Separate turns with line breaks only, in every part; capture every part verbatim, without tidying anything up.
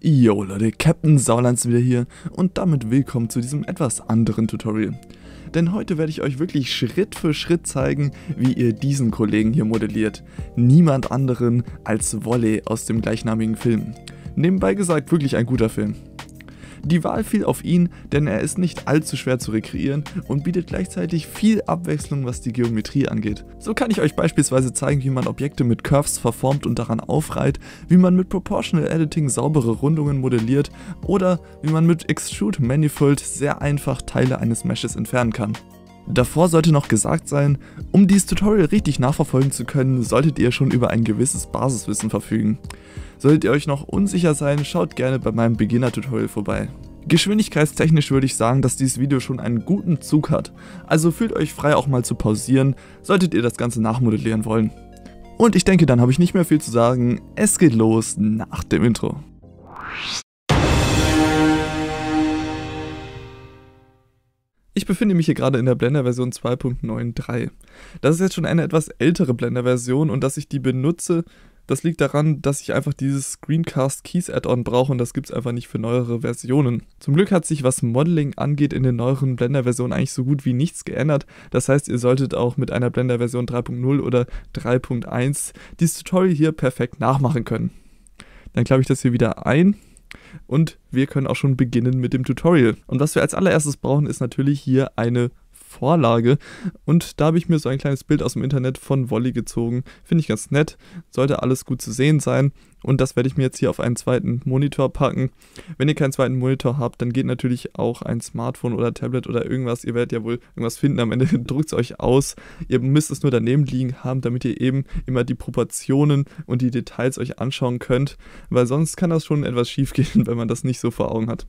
Yo Leute, Captain Sauerlands wieder hier und damit willkommen zu diesem etwas anderen Tutorial. Denn heute werde ich euch wirklich Schritt für Schritt zeigen, wie ihr diesen Kollegen hier modelliert. Niemand anderen als Wolle aus dem gleichnamigen Film. Nebenbei gesagt, wirklich ein guter Film. Die Wahl fiel auf ihn, denn er ist nicht allzu schwer zu rekreieren und bietet gleichzeitig viel Abwechslung, was die Geometrie angeht. So kann ich euch beispielsweise zeigen, wie man Objekte mit Curves verformt und daran aufreiht, wie man mit Proportional Editing saubere Rundungen modelliert oder wie man mit Extrude Manifold sehr einfach Teile eines Meshes entfernen kann. Davor sollte noch gesagt sein, um dieses Tutorial richtig nachverfolgen zu können, solltet ihr schon über ein gewisses Basiswissen verfügen. Solltet ihr euch noch unsicher sein, schaut gerne bei meinem Beginner-Tutorial vorbei. Geschwindigkeitstechnisch würde ich sagen, dass dieses Video schon einen guten Zug hat, also fühlt euch frei auch mal zu pausieren, solltet ihr das Ganze nachmodellieren wollen. Und ich denke, dann habe ich nicht mehr viel zu sagen, es geht los nach dem Intro. Ich befinde mich hier gerade in der Blender-Version zwei Punkt neun Punkt drei. Das ist jetzt schon eine etwas ältere Blender-Version und dass ich die benutze, das liegt daran, dass ich einfach dieses Screencast Keys Add-on brauche und das gibt es einfach nicht für neuere Versionen. Zum Glück hat sich, was Modeling angeht, in den neueren Blender-Versionen eigentlich so gut wie nichts geändert. Das heißt, ihr solltet auch mit einer Blender-Version drei Punkt null oder drei Punkt eins dieses Tutorial hier perfekt nachmachen können. Dann klappe ich das hier wieder ein. Und wir können auch schon beginnen mit dem Tutorial. Und was wir als allererstes brauchen, ist natürlich hier eine Vorlage. Und da habe ich mir so ein kleines Bild aus dem Internet von Wolle gezogen. Finde ich ganz nett. Sollte alles gut zu sehen sein. Und das werde ich mir jetzt hier auf einen zweiten Monitor packen. Wenn ihr keinen zweiten Monitor habt, dann geht natürlich auch ein Smartphone oder Tablet oder irgendwas. Ihr werdet ja wohl irgendwas finden. Am Ende drückt es euch aus. Ihr müsst es nur daneben liegen haben, damit ihr eben immer die Proportionen und die Details euch anschauen könnt. Weil sonst kann das schon etwas schief gehen, wenn man das nicht so vor Augen hat.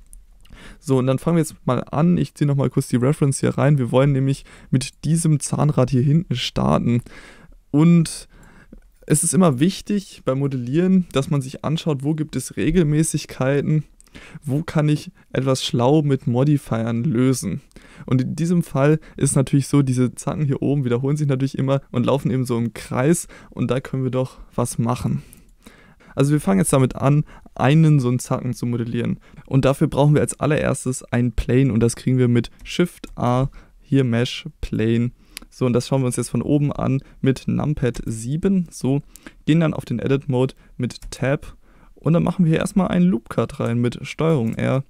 So, und dann fangen wir jetzt mal an. Ich ziehe nochmal kurz die Reference hier rein. Wir wollen nämlich mit diesem Zahnrad hier hinten starten. Und es ist immer wichtig beim Modellieren, dass man sich anschaut, wo gibt es Regelmäßigkeiten, wo kann ich etwas schlau mit Modifiern lösen. Und in diesem Fall ist natürlich so, diese Zacken hier oben wiederholen sich natürlich immer und laufen eben so im Kreis und da können wir doch was machen. Also wir fangen jetzt damit an, einen so einen Zacken zu modellieren. Und dafür brauchen wir als allererstes ein Plane und das kriegen wir mit Shift A, hier Mesh, Plane. So, und das schauen wir uns jetzt von oben an mit Numpad sieben. So, gehen dann auf den Edit Mode mit Tab und dann machen wir hier erstmal einen Loop Cut rein mit Steuerung R.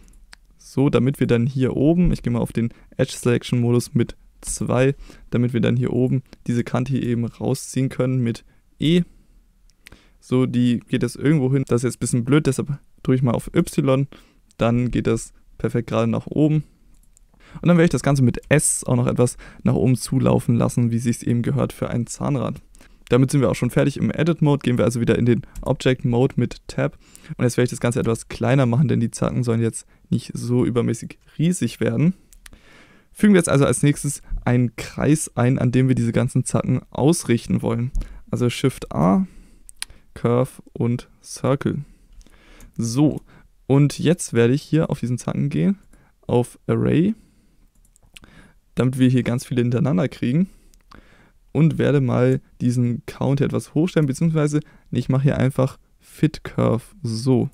So, damit wir dann hier oben, ich gehe mal auf den Edge Selection Modus mit zwei, damit wir dann hier oben diese Kante hier eben rausziehen können mit E. So, die geht jetzt irgendwo hin. Das ist jetzt ein bisschen blöd, deshalb drücke ich mal auf Y. Dann geht das perfekt gerade nach oben. Und dann werde ich das Ganze mit S auch noch etwas nach oben zulaufen lassen, wie sich es eben gehört für ein Zahnrad. Damit sind wir auch schon fertig im Edit Mode. Gehen wir also wieder in den Object Mode mit Tab. Und jetzt werde ich das Ganze etwas kleiner machen, denn die Zacken sollen jetzt nicht so übermäßig riesig werden. Fügen wir jetzt also als nächstes einen Kreis ein, an dem wir diese ganzen Zacken ausrichten wollen. Also Shift A, Curve und Circle. So, und jetzt werde ich hier auf diesen Zacken gehen, auf Array, damit wir hier ganz viele hintereinander kriegen und werde mal diesen Count hier etwas hochstellen, beziehungsweise ich mache hier einfach Fit Curve so.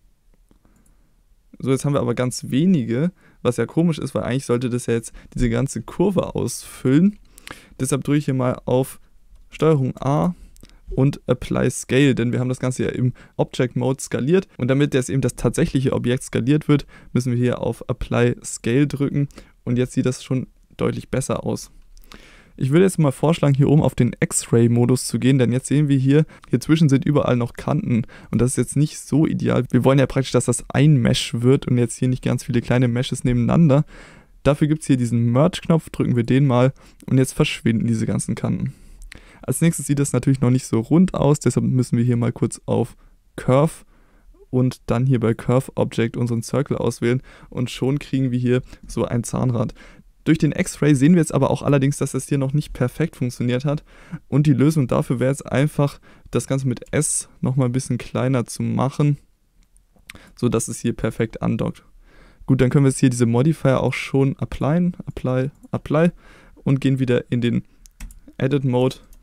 So, jetzt haben wir aber ganz wenige, was ja komisch ist, weil eigentlich sollte das ja jetzt diese ganze Kurve ausfüllen. Deshalb drücke ich hier mal auf Steuerung A und Apply Scale, denn wir haben das Ganze ja im Object Mode skaliert und damit jetzt eben das tatsächliche Objekt skaliert wird, müssen wir hier auf Apply Scale drücken und jetzt sieht das schon deutlich besser aus. Ich würde jetzt mal vorschlagen, hier oben auf den X-Ray-Modus zu gehen, denn jetzt sehen wir hier, hier zwischen sind überall noch Kanten und das ist jetzt nicht so ideal. Wir wollen ja praktisch, dass das ein Mesh wird und jetzt hier nicht ganz viele kleine Meshes nebeneinander. Dafür gibt es hier diesen Merge-Knopf, drücken wir den mal und jetzt verschwinden diese ganzen Kanten. Als nächstes sieht das natürlich noch nicht so rund aus, deshalb müssen wir hier mal kurz auf Curve und dann hier bei Curve Object unseren Circle auswählen und schon kriegen wir hier so ein Zahnrad. Durch den X-Ray sehen wir jetzt aber auch allerdings, dass das hier noch nicht perfekt funktioniert hat und die Lösung dafür wäre jetzt einfach, das Ganze mit S nochmal ein bisschen kleiner zu machen, sodass es hier perfekt andockt. Gut, dann können wir jetzt hier diese Modifier auch schon applyen, apply, apply und gehen wieder in den Edit Mode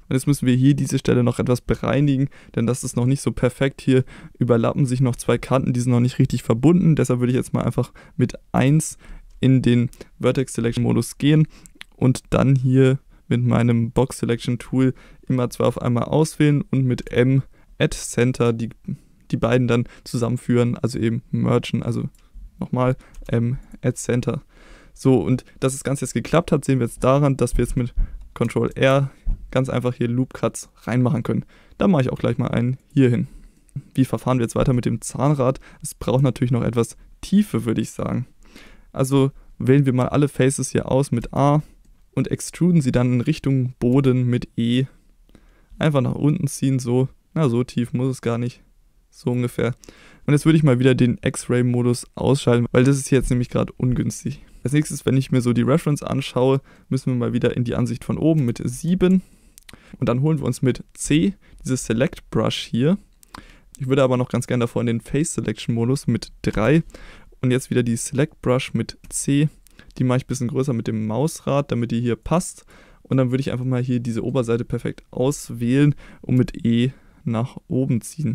Und jetzt müssen wir hier diese Stelle noch etwas bereinigen, denn das ist noch nicht so perfekt. Hier überlappen sich noch zwei Kanten, die sind noch nicht richtig verbunden. Deshalb würde ich jetzt mal einfach mit eins in den Vertex Selection Modus gehen und dann hier mit meinem Box Selection Tool immer zwei auf einmal auswählen und mit M Add Center die, die beiden dann zusammenführen, also eben mergen, also nochmal M Add Center. So, und dass das Ganze jetzt geklappt hat, sehen wir jetzt daran, dass wir jetzt mit Control R ganz einfach hier Loop Cuts reinmachen können. Da mache ich auch gleich mal einen hier hin. Wie verfahren wir jetzt weiter mit dem Zahnrad? Es braucht natürlich noch etwas Tiefe, würde ich sagen. Also wählen wir mal alle Faces hier aus mit A und extruden sie dann in Richtung Boden mit E. Einfach nach unten ziehen, so. Na, so tief muss es gar nicht. So ungefähr. Und jetzt würde ich mal wieder den X-Ray-Modus ausschalten, weil das ist hier jetzt nämlich gerade ungünstig. Als nächstes, wenn ich mir so die Reference anschaue, müssen wir mal wieder in die Ansicht von oben mit sieben. Und dann holen wir uns mit C dieses Select Brush hier. Ich würde aber noch ganz gerne davor in den Face Selection Modus mit drei. Und jetzt wieder die Select Brush mit C. Die mache ich ein bisschen größer mit dem Mausrad, damit die hier passt. Und dann würde ich einfach mal hier diese Oberseite perfekt auswählen und mit E nach oben ziehen.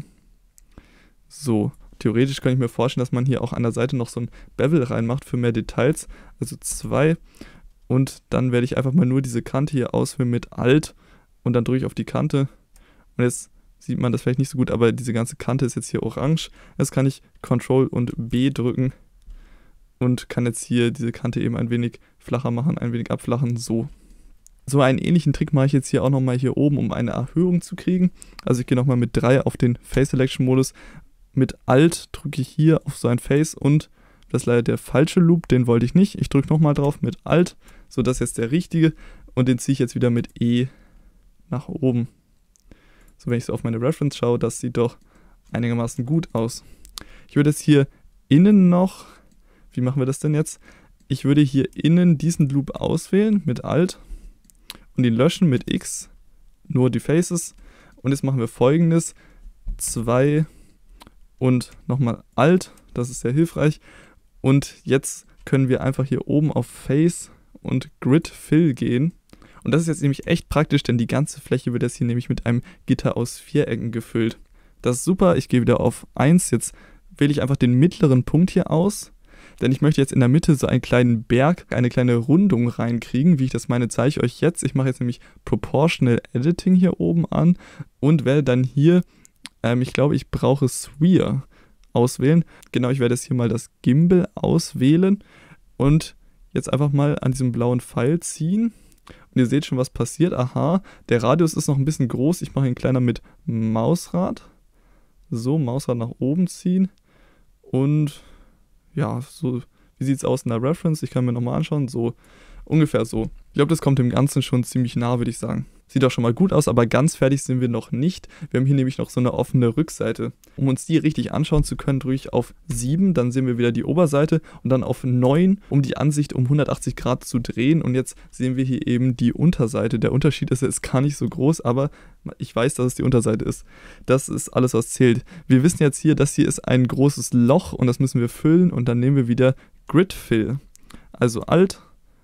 So, theoretisch kann ich mir vorstellen, dass man hier auch an der Seite noch so ein Bevel reinmacht für mehr Details. Also zwei. Und dann werde ich einfach mal nur diese Kante hier auswählen mit Alt. Und dann drücke ich auf die Kante. Und jetzt sieht man das vielleicht nicht so gut, aber diese ganze Kante ist jetzt hier orange. Jetzt kann ich Control und B drücken. Und kann jetzt hier diese Kante eben ein wenig flacher machen, ein wenig abflachen, so. So einen ähnlichen Trick mache ich jetzt hier auch nochmal hier oben, um eine Erhöhung zu kriegen. Also ich gehe nochmal mit drei auf den Face Selection Modus. Mit Alt drücke ich hier auf so ein Face und das ist leider der falsche Loop, den wollte ich nicht. Ich drücke nochmal drauf mit Alt, so das ist jetzt der richtige und den ziehe ich jetzt wieder mit E nach oben. So, wenn ich so auf meine Reference schaue, das sieht doch einigermaßen gut aus. Ich würde jetzt hier innen noch, wie machen wir das denn jetzt? Ich würde hier innen diesen Loop auswählen mit Alt und ihn löschen mit X, nur die Faces. Und jetzt machen wir folgendes, zwei und nochmal Alt, das ist sehr hilfreich. Und jetzt können wir einfach hier oben auf Face und Grid Fill gehen. Und das ist jetzt nämlich echt praktisch, denn die ganze Fläche wird jetzt hier nämlich mit einem Gitter aus Vierecken gefüllt. Das ist super, ich gehe wieder auf eins, jetzt wähle ich einfach den mittleren Punkt hier aus. Denn ich möchte jetzt in der Mitte so einen kleinen Berg, eine kleine Rundung reinkriegen. Wie ich das meine, zeige ich euch jetzt. Ich mache jetzt nämlich Proportional Editing hier oben an und werde dann hier, ähm, ich glaube, ich brauche Sphere auswählen. Genau, ich werde jetzt hier mal das Gimbal auswählen und jetzt einfach mal an diesem blauen Pfeil ziehen. Und ihr seht schon, was passiert. Aha, der Radius ist noch ein bisschen groß. Ich mache ihn kleiner mit Mausrad. So, Mausrad nach oben ziehen und ja, so, wie sieht es aus in der Reference? Ich kann mir nochmal anschauen, so ungefähr so. Ich glaube, das kommt dem Ganzen schon ziemlich nah, würde ich sagen. Sieht auch schon mal gut aus, aber ganz fertig sind wir noch nicht. Wir haben hier nämlich noch so eine offene Rückseite. Um uns die richtig anschauen zu können, drücke ich auf sieben, dann sehen wir wieder die Oberseite und dann auf neun, um die Ansicht um hundertachtzig Grad zu drehen. Und jetzt sehen wir hier eben die Unterseite. Der Unterschied ist jetzt gar nicht so groß, aber ich weiß, dass es die Unterseite ist. Das ist alles, was zählt. Wir wissen jetzt hier, das hier ist ein großes Loch und das müssen wir füllen und dann nehmen wir wieder Grid Fill. Also Alt.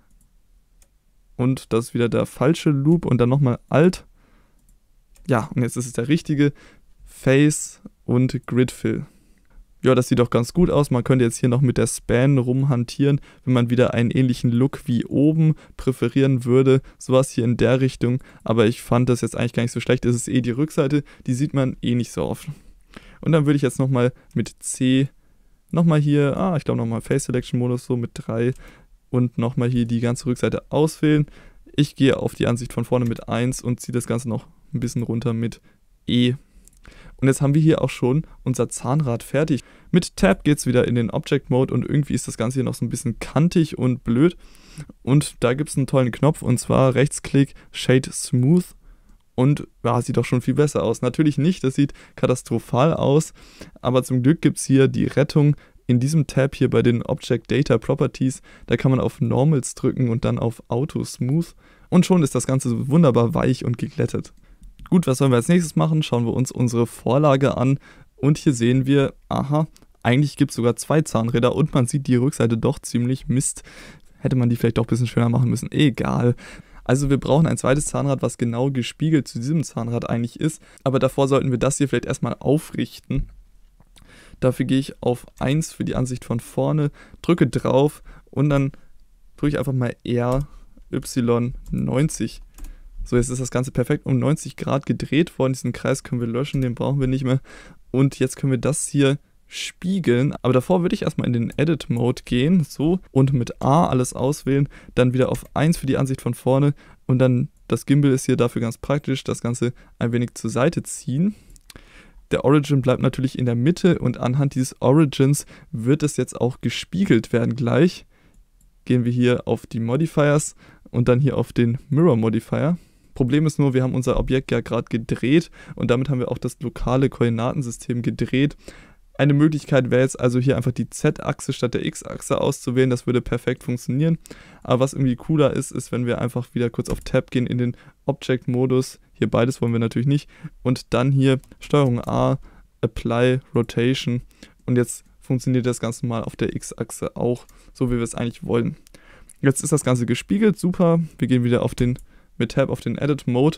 Und das ist wieder der falsche Loop und dann nochmal Alt. Ja, und jetzt ist es der richtige Face und Grid Fill. Ja, das sieht doch ganz gut aus. Man könnte jetzt hier noch mit der Span rumhantieren, wenn man wieder einen ähnlichen Look wie oben präferieren würde. Sowas hier in der Richtung. Aber ich fand das jetzt eigentlich gar nicht so schlecht. Das ist eh die Rückseite, die sieht man eh nicht so oft. Und dann würde ich jetzt nochmal mit C, nochmal hier, ah, ich glaube nochmal Face Selection Modus so mit drei. Und nochmal hier die ganze Rückseite auswählen. Ich gehe auf die Ansicht von vorne mit eins und ziehe das Ganze noch ein bisschen runter mit E. Und jetzt haben wir hier auch schon unser Zahnrad fertig. Mit Tab geht es wieder in den Object Mode und irgendwie ist das Ganze hier noch so ein bisschen kantig und blöd. Und da gibt es einen tollen Knopf und zwar Rechtsklick Shade Smooth. Und ja, sieht doch schon viel besser aus. Natürlich nicht, das sieht katastrophal aus. Aber zum Glück gibt es hier die Rettung. In diesem Tab hier bei den Object Data Properties, da kann man auf Normals drücken und dann auf Auto Smooth und schon ist das Ganze wunderbar weich und geglättet. Gut, was sollen wir als nächstes machen? Schauen wir uns unsere Vorlage an und hier sehen wir, aha, eigentlich gibt es sogar zwei Zahnräder und man sieht die Rückseite doch ziemlich Mist. Hätte man die vielleicht doch ein bisschen schöner machen müssen, egal. Also wir brauchen ein zweites Zahnrad, was genau gespiegelt zu diesem Zahnrad eigentlich ist. Aber davor sollten wir das hier vielleicht erstmal aufrichten. Dafür gehe ich auf eins für die Ansicht von vorne, drücke drauf und dann drücke ich einfach mal R Y neunzig. So, jetzt ist das Ganze perfekt um neunzig Grad gedreht worden. Diesen Kreis können wir löschen, den brauchen wir nicht mehr. Und jetzt können wir das hier spiegeln. Aber davor würde ich erstmal in den Edit-Mode gehen, so, und mit A alles auswählen, dann wieder auf eins für die Ansicht von vorne und dann das Gimbal ist hier dafür ganz praktisch, das Ganze ein wenig zur Seite ziehen. Der Origin bleibt natürlich in der Mitte und anhand dieses Origins wird es jetzt auch gespiegelt werden gleich. Gehen wir hier auf die Modifiers und dann hier auf den Mirror Modifier. Problem ist nur, wir haben unser Objekt ja gerade gedreht und damit haben wir auch das lokale Koordinatensystem gedreht. Eine Möglichkeit wäre jetzt also hier einfach die Z-Achse statt der X-Achse auszuwählen, das würde perfekt funktionieren. Aber was irgendwie cooler ist, ist, wenn wir einfach wieder kurz auf Tab gehen in den Object-Modus, hier beides wollen wir natürlich nicht, und dann hier Steuerung A, Apply, Rotation und jetzt funktioniert das Ganze mal auf der X-Achse auch, so wie wir es eigentlich wollen. Jetzt ist das Ganze gespiegelt, super, wir gehen wieder auf den, mit Tab auf den Edit-Mode.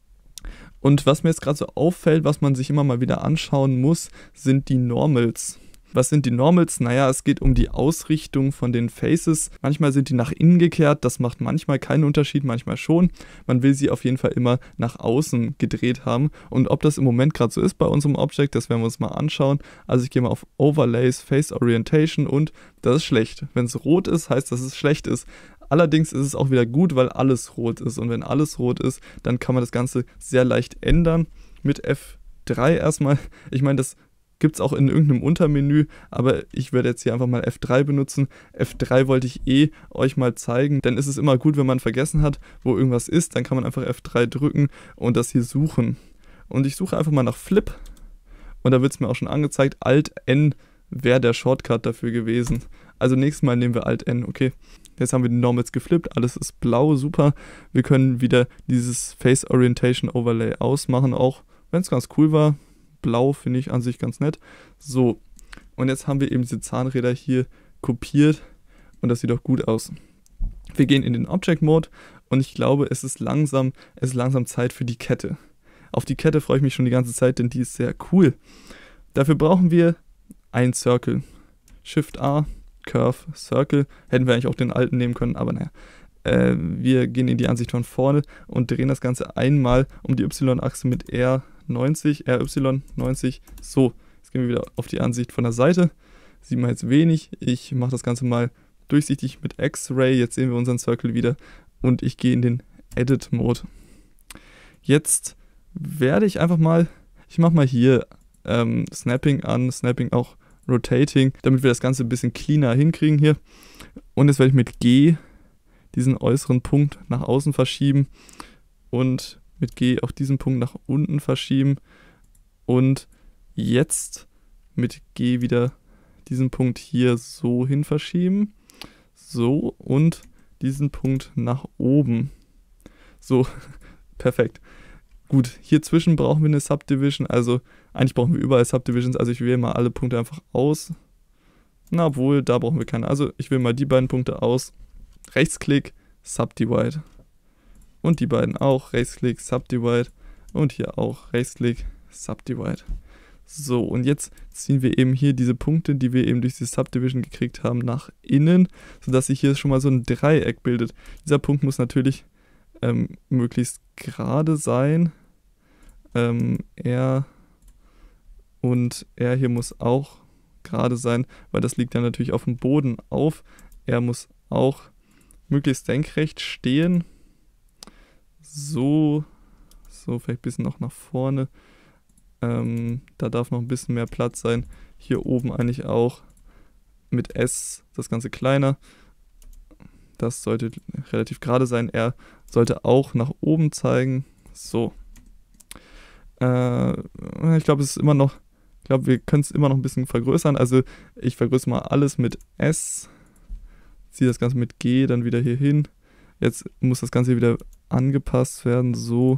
Und was mir jetzt gerade so auffällt, was man sich immer mal wieder anschauen muss, sind die Normals. Was sind die Normals? Naja, es geht um die Ausrichtung von den Faces. Manchmal sind die nach innen gekehrt, das macht manchmal keinen Unterschied, manchmal schon. Man will sie auf jeden Fall immer nach außen gedreht haben. Und ob das im Moment gerade so ist bei unserem Object, das werden wir uns mal anschauen. Also ich gehe mal auf Overlays, Face Orientation und das ist schlecht. Wenn es rot ist, heißt das, dass es schlecht ist. Allerdings ist es auch wieder gut, weil alles rot ist. Und wenn alles rot ist, dann kann man das Ganze sehr leicht ändern. Mit F drei erstmal. Ich meine, das gibt es auch in irgendeinem Untermenü, aber ich werde jetzt hier einfach mal F drei benutzen. F drei wollte ich eh euch mal zeigen, denn es ist immer gut, wenn man vergessen hat, wo irgendwas ist, dann kann man einfach F drei drücken und das hier suchen. Und ich suche einfach mal nach Flip und da wird es mir auch schon angezeigt, Alt N wäre der Shortcut dafür gewesen. Also nächstes Mal nehmen wir Alt N, okay. Jetzt haben wir die Normals geflippt, alles ist blau, super. Wir können wieder dieses Face Orientation Overlay ausmachen, auch wenn es ganz cool war. Blau finde ich an sich ganz nett. So, und jetzt haben wir eben diese Zahnräder hier kopiert und das sieht auch gut aus. Wir gehen in den Object Mode und ich glaube, es ist langsam, es ist langsam Zeit für die Kette. Auf die Kette freue ich mich schon die ganze Zeit, denn die ist sehr cool. Dafür brauchen wir ein Circle. Shift A, Curve, Circle. Hätten wir eigentlich auch den alten nehmen können, aber naja. Äh, wir gehen in die Ansicht von vorne und drehen das Ganze einmal um die Y-Achse mit R neunzig, R Y neunzig. So, jetzt gehen wir wieder auf die Ansicht von der Seite. Sieht man jetzt wenig. Ich mache das Ganze mal durchsichtig mit X-Ray. Jetzt sehen wir unseren Circle wieder und ich gehe in den Edit-Mode. Jetzt werde ich einfach mal, ich mache mal hier ähm, Snapping an, Snapping auch Rotating, damit wir das Ganze ein bisschen cleaner hinkriegen hier. Und jetzt werde ich mit G diesen äußeren Punkt nach außen verschieben und mit G auch diesen Punkt nach unten verschieben und jetzt mit G wieder diesen Punkt hier so hin verschieben. So, und diesen Punkt nach oben. So, perfekt. Gut, hier zwischen brauchen wir eine Subdivision, also eigentlich brauchen wir überall Subdivisions, also ich wähle mal alle Punkte einfach aus. Na, obwohl, da brauchen wir keine. Also ich wähle mal die beiden Punkte aus. Rechtsklick, Subdivide. Und die beiden auch, Rechtsklick, Subdivide. Und hier auch Rechtsklick, Subdivide. So, und jetzt ziehen wir eben hier diese Punkte, die wir eben durch die Subdivision gekriegt haben, nach innen, sodass sich hier schon mal so ein Dreieck bildet. Dieser Punkt muss natürlich ähm, möglichst gerade sein. Ähm, R und R hier muss auch gerade sein, weil das liegt dann natürlich auf dem Boden auf. R muss auch möglichst senkrecht stehen. So, so vielleicht ein bisschen noch nach vorne. Ähm, da darf noch ein bisschen mehr Platz sein. Hier oben eigentlich auch mit S das Ganze kleiner. Das sollte relativ gerade sein. R sollte auch nach oben zeigen. So. Äh, ich glaube, es ist immer noch, ich glaube, wir können es immer noch ein bisschen vergrößern. Also ich vergrößere mal alles mit S. Ziehe das Ganze mit G dann wieder hier hin. Jetzt muss das Ganze wieder angepasst werden. So.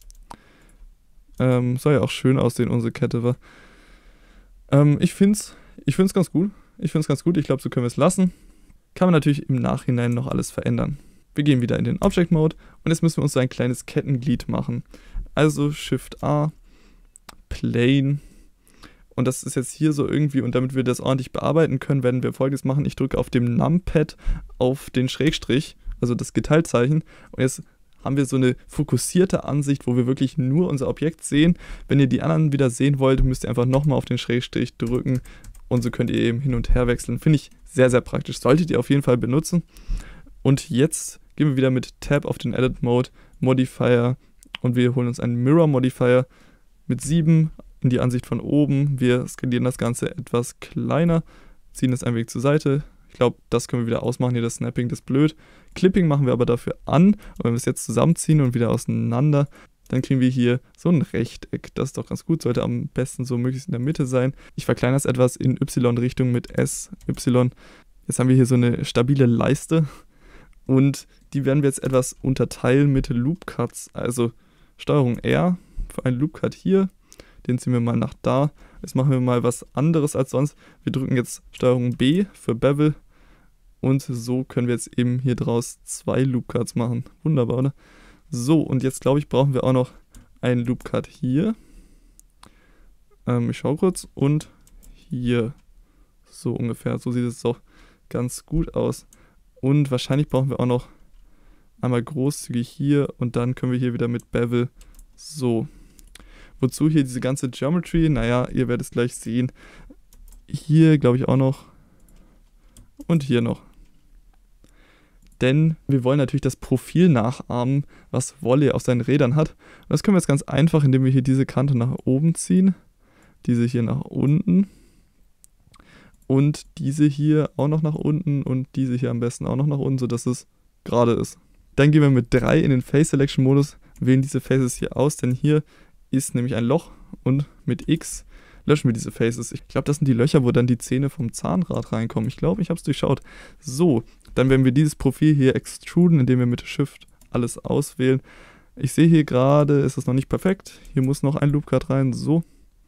Ähm, soll ja auch schön aussehen, unsere Kette war. Ähm, ich finde es ich find's ganz gut. Ich finde es ganz gut. Ich glaube, so können wir es lassen. Kann man natürlich im Nachhinein noch alles verändern. Wir gehen wieder in den Object Mode und jetzt müssen wir uns so ein kleines Kettenglied machen. Also Shift A, Plane. Und das ist jetzt hier so irgendwie, und damit wir das ordentlich bearbeiten können, werden wir Folgendes machen. Ich drücke auf dem Numpad auf den Schrägstrich, also das Geteiltzeichen. Und jetzt haben wir so eine fokussierte Ansicht, wo wir wirklich nur unser Objekt sehen. Wenn ihr die anderen wieder sehen wollt, müsst ihr einfach nochmal auf den Schrägstrich drücken. Und so könnt ihr eben hin und her wechseln. Finde ich sehr, sehr praktisch. Solltet ihr auf jeden Fall benutzen. Und jetzt gehen wir wieder mit Tab auf den Edit Mode, Modifier. Und wir holen uns einen Mirror Modifier mit sieben in die Ansicht von oben. Wir skalieren das Ganze etwas kleiner, ziehen das ein wenig zur Seite. Ich glaube, das können wir wieder ausmachen. Hier das Snapping, das ist blöd. Clipping machen wir aber dafür an. Und wenn wir es jetzt zusammenziehen und wieder auseinander, dann kriegen wir hier so ein Rechteck. Das ist doch ganz gut, sollte am besten so möglichst in der Mitte sein. Ich verkleinere es etwas in Y-Richtung mit S, Y. Jetzt haben wir hier so eine stabile Leiste. Und die werden wir jetzt etwas unterteilen mit Loop Cuts. Also Steuerung R für einen Loop Cut hier. Den ziehen wir mal nach da. Jetzt machen wir mal was anderes als sonst. Wir drücken jetzt Steuerung B für Bevel. Und so können wir jetzt eben hier draus zwei Loop Cuts machen. Wunderbar, oder? So, und jetzt glaube ich, brauchen wir auch noch einen Loop Cut hier. Ähm, ich schaue kurz. Und hier. So ungefähr. So sieht es doch ganz gut aus. Und wahrscheinlich brauchen wir auch noch einmal großzügig hier. Und dann können wir hier wieder mit Bevel so. Wozu hier diese ganze Geometry? Naja, ihr werdet es gleich sehen. Hier glaube ich auch noch. Und hier noch. Denn wir wollen natürlich das Profil nachahmen, was Wally auf seinen Rädern hat. Und das können wir jetzt ganz einfach, indem wir hier diese Kante nach oben ziehen. Diese hier nach unten. Und diese hier auch noch nach unten. Und diese hier am besten auch noch nach unten, sodass es gerade ist. Dann gehen wir mit drei in den Face Selection Modus. Wählen diese Faces hier aus, denn hier ist nämlich ein Loch und mit X löschen wir diese Faces. Ich glaube, das sind die Löcher, wo dann die Zähne vom Zahnrad reinkommen. Ich glaube, ich habe es durchschaut. So, dann werden wir dieses Profil hier extruden, indem wir mit Shift alles auswählen. Ich sehe hier gerade, ist das noch nicht perfekt. Hier muss noch ein Loop Cut rein. So.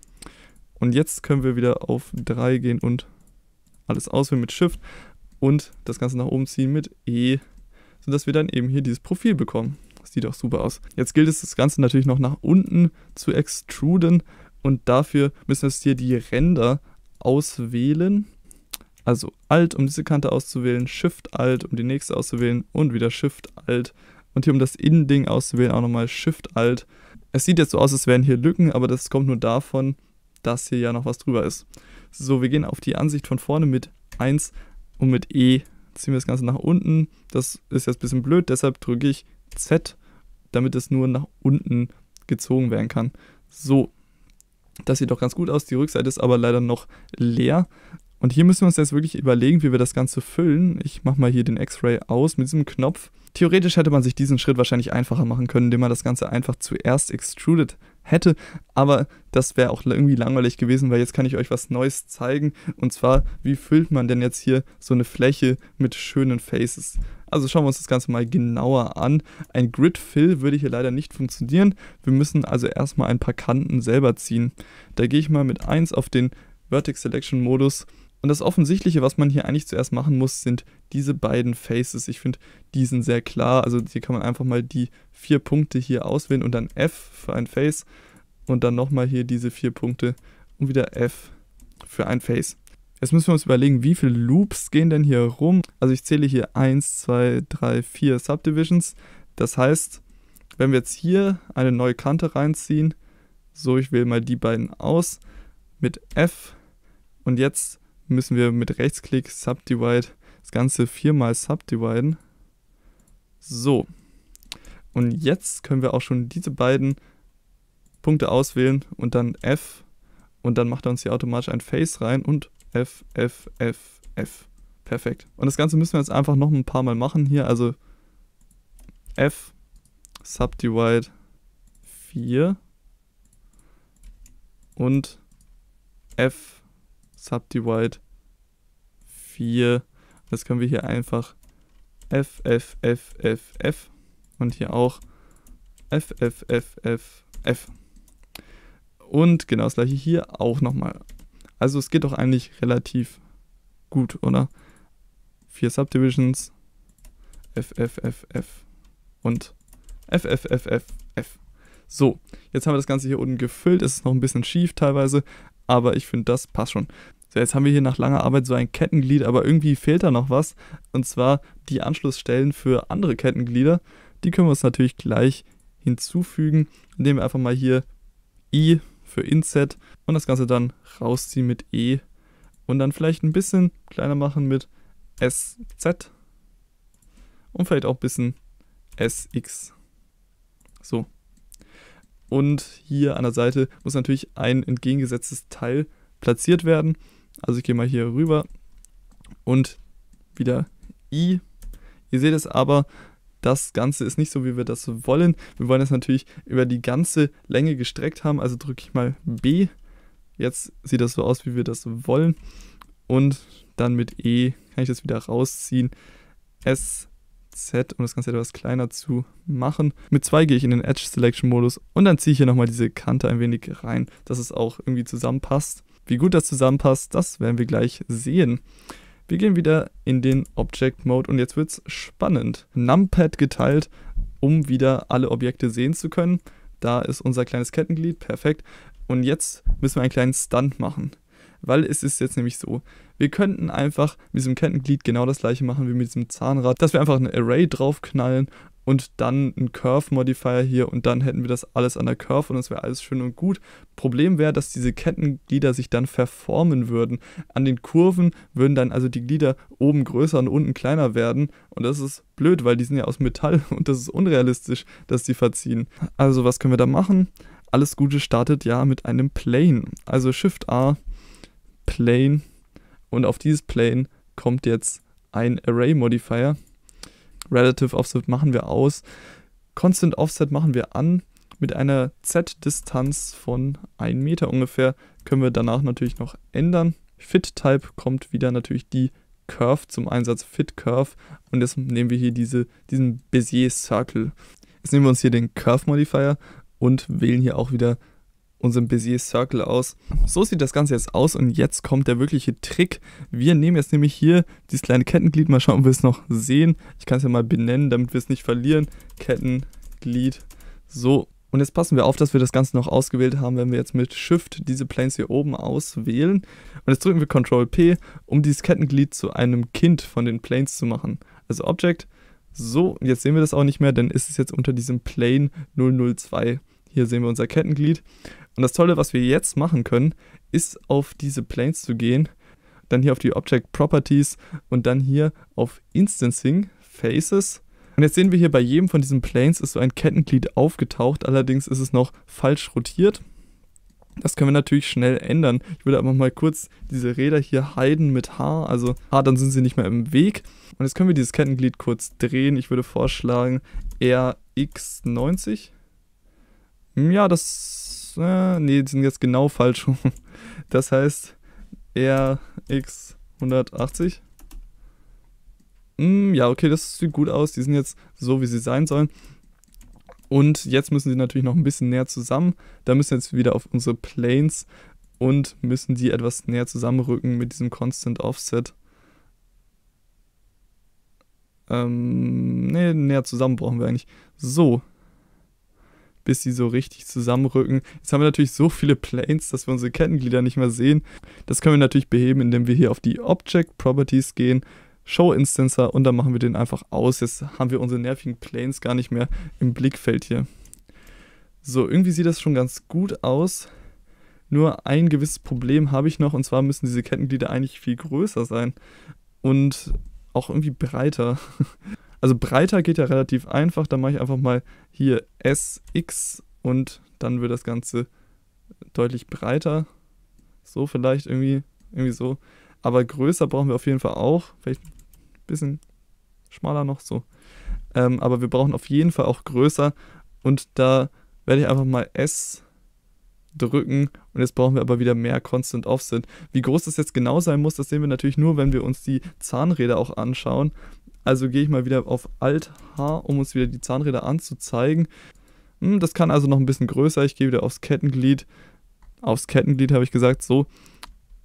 Und jetzt können wir wieder auf drei gehen und alles auswählen mit Shift und das Ganze nach oben ziehen mit E, sodass wir dann eben hier dieses Profil bekommen. Das sieht auch super aus. Jetzt gilt es, das Ganze natürlich noch nach unten zu extruden und dafür müssen wir jetzt hier die Ränder auswählen. Also Alt, um diese Kante auszuwählen, Shift Alt, um die nächste auszuwählen und wieder Shift Alt. Und hier, um das Innending auszuwählen, auch nochmal Shift Alt. Es sieht jetzt so aus, als wären hier Lücken, aber das kommt nur davon, dass hier ja noch was drüber ist. So, wir gehen auf die Ansicht von vorne mit eins und mit E ziehen wir das Ganze nach unten. Das ist jetzt ein bisschen blöd, deshalb drücke ich Z, damit es nur nach unten gezogen werden kann. So, das sieht doch ganz gut aus. Die Rückseite ist aber leider noch leer. Und hier müssen wir uns jetzt wirklich überlegen, wie wir das Ganze füllen. Ich mache mal hier den X-Ray aus mit diesem Knopf. Theoretisch hätte man sich diesen Schritt wahrscheinlich einfacher machen können, indem man das Ganze einfach zuerst extruded hätte. Aber das wäre auch irgendwie langweilig gewesen, weil jetzt kann ich euch was Neues zeigen. Und zwar, wie füllt man denn jetzt hier so eine Fläche mit schönen Faces? Also schauen wir uns das Ganze mal genauer an. Ein Grid Fill würde hier leider nicht funktionieren. Wir müssen also erstmal ein paar Kanten selber ziehen. Da gehe ich mal mit eins auf den Vertex Selection Modus. Und das Offensichtliche, was man hier eigentlich zuerst machen muss, sind diese beiden Faces. Ich finde, die sind sehr klar. Also hier kann man einfach mal die vier Punkte hier auswählen und dann F für ein Face. Und dann nochmal hier diese vier Punkte und wieder F für ein Face. Jetzt müssen wir uns überlegen, wie viele Loops gehen denn hier rum. Also ich zähle hier eins, zwei, drei, vier Subdivisions. Das heißt, wenn wir jetzt hier eine neue Kante reinziehen, so, ich wähle mal die beiden aus mit F und jetzt müssen wir mit Rechtsklick Subdivide das Ganze viermal subdividen. So. Und jetzt können wir auch schon diese beiden Punkte auswählen und dann F und dann macht er uns hier automatisch ein Face rein und F, F, F, F. Perfekt. Und das Ganze müssen wir jetzt einfach noch ein paar Mal machen hier. Also F, Subdivide vier und F, Subdivide vier. Das können wir hier einfach F, F, F, F, F und hier auch F, F, F, F, F. Und genau das gleiche hier auch nochmal. Also es geht doch eigentlich relativ gut, oder? Vier Subdivisions, F, F, F, F und F, F, F, F, F. So, jetzt haben wir das Ganze hier unten gefüllt. Es ist noch ein bisschen schief teilweise, aber ich finde, das passt schon. So, jetzt haben wir hier nach langer Arbeit so ein Kettenglied, aber irgendwie fehlt da noch was. Und zwar die Anschlussstellen für andere Kettenglieder. Die können wir uns natürlich gleich hinzufügen, indem wir einfach mal hier I für Inset und das Ganze dann rausziehen mit E und dann vielleicht ein bisschen kleiner machen mit S Z und vielleicht auch ein bisschen S X. So. Und hier an der Seite muss natürlich ein entgegengesetztes Teil platziert werden. Also ich gehe mal hier rüber und wieder I. Ihr seht es aber, das Ganze ist nicht so, wie wir das wollen. Wir wollen es natürlich über die ganze Länge gestreckt haben. Also drücke ich mal B. Jetzt sieht das so aus, wie wir das wollen. Und dann mit E kann ich das wieder rausziehen. S, Z, um das Ganze etwas kleiner zu machen. Mit zwei gehe ich in den Edge Selection Modus und dann ziehe ich hier nochmal diese Kante ein wenig rein, dass es auch irgendwie zusammenpasst. Wie gut das zusammenpasst, das werden wir gleich sehen. Wir gehen wieder in den Object Mode und jetzt wird es spannend. Numpad geteilt, um wieder alle Objekte sehen zu können. Da ist unser kleines Kettenglied, perfekt. Und jetzt müssen wir einen kleinen Stunt machen. Weil es ist jetzt nämlich so, wir könnten einfach mit diesem Kettenglied genau das gleiche machen wie mit diesem Zahnrad, dass wir einfach ein Array draufknallen und dann einen Curve-Modifier hier und dann hätten wir das alles an der Curve und das wäre alles schön und gut. Problem wäre, dass diese Kettenglieder sich dann verformen würden. An den Kurven würden dann also die Glieder oben größer und unten kleiner werden und das ist blöd, weil die sind ja aus Metall und das ist unrealistisch, dass die verziehen. Also was können wir da machen? Alles Gute startet ja mit einem Plane. Also Shift A, Plane und auf dieses Plane kommt jetzt ein Array Modifier. Relative Offset machen wir aus. Constant Offset machen wir an. Mit einer Z-Distanz von einem Meter ungefähr können wir danach natürlich noch ändern. Fit-Type kommt wieder natürlich die Curve zum Einsatz, Fit-Curve. Und jetzt nehmen wir hier diese, diesen Bezier-Circle. Jetzt nehmen wir uns hier den Curve-Modifier und wählen hier auch wieder unseren Bezier Circle aus. So sieht das Ganze jetzt aus und jetzt kommt der wirkliche Trick. Wir nehmen jetzt nämlich hier dieses kleine Kettenglied, mal schauen, ob wir es noch sehen. Ich kann es ja mal benennen, damit wir es nicht verlieren. Kettenglied. So, und jetzt passen wir auf, dass wir das Ganze noch ausgewählt haben, wenn wir jetzt mit Shift diese Planes hier oben auswählen. Und jetzt drücken wir Control P, um dieses Kettenglied zu einem Kind von den Planes zu machen. Also Object. So, jetzt sehen wir das auch nicht mehr, denn ist es jetzt unter diesem Plane null null zwei. Hier sehen wir unser Kettenglied. Und das Tolle, was wir jetzt machen können, ist auf diese Planes zu gehen, dann hier auf die Object Properties und dann hier auf Instancing Faces. Und jetzt sehen wir hier, bei jedem von diesen Planes ist so ein Kettenglied aufgetaucht, allerdings ist es noch falsch rotiert. Das können wir natürlich schnell ändern. Ich würde aber mal kurz diese Räder hier hiden mit H, also H, dann sind sie nicht mehr im Weg. Und jetzt können wir dieses Kettenglied kurz drehen. Ich würde vorschlagen R X neunzig. Ja, das, äh, nee, die sind jetzt genau falsch. Das heißt R X hundertachtzig. Hm, ja, okay, das sieht gut aus. Die sind jetzt so, wie sie sein sollen. Und jetzt müssen sie natürlich noch ein bisschen näher zusammen. Da müssen wir jetzt wieder auf unsere Planes und müssen die etwas näher zusammenrücken mit diesem Constant Offset. Ähm, ne, näher zusammen brauchen wir eigentlich. So. Bis sie so richtig zusammenrücken. Jetzt haben wir natürlich so viele Planes, dass wir unsere Kettenglieder nicht mehr sehen. Das können wir natürlich beheben, indem wir hier auf die Object Properties gehen, Show Instancer und dann machen wir den einfach aus. Jetzt haben wir unsere nervigen Planes gar nicht mehr im Blickfeld hier. So, irgendwie sieht das schon ganz gut aus. Nur ein gewisses Problem habe ich noch und zwar müssen diese Kettenglieder eigentlich viel größer sein und auch irgendwie breiter. Also breiter geht ja relativ einfach, da mache ich einfach mal hier S X und dann wird das Ganze deutlich breiter. So vielleicht irgendwie, irgendwie so. Aber größer brauchen wir auf jeden Fall auch. Vielleicht ein bisschen schmaler noch so. Ähm, aber wir brauchen auf jeden Fall auch größer. Und da werde ich einfach mal S drücken. Und jetzt brauchen wir aber wieder mehr Constant Offset. Wie groß das jetzt genau sein muss, das sehen wir natürlich nur, wenn wir uns die Zahnräder auch anschauen. Also gehe ich mal wieder auf Alt H, um uns wieder die Zahnräder anzuzeigen. Hm, das kann also noch ein bisschen größer. Ich gehe wieder aufs Kettenglied. Aufs Kettenglied habe ich gesagt, so.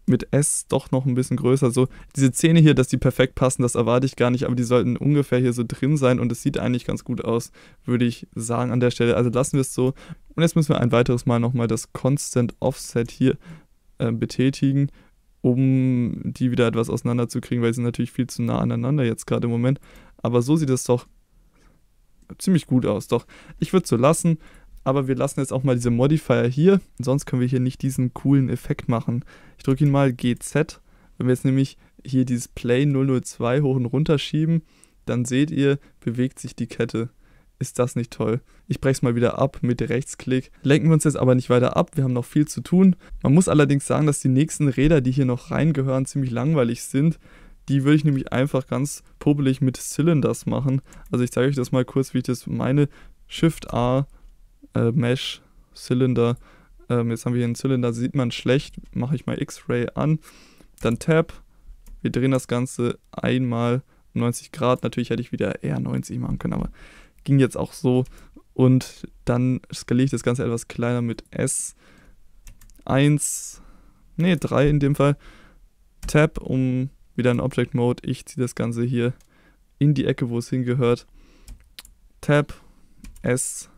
mit S doch noch ein bisschen größer. So, diese Zähne hier, dass die perfekt passen, das erwarte ich gar nicht, aber die sollten ungefähr hier so drin sein und es sieht eigentlich ganz gut aus, würde ich sagen an der Stelle. Also lassen wir es so. Und jetzt müssen wir ein weiteres Mal nochmal das Constant Offset hier äh, betätigen, um die wieder etwas auseinanderzukriegen, weil sie sind natürlich viel zu nah aneinander jetzt gerade im Moment. Aber so sieht es doch ziemlich gut aus. Doch, ich würde es so lassen. Aber wir lassen jetzt auch mal diese Modifier hier, sonst können wir hier nicht diesen coolen Effekt machen. Ich drücke ihn mal G Z. Wenn wir jetzt nämlich hier dieses Play null null zwei hoch und runter schieben, dann seht ihr, bewegt sich die Kette. Ist das nicht toll? Ich breche es mal wieder ab mit Rechtsklick. Lenken wir uns jetzt aber nicht weiter ab, wir haben noch viel zu tun. Man muss allerdings sagen, dass die nächsten Räder, die hier noch reingehören, ziemlich langweilig sind. Die würde ich nämlich einfach ganz popelig mit Cylinders machen. Also ich zeige euch das mal kurz, wie ich das meine. Shift A, Äh, Mesh, Cylinder, ähm, jetzt haben wir hier einen Zylinder, sieht man schlecht, mache ich mal X-Ray an, dann Tab, wir drehen das Ganze einmal um neunzig Grad, natürlich hätte ich wieder eher neunzig machen können, aber ging jetzt auch so und dann skaliere ich das Ganze etwas kleiner mit S eins, ne drei in dem Fall, Tab, um wieder in Object Mode, ich ziehe das Ganze hier in die Ecke, wo es hingehört, Tab, S,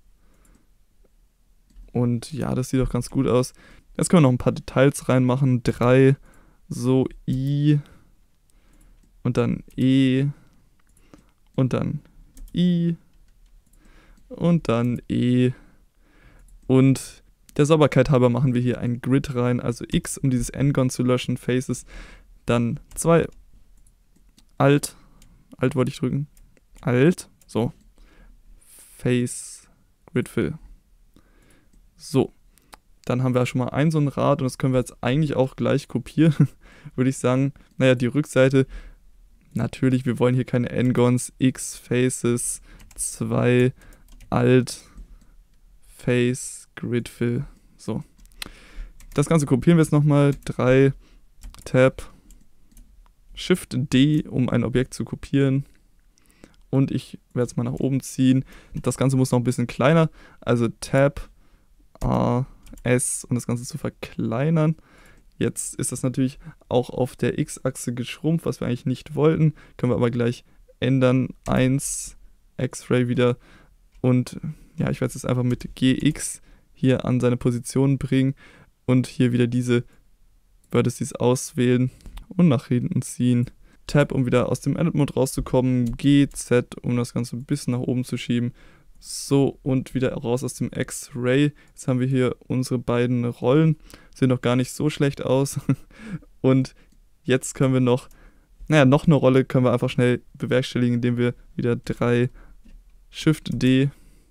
und ja, das sieht doch ganz gut aus. Jetzt können wir noch ein paar Details reinmachen. drei, so I und dann E und dann I und dann E. Und der Sauberkeit halber machen wir hier ein Grid rein, also X, um dieses N-Gon zu löschen, Faces. Dann zwei, Alt, Alt wollte ich drücken, Alt, so, Face, Grid Fill. So, dann haben wir schon mal ein so ein Rad und das können wir jetzt eigentlich auch gleich kopieren, würde ich sagen. Naja, die Rückseite, natürlich, wir wollen hier keine N-Gons, X, Faces, zwei, Alt, Face, Grid Fill. So, das Ganze kopieren wir jetzt nochmal, drei, Tab, Shift D, um ein Objekt zu kopieren. Und ich werde es mal nach oben ziehen. Das Ganze muss noch ein bisschen kleiner, also Tab, A, S, um das Ganze zu verkleinern. Jetzt ist das natürlich auch auf der X-Achse geschrumpft, was wir eigentlich nicht wollten. Können wir aber gleich ändern. eins, X-Ray wieder. Und ja, ich werde es jetzt einfach mit G X hier an seine Position bringen. Und hier wieder diese Vertices auswählen und nach hinten ziehen. Tab, um wieder aus dem Edit-Mode rauszukommen. G Z, um das Ganze ein bisschen nach oben zu schieben. So, und wieder raus aus dem X-Ray. Jetzt haben wir hier unsere beiden Rollen. Sehen doch gar nicht so schlecht aus. Und jetzt können wir noch, naja, noch eine Rolle können wir einfach schnell bewerkstelligen, indem wir wieder drei Shift D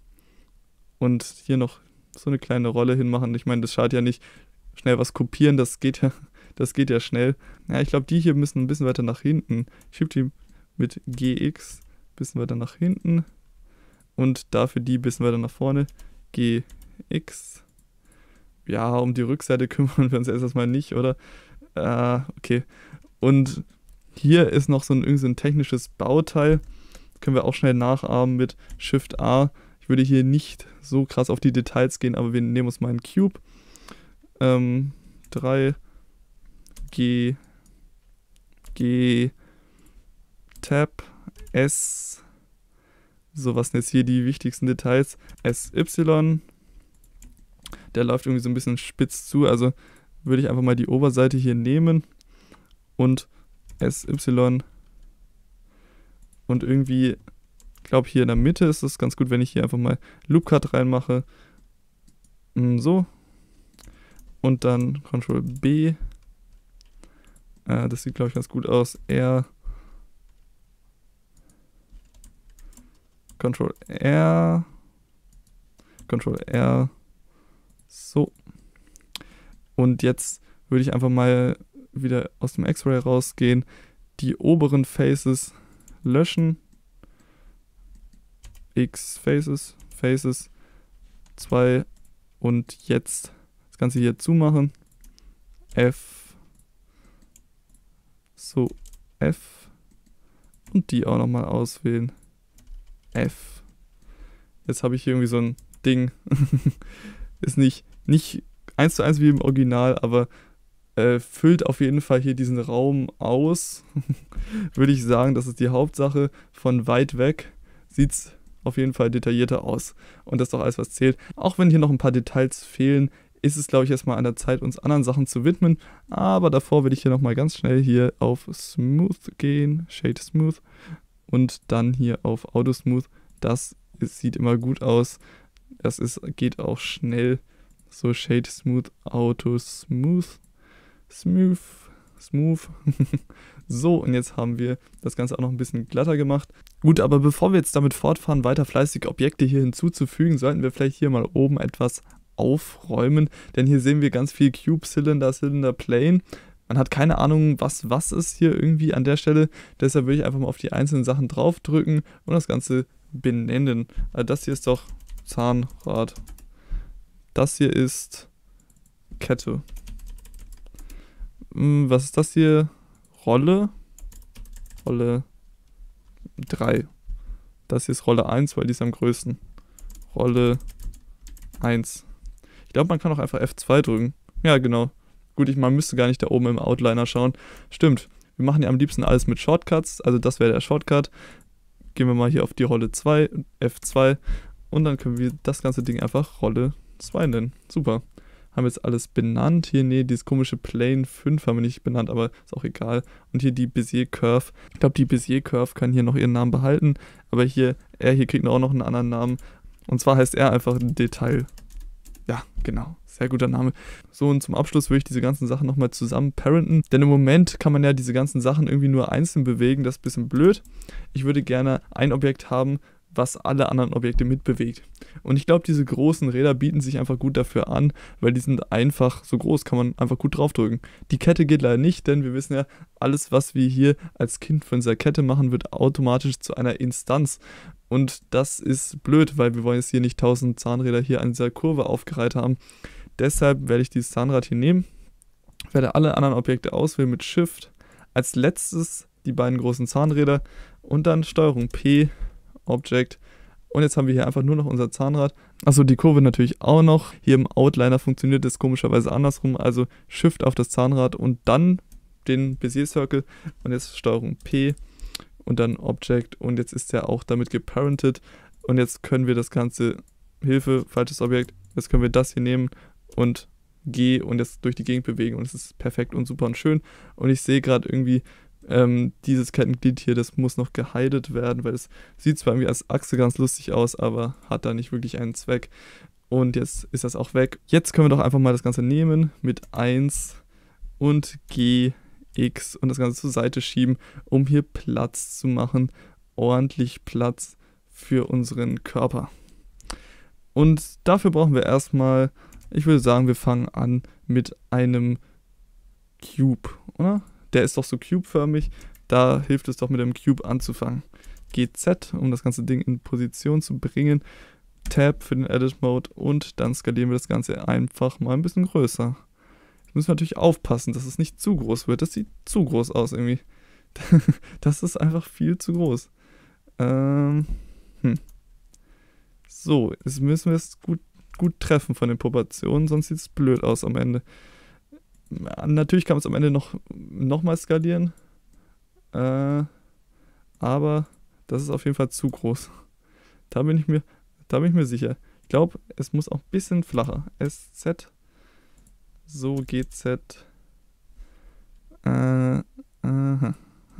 und hier noch so eine kleine Rolle hinmachen. Ich meine, das schadet ja nicht. Schnell was kopieren, das geht ja, das geht ja schnell. Ja, ich glaube, die hier müssen ein bisschen weiter nach hinten. Ich schiebe die mit G X ein bisschen weiter nach hinten. Und dafür die ein bisschen weiter nach vorne. G X. Ja, um die Rückseite kümmern wir uns erst erstmal nicht, oder? Äh, okay. Und hier ist noch so ein, irgendwie so ein technisches Bauteil. Das können wir auch schnell nachahmen mit Shift A. Ich würde hier nicht so krass auf die Details gehen, aber wir nehmen uns mal einen Cube. Ähm, drei. G. G. Tab. S. So, was sind jetzt hier die wichtigsten Details? S Y, der läuft irgendwie so ein bisschen spitz zu, also würde ich einfach mal die Oberseite hier nehmen und S Y und irgendwie, ich glaube hier in der Mitte ist es ganz gut, wenn ich hier einfach mal Loop Cut reinmache. So. Und dann Control B. Äh, das sieht, glaube ich, ganz gut aus. R. Control R, Control R, so. Und jetzt würde ich einfach mal wieder aus dem X-Ray rausgehen, die oberen Faces löschen, X Faces, Faces, zwei und jetzt das Ganze hier zumachen, F, so, F und die auch nochmal auswählen. F. Jetzt habe ich hier irgendwie so ein Ding. Ist nicht, nicht eins zu eins wie im Original, aber Äh, füllt auf jeden Fall hier diesen Raum aus. Würde ich sagen, das ist die Hauptsache. Von weit weg sieht es auf jeden Fall detaillierter aus. Und das ist doch alles, was zählt. Auch wenn hier noch ein paar Details fehlen, ist es, glaube ich, erstmal an der Zeit, uns anderen Sachen zu widmen. Aber davor will ich hier nochmal ganz schnell hier auf Smooth gehen, Shade Smooth. Und dann hier auf Auto Smooth. Das ist, sieht immer gut aus. Das ist, geht auch schnell. So, Shade Smooth, Auto Smooth. Smooth, Smooth. So, und jetzt haben wir das Ganze auch noch ein bisschen glatter gemacht. Gut, aber bevor wir jetzt damit fortfahren, weiter fleißig Objekte hier hinzuzufügen, sollten wir vielleicht hier mal oben etwas aufräumen. Denn hier sehen wir ganz viel Cube, Cylinder, Cylinder, Plane. Man hat keine Ahnung, was was ist hier irgendwie an der Stelle. Deshalb würde ich einfach mal auf die einzelnen Sachen draufdrücken und das Ganze benennen. Also das hier ist doch Zahnrad. Das hier ist Kette. Was ist das hier? Rolle. Rolle drei. Das hier ist Rolle eins, weil die ist am größten. Rolle eins. Ich glaube, man kann auch einfach F zwei drücken. Ja, genau. Gut, ich, man müsste gar nicht da oben im Outliner schauen. Stimmt. Wir machen ja am liebsten alles mit Shortcuts. Also das wäre der Shortcut. Gehen wir mal hier auf die Rolle zwei, F zwei. Und dann können wir das ganze Ding einfach Rolle zwei nennen. Super. Haben wir jetzt alles benannt. Hier, nee, dieses komische Plane fünf haben wir nicht benannt, aber ist auch egal. Und hier die Bezier Curve. Ich glaube, die Bezier Curve kann hier noch ihren Namen behalten. Aber hier, er hier kriegt auch noch einen anderen Namen. Und zwar heißt er einfach Detail. Ja, genau. Sehr guter Name. So, und zum Abschluss würde ich diese ganzen Sachen nochmal zusammen parenten. Denn im Moment kann man ja diese ganzen Sachen irgendwie nur einzeln bewegen. Das ist ein bisschen blöd. Ich würde gerne ein Objekt haben, was alle anderen Objekte mitbewegt. Und ich glaube, diese großen Räder bieten sich einfach gut dafür an, weil die sind einfach so groß, kann man einfach gut draufdrücken. Die Kette geht leider nicht, denn wir wissen ja, alles, was wir hier als Kind von dieser Kette machen, wird automatisch zu einer Instanz. Und das ist blöd, weil wir wollen jetzt hier nicht tausend Zahnräder hier an dieser Kurve aufgereiht haben. Deshalb werde ich dieses Zahnrad hier nehmen, werde alle anderen Objekte auswählen mit Shift. Als letztes die beiden großen Zahnräder und dann Steuerung P, Object. Und jetzt haben wir hier einfach nur noch unser Zahnrad. Achso, die Kurve natürlich auch noch. Hier im Outliner funktioniert das komischerweise andersrum. Also Shift auf das Zahnrad und dann den Bezier Circle. Und jetzt Steuerung P und dann Object. Und jetzt ist der auch damit geparented. Und jetzt können wir das Ganze, Hilfe, falsches Objekt. Jetzt können wir das hier nehmen und G und jetzt durch die Gegend bewegen. Und es ist perfekt und super und schön. Und ich sehe gerade irgendwie, Ähm, dieses Kettenglied hier, das muss noch gehidet werden, weil es sieht zwar irgendwie als Achse ganz lustig aus, aber hat da nicht wirklich einen Zweck. Und jetzt ist das auch weg. Jetzt können wir doch einfach mal das Ganze nehmen mit eins und G, X und das Ganze zur Seite schieben, um hier Platz zu machen. Ordentlich Platz für unseren Körper. Und dafür brauchen wir erstmal, ich würde sagen, wir fangen an mit einem Cube, oder? Der ist doch so cubeförmig, da hilft es doch mit dem Cube anzufangen. G Z, um das ganze Ding in Position zu bringen. Tab für den Edit Mode und dann skalieren wir das Ganze einfach mal ein bisschen größer. Jetzt müssen wir natürlich aufpassen, dass es nicht zu groß wird. Das sieht zu groß aus irgendwie. Das ist einfach viel zu groß. Ähm, hm. So, jetzt müssen wir es gut, gut treffen von den Proportionen, sonst sieht es blöd aus am Ende. Natürlich kann man es am Ende noch, noch mal skalieren, äh, aber das ist auf jeden Fall zu groß. Da bin ich mir, da bin ich mir sicher. Ich glaube, es muss auch ein bisschen flacher. S Z, so G Z, äh, aha, hm.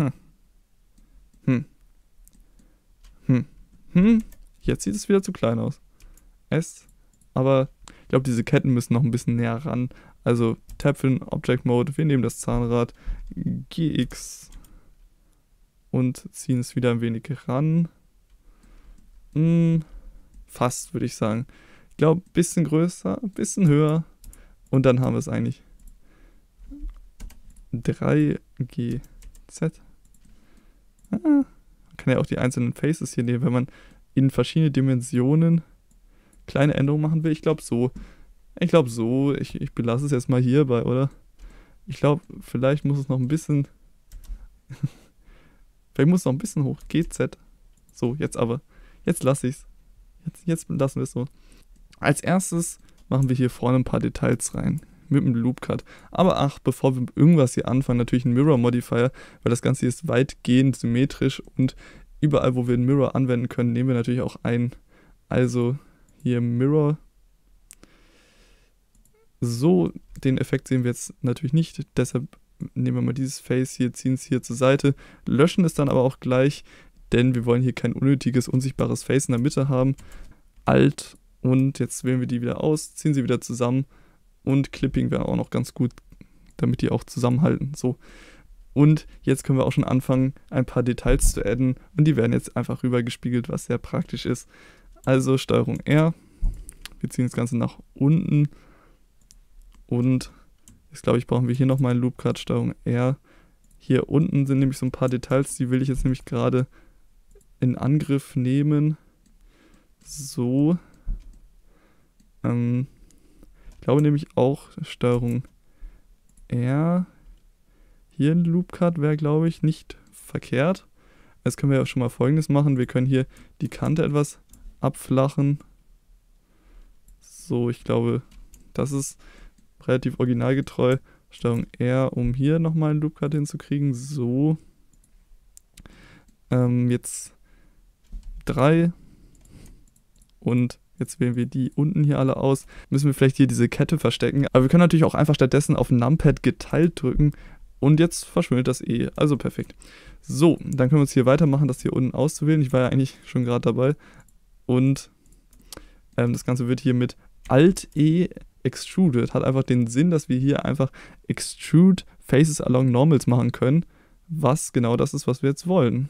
Hm. Hm. Hm. Jetzt sieht es wieder zu klein aus. S, aber ich glaube, diese Ketten müssen noch ein bisschen näher ran. Also Tab für den Object Mode, wir nehmen das Zahnrad, G X und ziehen es wieder ein wenig ran. Hm, fast, würde ich sagen. Ich glaube, ein bisschen größer, ein bisschen höher und dann haben wir es eigentlich. drei G Z. Ah, man kann ja auch die einzelnen Faces hier nehmen, wenn man in verschiedene Dimensionen kleine Änderungen machen will. Ich glaube so. Ich glaube so, ich, ich belasse es jetzt mal hierbei, oder? Ich glaube, vielleicht muss es noch ein bisschen, vielleicht muss es noch ein bisschen hoch. G Z. So, jetzt aber. Jetzt lasse ich es. Jetzt, jetzt lassen wir es so. Als erstes machen wir hier vorne ein paar Details rein. mit dem Loop Cut. Aber ach, bevor wir irgendwas hier anfangen, natürlich ein Mirror Modifier, weil das Ganze hier ist weitgehend symmetrisch und überall, wo wir einen Mirror anwenden können, nehmen wir natürlich auch ein. Also hier Mirror. So, den Effekt sehen wir jetzt natürlich nicht, deshalb nehmen wir mal dieses Face hier, ziehen es hier zur Seite, löschen es dann aber auch gleich, denn wir wollen hier kein unnötiges, unsichtbares Face in der Mitte haben. Alt und jetzt wählen wir die wieder aus, ziehen sie wieder zusammen und Clipping wäre auch noch ganz gut, damit die auch zusammenhalten. So. Und jetzt können wir auch schon anfangen, ein paar Details zu adden und die werden jetzt einfach rübergespiegelt, was sehr praktisch ist. Also Steuerung R, wir ziehen das Ganze nach unten und jetzt glaube ich, brauchen wir hier nochmal einen Loop Cut, Steuerung R. Hier unten sind nämlich so ein paar Details, die will ich jetzt nämlich gerade in Angriff nehmen. So. Ähm, ich glaube nämlich auch Steuerung R. Hier ein Loop Cut wäre, glaube ich, nicht verkehrt. Jetzt können wir ja schon mal Folgendes machen. Wir können hier die Kante etwas abflachen. So, ich glaube, das ist relativ originalgetreu. Steuerung R, um hier nochmal einen Loop Cut hinzukriegen. So. Ähm, jetzt drei. Und jetzt wählen wir die unten hier alle aus. Müssen wir vielleicht hier diese Kette verstecken. Aber wir können natürlich auch einfach stattdessen auf Numpad geteilt drücken. Und jetzt verschwindet das E. Also perfekt. So, dann können wir uns hier weitermachen, das hier unten auszuwählen. Ich war ja eigentlich schon gerade dabei. Und ähm, das Ganze wird hier mit Alt-E extruded. Hat einfach den Sinn, dass wir hier einfach Extrude Faces along Normals machen können. Was genau das ist, was wir jetzt wollen.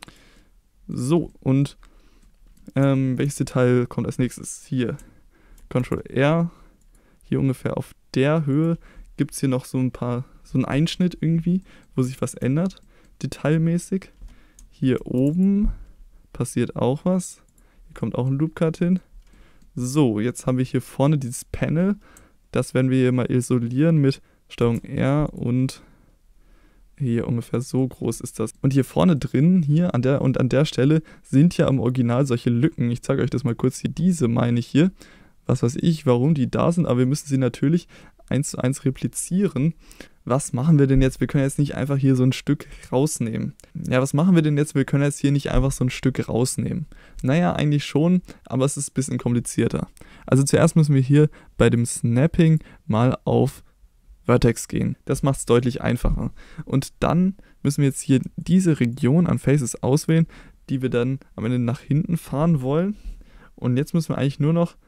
So, und Ähm, welches Detail kommt als nächstes? Hier, Control R, hier ungefähr auf der Höhe gibt es hier noch so ein paar, so einen Einschnitt irgendwie, wo sich was ändert, detailmäßig. Hier oben passiert auch was, hier kommt auch ein Loop Cut hin. So, jetzt haben wir hier vorne dieses Panel, das werden wir hier mal isolieren mit Steuerung R und hier ungefähr so groß ist das. Und hier vorne drin, hier an der und an der Stelle, sind ja im Original solche Lücken. Ich zeige euch das mal kurz hier. Diese meine ich hier. Was weiß ich, warum die da sind, aber wir müssen sie natürlich eins zu eins replizieren. Was machen wir denn jetzt? Wir können jetzt nicht einfach hier so ein Stück rausnehmen. Ja, was machen wir denn jetzt? Wir können jetzt hier nicht einfach so ein Stück rausnehmen. Naja, eigentlich schon, aber es ist ein bisschen komplizierter. Also zuerst müssen wir hier bei dem Snapping mal auf Vertex gehen. Das macht es deutlich einfacher. Und dann müssen wir jetzt hier diese Region an Faces auswählen, die wir dann am Ende nach hinten fahren wollen. Und jetzt müssen wir eigentlich nur noch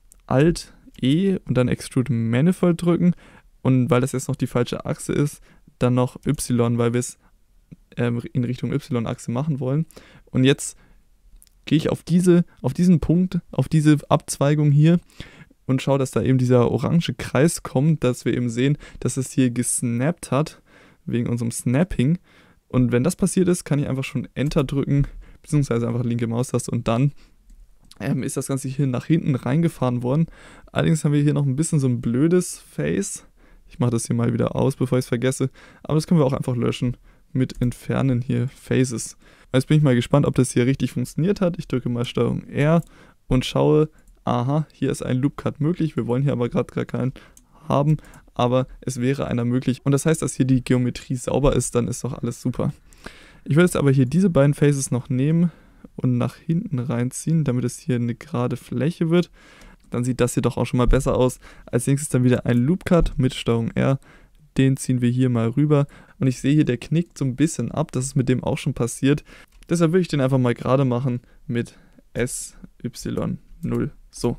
Alt-E und dann Extrude Manifold drücken. Und weil das jetzt noch die falsche Achse ist, dann noch Y, weil wir es ähm, in Richtung Y-Achse machen wollen. Und jetzt gehe ich auf, diese, auf diesen Punkt, auf diese Abzweigung hier und schaue, dass da eben dieser orange Kreis kommt, dass wir eben sehen, dass es hier gesnappt hat, wegen unserem Snapping. Und wenn das passiert ist, kann ich einfach schon Enter drücken, beziehungsweise einfach linke Maustaste und dann ähm, ist das Ganze hier nach hinten reingefahren worden. Allerdings haben wir hier noch ein bisschen so ein blödes Face. Ich mache das hier mal wieder aus, bevor ich es vergesse. Aber das können wir auch einfach löschen mit Entfernen hier Faces. Jetzt bin ich mal gespannt, ob das hier richtig funktioniert hat. Ich drücke mal Steuerung R und schaue, aha, hier ist ein Loop Cut möglich. Wir wollen hier aber gerade gar keinen haben, aber es wäre einer möglich. Und das heißt, dass hier die Geometrie sauber ist, dann ist doch alles super. Ich will jetzt aber hier diese beiden Faces noch nehmen und nach hinten reinziehen, damit es hier eine gerade Fläche wird. Dann sieht das hier doch auch schon mal besser aus. Als nächstes dann wieder ein Loop Cut mit Steuerung R. Den ziehen wir hier mal rüber. Und ich sehe hier, der knickt so ein bisschen ab. Das ist mit dem auch schon passiert. Deshalb will ich den einfach mal gerade machen mit S Y null. So.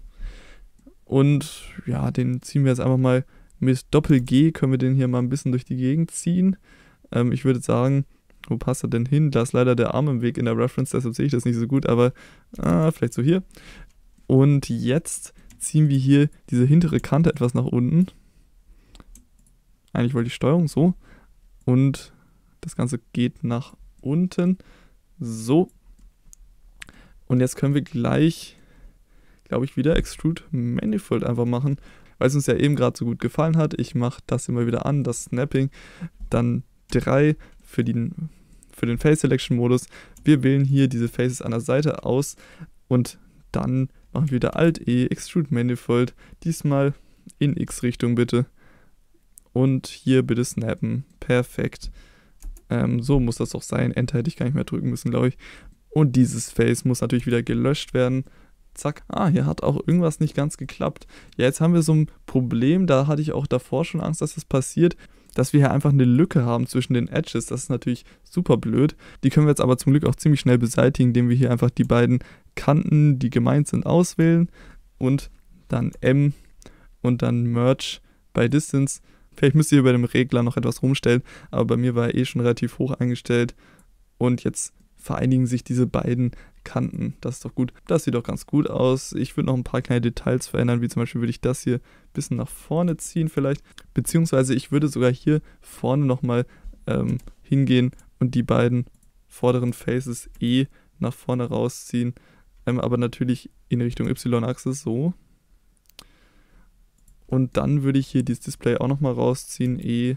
Und ja, den ziehen wir jetzt einfach mal mit Doppel-G. Können wir den hier mal ein bisschen durch die Gegend ziehen. Ähm, ich würde sagen, wo passt er denn hin? Da ist leider der Arm im Weg in der Reference, deshalb sehe ich das nicht so gut. Aber ah, vielleicht so hier. Und jetzt ziehen wir hier diese hintere Kante etwas nach unten. Eigentlich wollte ich Steuerung so. Und das Ganze geht nach unten. So. Und jetzt können wir gleich, glaube ich, wieder Extrude Manifold einfach machen, weil es uns ja eben gerade so gut gefallen hat. Ich mache das immer wieder an, das Snapping. Dann drei für, den, für den Face Selection Modus. Wir wählen hier diese Faces an der Seite aus und dann machen wir wieder Alt-E, Extrude Manifold. Diesmal in X-Richtung bitte. Und hier bitte snappen. Perfekt. Ähm, so muss das auch sein. Enter hätte ich gar nicht mehr drücken müssen, glaube ich. Und dieses Face muss natürlich wieder gelöscht werden. Zack. Ah, hier hat auch irgendwas nicht ganz geklappt. Ja, jetzt haben wir so ein Problem. Da hatte ich auch davor schon Angst, dass das passiert. Dass wir hier einfach eine Lücke haben zwischen den Edges. Das ist natürlich super blöd. Die können wir jetzt aber zum Glück auch ziemlich schnell beseitigen, indem wir hier einfach die beiden Kanten, die gemeint sind, auswählen. Und dann M und dann Merge by Distance. Vielleicht müsst ihr hier bei dem Regler noch etwas rumstellen, aber bei mir war er eh schon relativ hoch eingestellt. Und jetzt vereinigen sich diese beiden Kanten. Das ist doch gut. Das sieht doch ganz gut aus. Ich würde noch ein paar kleine Details verändern, wie zum Beispiel würde ich das hier ein bisschen nach vorne ziehen vielleicht. Beziehungsweise ich würde sogar hier vorne nochmal ähm, hingehen und die beiden vorderen Faces eh nach vorne rausziehen. Ähm, aber natürlich in Richtung Y-Achse so. Und dann würde ich hier dieses Display auch nochmal rausziehen, E.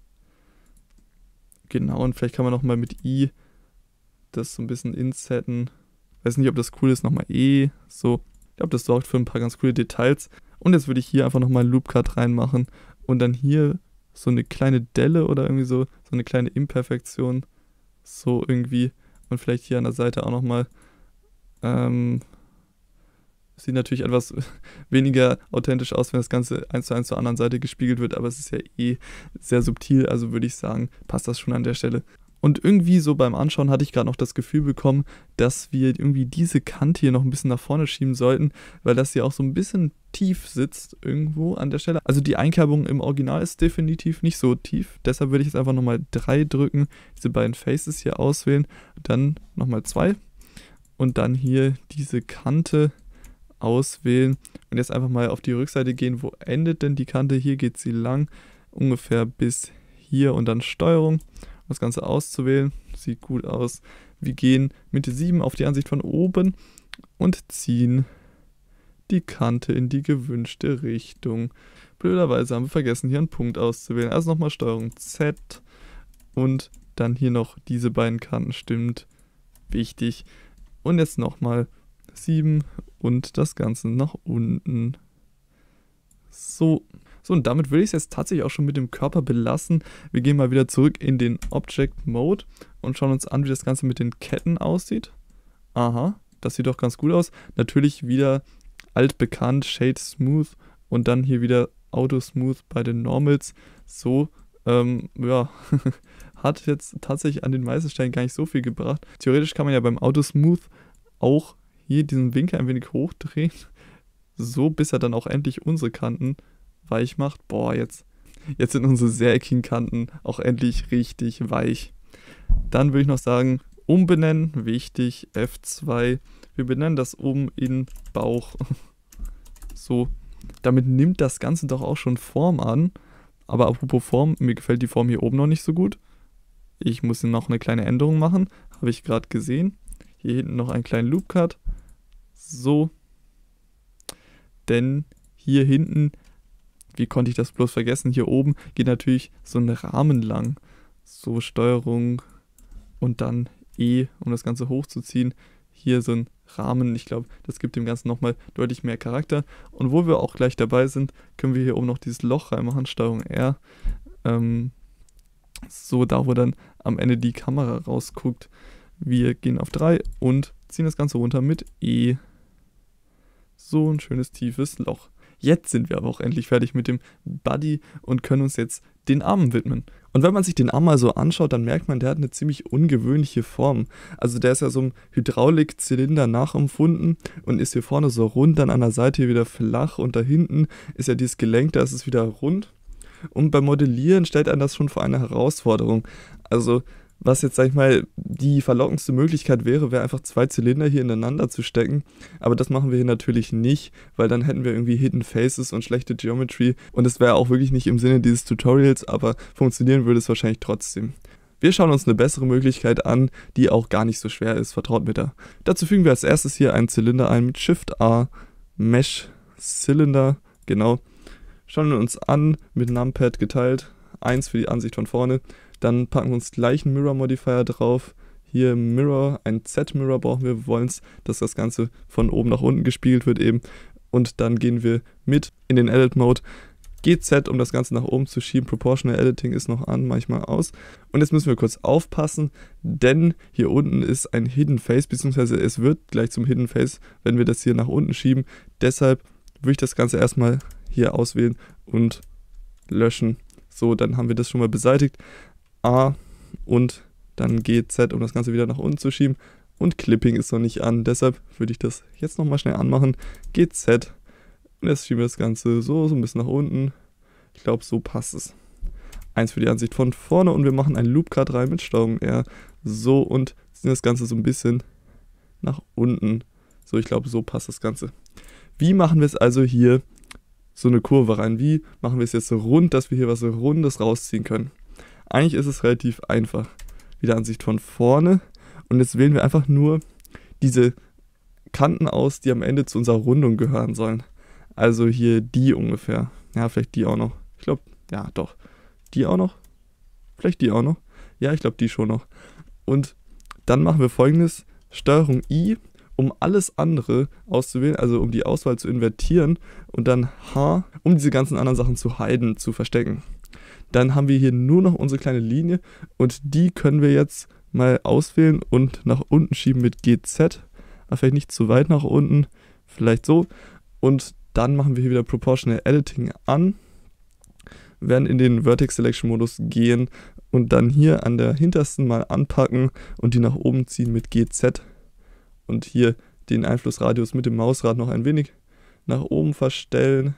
Genau, und vielleicht kann man nochmal mit I das so ein bisschen insetten. Weiß nicht, ob das cool ist, nochmal E. So, ich glaube, das sorgt für ein paar ganz coole Details. Und jetzt würde ich hier einfach nochmal einen Loop-Cut reinmachen. Und dann hier so eine kleine Delle oder irgendwie so, so eine kleine Imperfektion. So irgendwie. Und vielleicht hier an der Seite auch nochmal. Ähm... Sieht natürlich etwas weniger authentisch aus, wenn das Ganze eins zu eins zur anderen Seite gespiegelt wird, aber es ist ja eh sehr subtil, also würde ich sagen, passt das schon an der Stelle. Und irgendwie so beim Anschauen hatte ich gerade noch das Gefühl bekommen, dass wir irgendwie diese Kante hier noch ein bisschen nach vorne schieben sollten, weil das hier auch so ein bisschen tief sitzt irgendwo an der Stelle. Also die Einkerbung im Original ist definitiv nicht so tief, deshalb würde ich jetzt einfach nochmal drei drücken, diese beiden Faces hier auswählen, dann nochmal zwei und dann hier diese Kante auswählen und jetzt einfach mal auf die Rückseite gehen. Wo endet denn die Kante? Hier geht sie lang, ungefähr bis hier und dann Steuerung, um das Ganze auszuwählen. Sieht gut aus. Wir gehen Mitte sieben auf die Ansicht von oben und ziehen die Kante in die gewünschte Richtung. Blöderweise haben wir vergessen, hier einen Punkt auszuwählen. Also nochmal Steuerung Z und dann hier noch diese beiden Kanten, stimmt. Wichtig. Und jetzt nochmal sieben und das Ganze nach unten. So. So, und damit würde ich es jetzt tatsächlich auch schon mit dem Körper belassen. Wir gehen mal wieder zurück in den Object Mode und schauen uns an, wie das Ganze mit den Ketten aussieht. Aha, das sieht doch ganz gut aus. Natürlich wieder altbekannt, Shade Smooth und dann hier wieder Auto Smooth bei den Normals. So, ähm, ja, hat jetzt tatsächlich an den meisten Stellen gar nicht so viel gebracht. Theoretisch kann man ja beim Auto Smooth auch hier diesen Winkel ein wenig hochdrehen, so bis er dann auch endlich unsere Kanten weich macht. Boah, jetzt, jetzt sind unsere sehr eckigen Kanten auch endlich richtig weich. Dann würde ich noch sagen, umbenennen, wichtig, F zwei. Wir benennen das um in Bauch. So, damit nimmt das Ganze doch auch schon Form an. Aber apropos Form, mir gefällt die Form hier oben noch nicht so gut. Ich muss noch eine kleine Änderung machen, habe ich gerade gesehen. Hier hinten noch einen kleinen Loop-Cut. So. Denn hier hinten, wie konnte ich das bloß vergessen, hier oben geht natürlich so ein Rahmen lang. So Steuerung und dann E, um das Ganze hochzuziehen. Hier so ein Rahmen, ich glaube, das gibt dem Ganzen nochmal deutlich mehr Charakter. Und wo wir auch gleich dabei sind, können wir hier oben noch dieses Loch reinmachen, Steuerung R. Ähm, so, da wo dann am Ende die Kamera rausguckt. Wir gehen auf drei und ziehen das Ganze runter mit E. So ein schönes tiefes Loch. Jetzt sind wir aber auch endlich fertig mit dem Buddy und können uns jetzt den Armen widmen. Und wenn man sich den Arm mal so anschaut, dann merkt man, der hat eine ziemlich ungewöhnliche Form. Also der ist ja so ein Hydraulikzylinder nachempfunden und ist hier vorne so rund, dann an der Seite hier wieder flach und da hinten ist ja dieses Gelenk, da ist es wieder rund. Und beim Modellieren stellt einen das schon vor eine Herausforderung. Also was jetzt, sag ich mal, die verlockendste Möglichkeit wäre, wäre einfach zwei Zylinder hier ineinander zu stecken. Aber das machen wir hier natürlich nicht, weil dann hätten wir irgendwie Hidden Faces und schlechte Geometry. Und das wäre auch wirklich nicht im Sinne dieses Tutorials, aber funktionieren würde es wahrscheinlich trotzdem. Wir schauen uns eine bessere Möglichkeit an, die auch gar nicht so schwer ist, vertraut mir da. Dazu fügen wir als erstes hier einen Zylinder ein mit Shift A, Mesh Cylinder, genau. Schauen wir uns an, mit Numpad geteilt, eins für die Ansicht von vorne. Dann packen wir uns gleich einen Mirror Modifier drauf. Hier Mirror, ein Z-Mirror brauchen wir. Wir wollen es, dass das Ganze von oben nach unten gespiegelt wird eben. Und dann gehen wir mit in den Edit Mode, G Z, um das Ganze nach oben zu schieben. Proportional Editing ist noch an, manchmal aus. Und jetzt müssen wir kurz aufpassen, denn hier unten ist ein Hidden Face, beziehungsweise es wird gleich zum Hidden Face, wenn wir das hier nach unten schieben. Deshalb würde ich das Ganze erstmal hier auswählen und löschen. So, dann haben wir das schon mal beseitigt. A und dann G Z, um das Ganze wieder nach unten zu schieben. Und Clipping ist noch nicht an, deshalb würde ich das jetzt nochmal schnell anmachen. G Z. Und jetzt schieben wir das Ganze so, so ein bisschen nach unten. Ich glaube, so passt es. Eins für die Ansicht von vorne und wir machen einen Loop Cut rein mit Steuerung R. So und ziehen das Ganze so ein bisschen nach unten. So, ich glaube, so passt das Ganze. Wie machen wir es also hier so eine Kurve rein? Wie machen wir es jetzt so rund, dass wir hier was so Rundes rausziehen können? Eigentlich ist es relativ einfach. Wieder Ansicht von vorne. Und jetzt wählen wir einfach nur diese Kanten aus, die am Ende zu unserer Rundung gehören sollen. Also hier die ungefähr. Ja, vielleicht die auch noch. Ich glaube, ja doch. Die auch noch? Vielleicht die auch noch? Ja, ich glaube die schon noch. Und dann machen wir folgendes. Steuerung I, um alles andere auszuwählen, also um die Auswahl zu invertieren. Und dann H, um diese ganzen anderen Sachen zu hiden, zu verstecken. Dann haben wir hier nur noch unsere kleine Linie. Und die können wir jetzt mal auswählen und nach unten schieben mit G Z. Aber vielleicht nicht zu weit nach unten. Vielleicht so. Und dann machen wir hier wieder Proportional Editing an, werden in den Vertex Selection Modus gehen und dann hier an der hintersten mal anpacken und die nach oben ziehen mit G Z und hier den Einflussradius mit dem Mausrad noch ein wenig nach oben verstellen.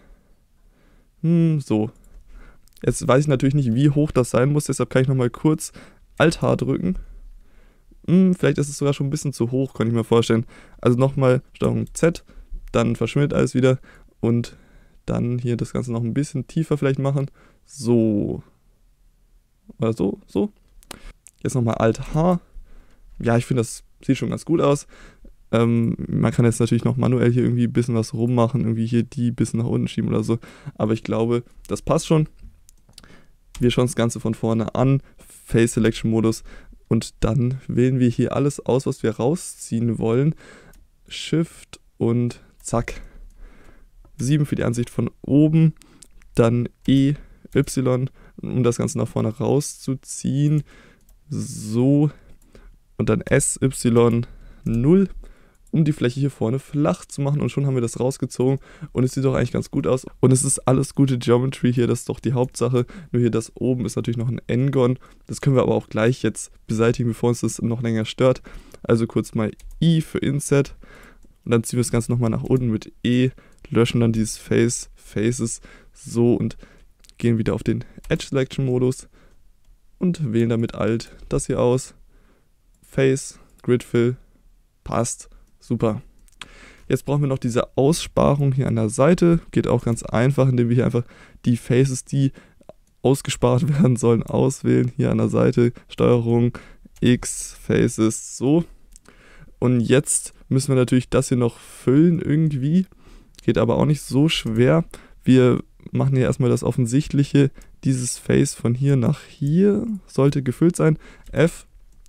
Hm, so. Jetzt weiß ich natürlich nicht, wie hoch das sein muss, deshalb kann ich nochmal kurz Alt-H drücken. Hm, vielleicht ist es sogar schon ein bisschen zu hoch, kann ich mir vorstellen. Also nochmal Steuerung Z, dann verschwindet alles wieder. Und dann hier das Ganze noch ein bisschen tiefer vielleicht machen. So. Oder so, so. Jetzt nochmal Alt-H. Ja, ich finde, das sieht schon ganz gut aus. Ähm, man kann jetzt natürlich noch manuell hier irgendwie ein bisschen was rummachen. Irgendwie hier die ein bisschen nach unten schieben oder so. Aber ich glaube, das passt schon. Wir schauen das Ganze von vorne an. Face Selection Modus. Und dann wählen wir hier alles aus, was wir rausziehen wollen. Shift und zack. sieben für die Ansicht von oben, dann E, Y, um das Ganze nach vorne rauszuziehen, so, und dann S, Y, null, um die Fläche hier vorne flach zu machen und schon haben wir das rausgezogen und es sieht doch eigentlich ganz gut aus und es ist alles gute Geometry hier, das ist doch die Hauptsache, nur hier das oben ist natürlich noch ein N-Gon, das können wir aber auch gleich jetzt beseitigen, bevor uns das noch länger stört, also kurz mal I für Inset und dann ziehen wir das Ganze nochmal nach unten mit E, löschen dann dieses Face, Faces so und gehen wieder auf den Edge Selection Modus und wählen damit Alt das hier aus. Face, Grid Fill, passt, super. Jetzt brauchen wir noch diese Aussparung hier an der Seite, geht auch ganz einfach, indem wir hier einfach die Faces, die ausgespart werden sollen, auswählen. Hier an der Seite Steuerung X, Faces, so. Und jetzt müssen wir natürlich das hier noch füllen irgendwie. Geht aber auch nicht so schwer. Wir machen hier erstmal das Offensichtliche. Dieses Face von hier nach hier sollte gefüllt sein. F.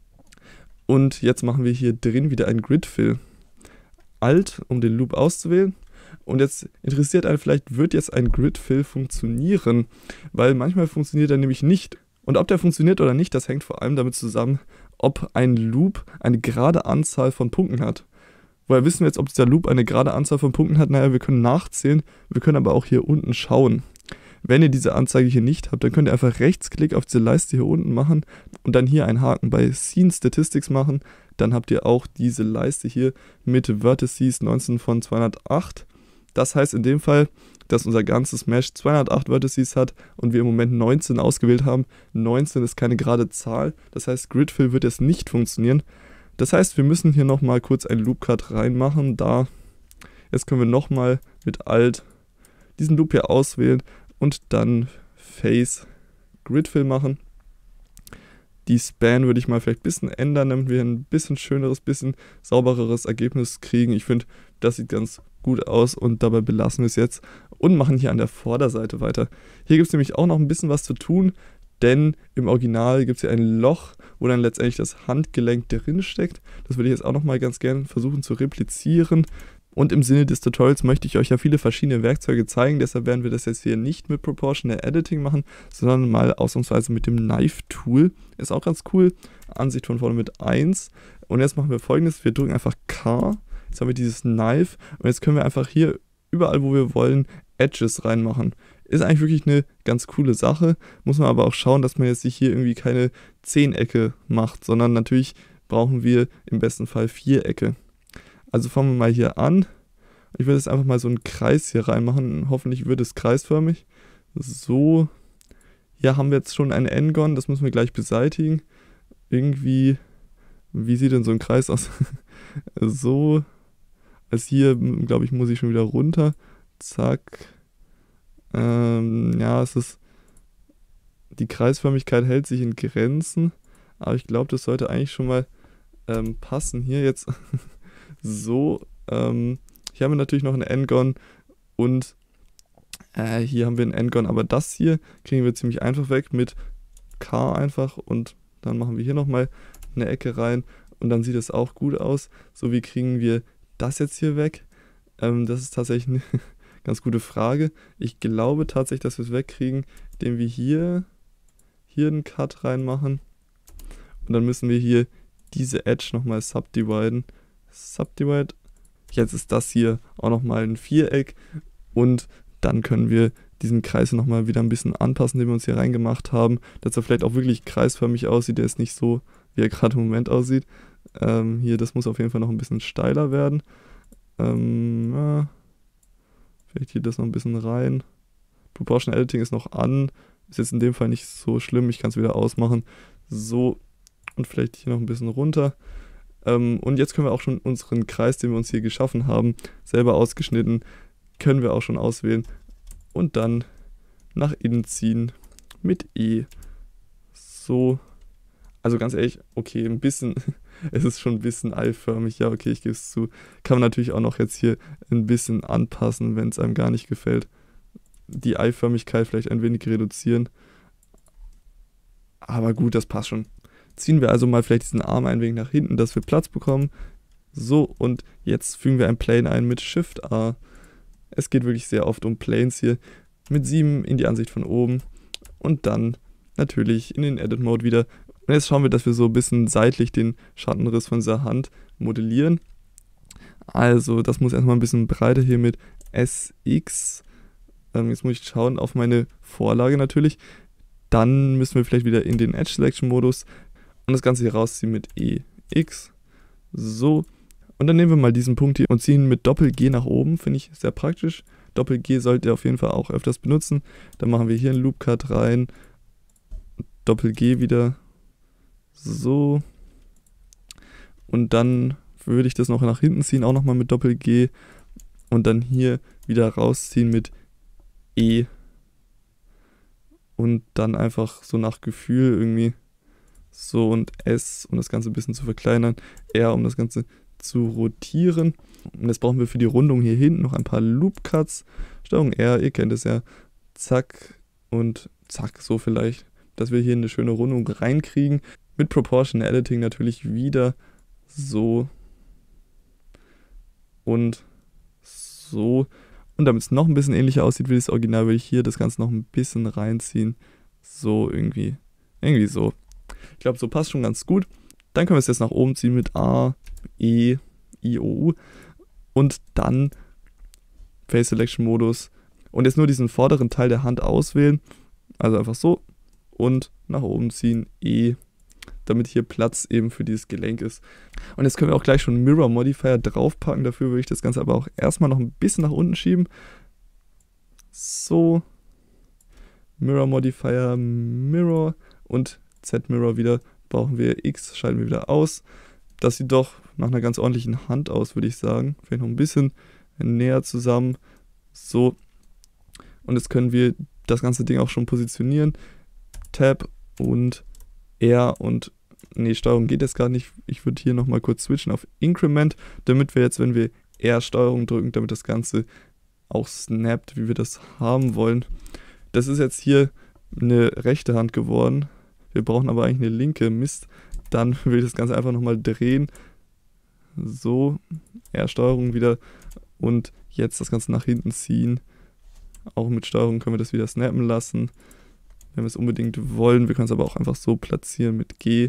Und jetzt machen wir hier drin wieder ein Grid Fill. Alt, um den Loop auszuwählen. Und jetzt interessiert einen vielleicht, wird jetzt ein Grid Fill funktionieren? Weil manchmal funktioniert er nämlich nicht. Und ob der funktioniert oder nicht, das hängt vor allem damit zusammen, ob ein Loop eine gerade Anzahl von Punkten hat. Woher wissen wir jetzt, ob dieser Loop eine gerade Anzahl von Punkten hat? Naja, wir können nachzählen, wir können aber auch hier unten schauen. Wenn ihr diese Anzeige hier nicht habt, dann könnt ihr einfach Rechtsklick auf diese Leiste hier unten machen und dann hier einen Haken bei Scene Statistics machen. Dann habt ihr auch diese Leiste hier mit Vertices neunzehn von zweihundertacht. Das heißt in dem Fall, dass unser ganzes Mesh zweihundertacht Vertices hat und wir im Moment neunzehn ausgewählt haben. neunzehn ist keine gerade Zahl, das heißt Grid Fill wird jetzt nicht funktionieren. Das heißt, wir müssen hier nochmal kurz einen Loop Cut reinmachen, da jetzt können wir nochmal mit Alt diesen Loop hier auswählen und dann Face Grid Fill machen. Die Span würde ich mal vielleicht ein bisschen ändern, damit wir ein bisschen schöneres, bisschen saubereres Ergebnis kriegen. Ich finde, das sieht ganz gut aus und dabei belassen wir es jetzt und machen hier an der Vorderseite weiter. Hier gibt es nämlich auch noch ein bisschen was zu tun, denn im Original gibt es hier ein Loch, wo dann letztendlich das Handgelenk drin steckt. Das würde ich jetzt auch nochmal ganz gerne versuchen zu replizieren. Und im Sinne des Tutorials möchte ich euch ja viele verschiedene Werkzeuge zeigen, deshalb werden wir das jetzt hier nicht mit Proportional Editing machen, sondern mal ausnahmsweise mit dem Knife Tool. Ist auch ganz cool. Ansicht von vorne mit eins. Und jetzt machen wir Folgendes, wir drücken einfach K, jetzt haben wir dieses Knife und jetzt können wir einfach hier überall, wo wir wollen, Edges reinmachen. Ist eigentlich wirklich eine ganz coole Sache, muss man aber auch schauen, dass man jetzt sich hier irgendwie keine Zehnecke macht, sondern natürlich brauchen wir im besten Fall Vierecke. Also fangen wir mal hier an. Ich würde jetzt einfach mal so einen Kreis hier reinmachen. Hoffentlich wird es kreisförmig. So. Hier haben wir jetzt schon ein N-Gon. Das müssen wir gleich beseitigen. Irgendwie. Wie sieht denn so ein Kreis aus? So. Als hier, glaube ich, muss ich schon wieder runter. Zack. Ähm, ja, es ist. Die Kreisförmigkeit hält sich in Grenzen. Aber ich glaube, das sollte eigentlich schon mal ähm, passen. Hier jetzt. So, ähm, hier haben wir natürlich noch einen N-Gon und äh, hier haben wir einen N-Gon, aber das hier kriegen wir ziemlich einfach weg mit K einfach und dann machen wir hier nochmal eine Ecke rein und dann sieht es auch gut aus. So, wie kriegen wir das jetzt hier weg? Ähm, das ist tatsächlich eine ganz gute Frage. Ich glaube tatsächlich, dass wir es wegkriegen, indem wir hier, hier einen Cut reinmachen und dann müssen wir hier diese Edge nochmal subdividen. Subdivide. Jetzt ist das hier auch nochmal ein Viereck und dann können wir diesen Kreis nochmal wieder ein bisschen anpassen, den wir uns hier reingemacht haben, dass er vielleicht auch wirklich kreisförmig aussieht, der ist nicht so, wie er gerade im Moment aussieht. Ähm, hier, das muss auf jeden Fall noch ein bisschen steiler werden. Ähm, ja. Vielleicht hier das noch ein bisschen rein. Proportional Editing ist noch an, ist jetzt in dem Fall nicht so schlimm, ich kann es wieder ausmachen. So, und vielleicht hier noch ein bisschen runter. Und jetzt können wir auch schon unseren Kreis, den wir uns hier geschaffen haben, selber ausgeschnitten, können wir auch schon auswählen und dann nach innen ziehen mit E. So, also ganz ehrlich, okay, ein bisschen, es ist schon ein bisschen eiförmig, ja okay, ich gebe es zu. Kann man natürlich auch noch jetzt hier ein bisschen anpassen, wenn es einem gar nicht gefällt. Die Eiförmigkeit vielleicht ein wenig reduzieren. Aber gut, das passt schon. Ziehen wir also mal vielleicht diesen Arm ein wenig nach hinten, dass wir Platz bekommen. So, und jetzt fügen wir ein Plane ein mit Shift A. Es geht wirklich sehr oft um Planes hier. Mit sieben in die Ansicht von oben. Und dann natürlich in den Edit Mode wieder. Und jetzt schauen wir, dass wir so ein bisschen seitlich den Schattenriss von dieser Hand modellieren. Also, das muss erstmal ein bisschen breiter hier mit S X. Ähm, jetzt muss ich schauen auf meine Vorlage natürlich. Dann müssen wir vielleicht wieder in den Edge Selection Modus und das Ganze hier rausziehen mit E X. So. Und dann nehmen wir mal diesen Punkt hier und ziehen mit Doppel-G nach oben. Finde ich sehr praktisch. Doppel-G sollt ihr auf jeden Fall auch öfters benutzen. Dann machen wir hier einen Loop-Cut rein. Doppel-G wieder. So. Und dann würde ich das noch nach hinten ziehen, auch nochmal mit Doppel-G. Und dann hier wieder rausziehen mit E. Und dann einfach so nach Gefühl irgendwie so und S, um das Ganze ein bisschen zu verkleinern, R, um das Ganze zu rotieren. Und jetzt brauchen wir für die Rundung hier hinten noch ein paar Loop-Cuts. Steuerung R, ihr kennt es ja. Zack und zack, so vielleicht, dass wir hier eine schöne Rundung reinkriegen. Mit Proportional Editing natürlich wieder so und so. Und damit es noch ein bisschen ähnlicher aussieht wie das Original, würde ich hier das Ganze noch ein bisschen reinziehen. So irgendwie. Irgendwie so. Ich glaube, so passt schon ganz gut. Dann können wir es jetzt nach oben ziehen mit A, E, I, O, U. Und dann Face Selection Modus. Und jetzt nur diesen vorderen Teil der Hand auswählen. Also einfach so. Und nach oben ziehen, E, damit hier Platz eben für dieses Gelenk ist. Und jetzt können wir auch gleich schon Mirror Modifier draufpacken. Dafür würde ich das Ganze aber auch erstmal noch ein bisschen nach unten schieben. So. Mirror Modifier, Mirror und Z-Mirror wieder. Brauchen wir X, schalten wir wieder aus. Das sieht doch nach einer ganz ordentlichen Hand aus, würde ich sagen. Vielleicht noch ein bisschen näher zusammen. So. Und jetzt können wir das ganze Ding auch schon positionieren. Tab und R und nee, Steuerung geht jetzt gar nicht. Ich würde hier nochmal kurz switchen auf Increment, damit wir jetzt, wenn wir R Steuerung drücken, damit das Ganze auch snappt, wie wir das haben wollen. Das ist jetzt hier eine rechte Hand geworden. Wir brauchen aber eigentlich eine linke. Mist. Dann will ich das Ganze einfach nochmal drehen. So, R Steuerung wieder und jetzt das Ganze nach hinten ziehen. Auch mit Steuerung können wir das wieder snappen lassen, wenn wir es unbedingt wollen. Wir können es aber auch einfach so platzieren mit G.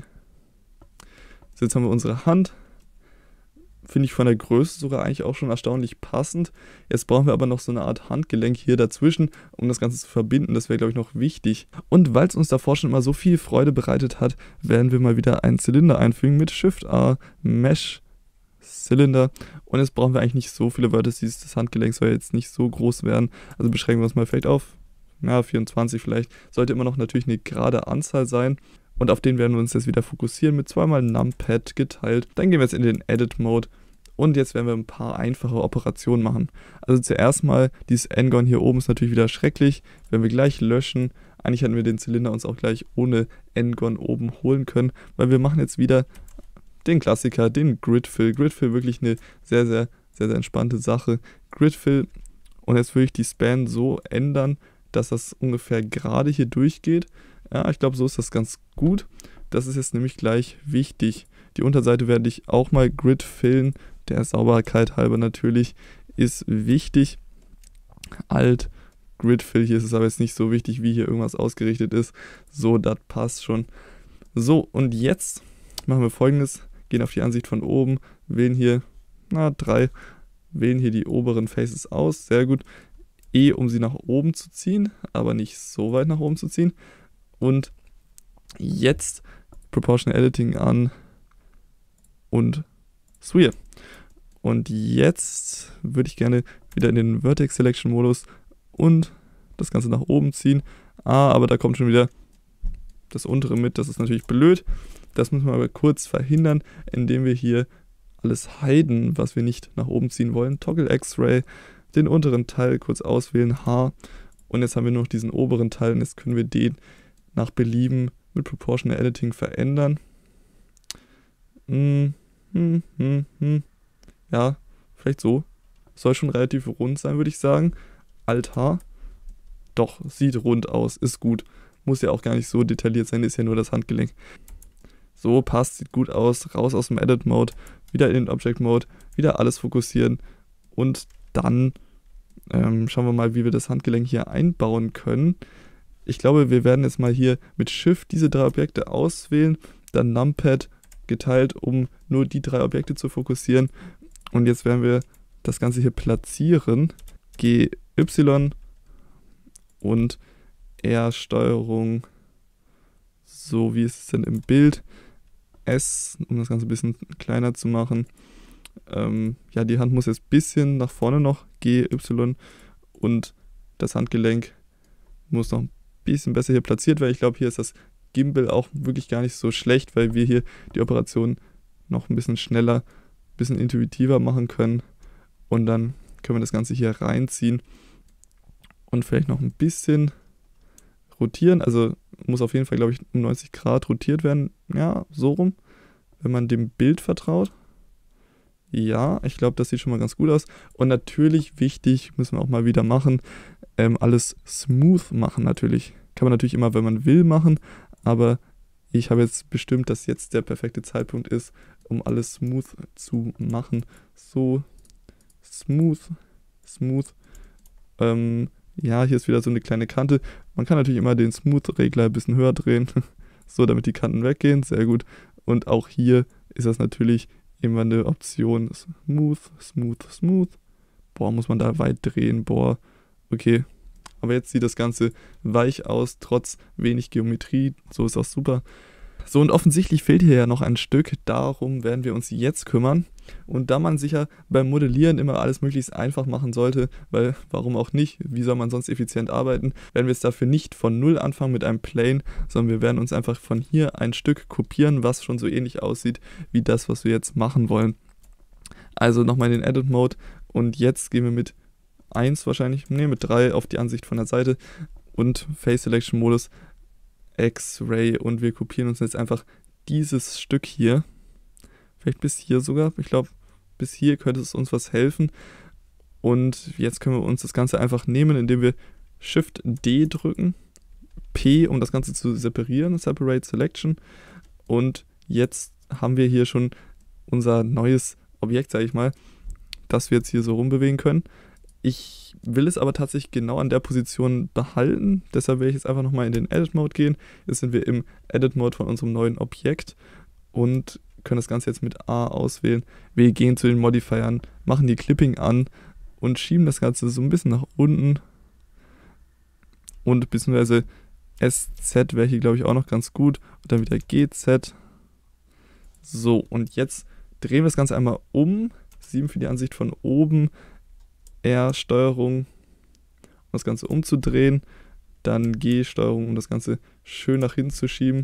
So, jetzt haben wir unsere Hand. Finde ich von der Größe sogar eigentlich auch schon erstaunlich passend. Jetzt brauchen wir aber noch so eine Art Handgelenk hier dazwischen, um das Ganze zu verbinden. Das wäre, glaube ich, noch wichtig. Und weil es uns davor schon immer so viel Freude bereitet hat, werden wir mal wieder einen Zylinder einfügen mit Shift-A, Mesh, Zylinder. Und jetzt brauchen wir eigentlich nicht so viele Vertices. Das Handgelenk soll jetzt nicht so groß werden. Also beschränken wir uns mal vielleicht auf ja, vierundzwanzig vielleicht. Sollte immer noch natürlich eine gerade Anzahl sein. Und auf den werden wir uns jetzt wieder fokussieren mit zweimal Numpad geteilt. Dann gehen wir jetzt in den Edit-Mode und jetzt werden wir ein paar einfache Operationen machen. Also zuerst mal, dieses N-Gon hier oben ist natürlich wieder schrecklich. Werden wir gleich löschen. Eigentlich hätten wir den Zylinder uns auch gleich ohne N-Gon oben holen können, weil wir machen jetzt wieder den Klassiker, den Grid-Fill. Grid-Fill wirklich eine sehr, sehr, sehr, sehr entspannte Sache. Grid-Fill und jetzt würde ich die Span so ändern, dass das ungefähr gerade hier durchgeht. Ja, ich glaube, so ist das ganz gut. Das ist jetzt nämlich gleich wichtig. Die Unterseite werde ich auch mal Grid fillen. Der Sauberkeit halber natürlich ist wichtig. Alt, Grid Fill, hier ist es aber jetzt nicht so wichtig, wie hier irgendwas ausgerichtet ist. So, das passt schon. So, und jetzt machen wir Folgendes. Gehen auf die Ansicht von oben, wählen hier, na, drei, wählen hier die oberen Faces aus. Sehr gut. E, um sie nach oben zu ziehen, aber nicht so weit nach oben zu ziehen. Und jetzt Proportional Editing an und Sphere. Und jetzt würde ich gerne wieder in den Vertex Selection Modus und das Ganze nach oben ziehen. Ah, aber da kommt schon wieder das untere mit, das ist natürlich blöd. Das müssen wir aber kurz verhindern, indem wir hier alles hiden, was wir nicht nach oben ziehen wollen. Toggle X-Ray, den unteren Teil kurz auswählen, H. Und jetzt haben wir nur noch diesen oberen Teil und jetzt können wir den nach Belieben mit Proportional Editing verändern. Hm, hm, hm, hm. Ja, vielleicht so. Soll schon relativ rund sein, würde ich sagen. Alt-H. Doch, sieht rund aus, ist gut. Muss ja auch gar nicht so detailliert sein, ist ja nur das Handgelenk. So, passt, sieht gut aus. Raus aus dem Edit-Mode, wieder in den Object-Mode, wieder alles fokussieren. Und dann ähm, schauen wir mal, wie wir das Handgelenk hier einbauen können. Ich glaube, wir werden jetzt mal hier mit Shift diese drei Objekte auswählen, dann Numpad geteilt, um nur die drei Objekte zu fokussieren. Und jetzt werden wir das Ganze hier platzieren. G Y und R-Steuerung, so wie ist es denn im Bild, S, um das Ganze ein bisschen kleiner zu machen. Ähm, ja, die Hand muss jetzt ein bisschen nach vorne noch, G Y, und das Handgelenk muss noch ein bisschen besser hier platziert werden. Ich glaube, hier ist das Gimbal auch wirklich gar nicht so schlecht, weil wir hier die Operation noch ein bisschen schneller, ein bisschen intuitiver machen können. Und dann können wir das Ganze hier reinziehen und vielleicht noch ein bisschen rotieren. Also muss auf jeden Fall, glaube ich, um neunzig Grad rotiert werden. Ja, so rum, wenn man dem Bild vertraut. Ja, ich glaube, das sieht schon mal ganz gut aus. Und natürlich wichtig, müssen wir auch mal wieder machen, ähm, alles smooth machen natürlich. Kann man natürlich immer, wenn man will, machen, aber ich habe jetzt bestimmt, dass jetzt der perfekte Zeitpunkt ist, um alles smooth zu machen. So, smooth, smooth. Ähm, ja, hier ist wieder so eine kleine Kante. Man kann natürlich immer den Smooth-Regler ein bisschen höher drehen, so damit die Kanten weggehen, sehr gut. Und auch hier ist das natürlich immer eine Option. Smooth, smooth, smooth. Boah, muss man da weit drehen, boah. Okay, aber jetzt sieht das Ganze weich aus, trotz wenig Geometrie. So ist auch super. So, und offensichtlich fehlt hier ja noch ein Stück. Darum werden wir uns jetzt kümmern. Und da man sicher beim Modellieren immer alles möglichst einfach machen sollte, weil warum auch nicht, wie soll man sonst effizient arbeiten, werden wir jetzt dafür nicht von null anfangen mit einem Plane, sondern wir werden uns einfach von hier ein Stück kopieren, was schon so ähnlich aussieht wie das, was wir jetzt machen wollen. Also nochmal in den Edit-Mode und jetzt gehen wir mit eins wahrscheinlich, ne, mit drei auf die Ansicht von der Seite und Face Selection Modus X-Ray und wir kopieren uns jetzt einfach dieses Stück hier. Vielleicht bis hier sogar. Ich glaube, bis hier könnte es uns was helfen. Und jetzt können wir uns das Ganze einfach nehmen, indem wir Shift D drücken. P, um das Ganze zu separieren. Separate Selection. Und jetzt haben wir hier schon unser neues Objekt, sage ich mal. das wir jetzt hier so rumbewegen können. Ich will es aber tatsächlich genau an der Position behalten, deshalb werde ich jetzt einfach nochmal in den Edit-Mode gehen. Jetzt sind wir im Edit-Mode von unserem neuen Objekt und können das Ganze jetzt mit A auswählen. Wir gehen zu den Modifiern, machen die Clipping an und schieben das Ganze so ein bisschen nach unten. Und beziehungsweise S Z wäre hier, glaube ich, auch noch ganz gut. Und dann wieder G Z. So, und jetzt drehen wir das Ganze einmal um. sieben für die Ansicht von oben. R, Steuerung, um das Ganze umzudrehen. Dann G, Steuerung, um das Ganze schön nach hinten zu schieben.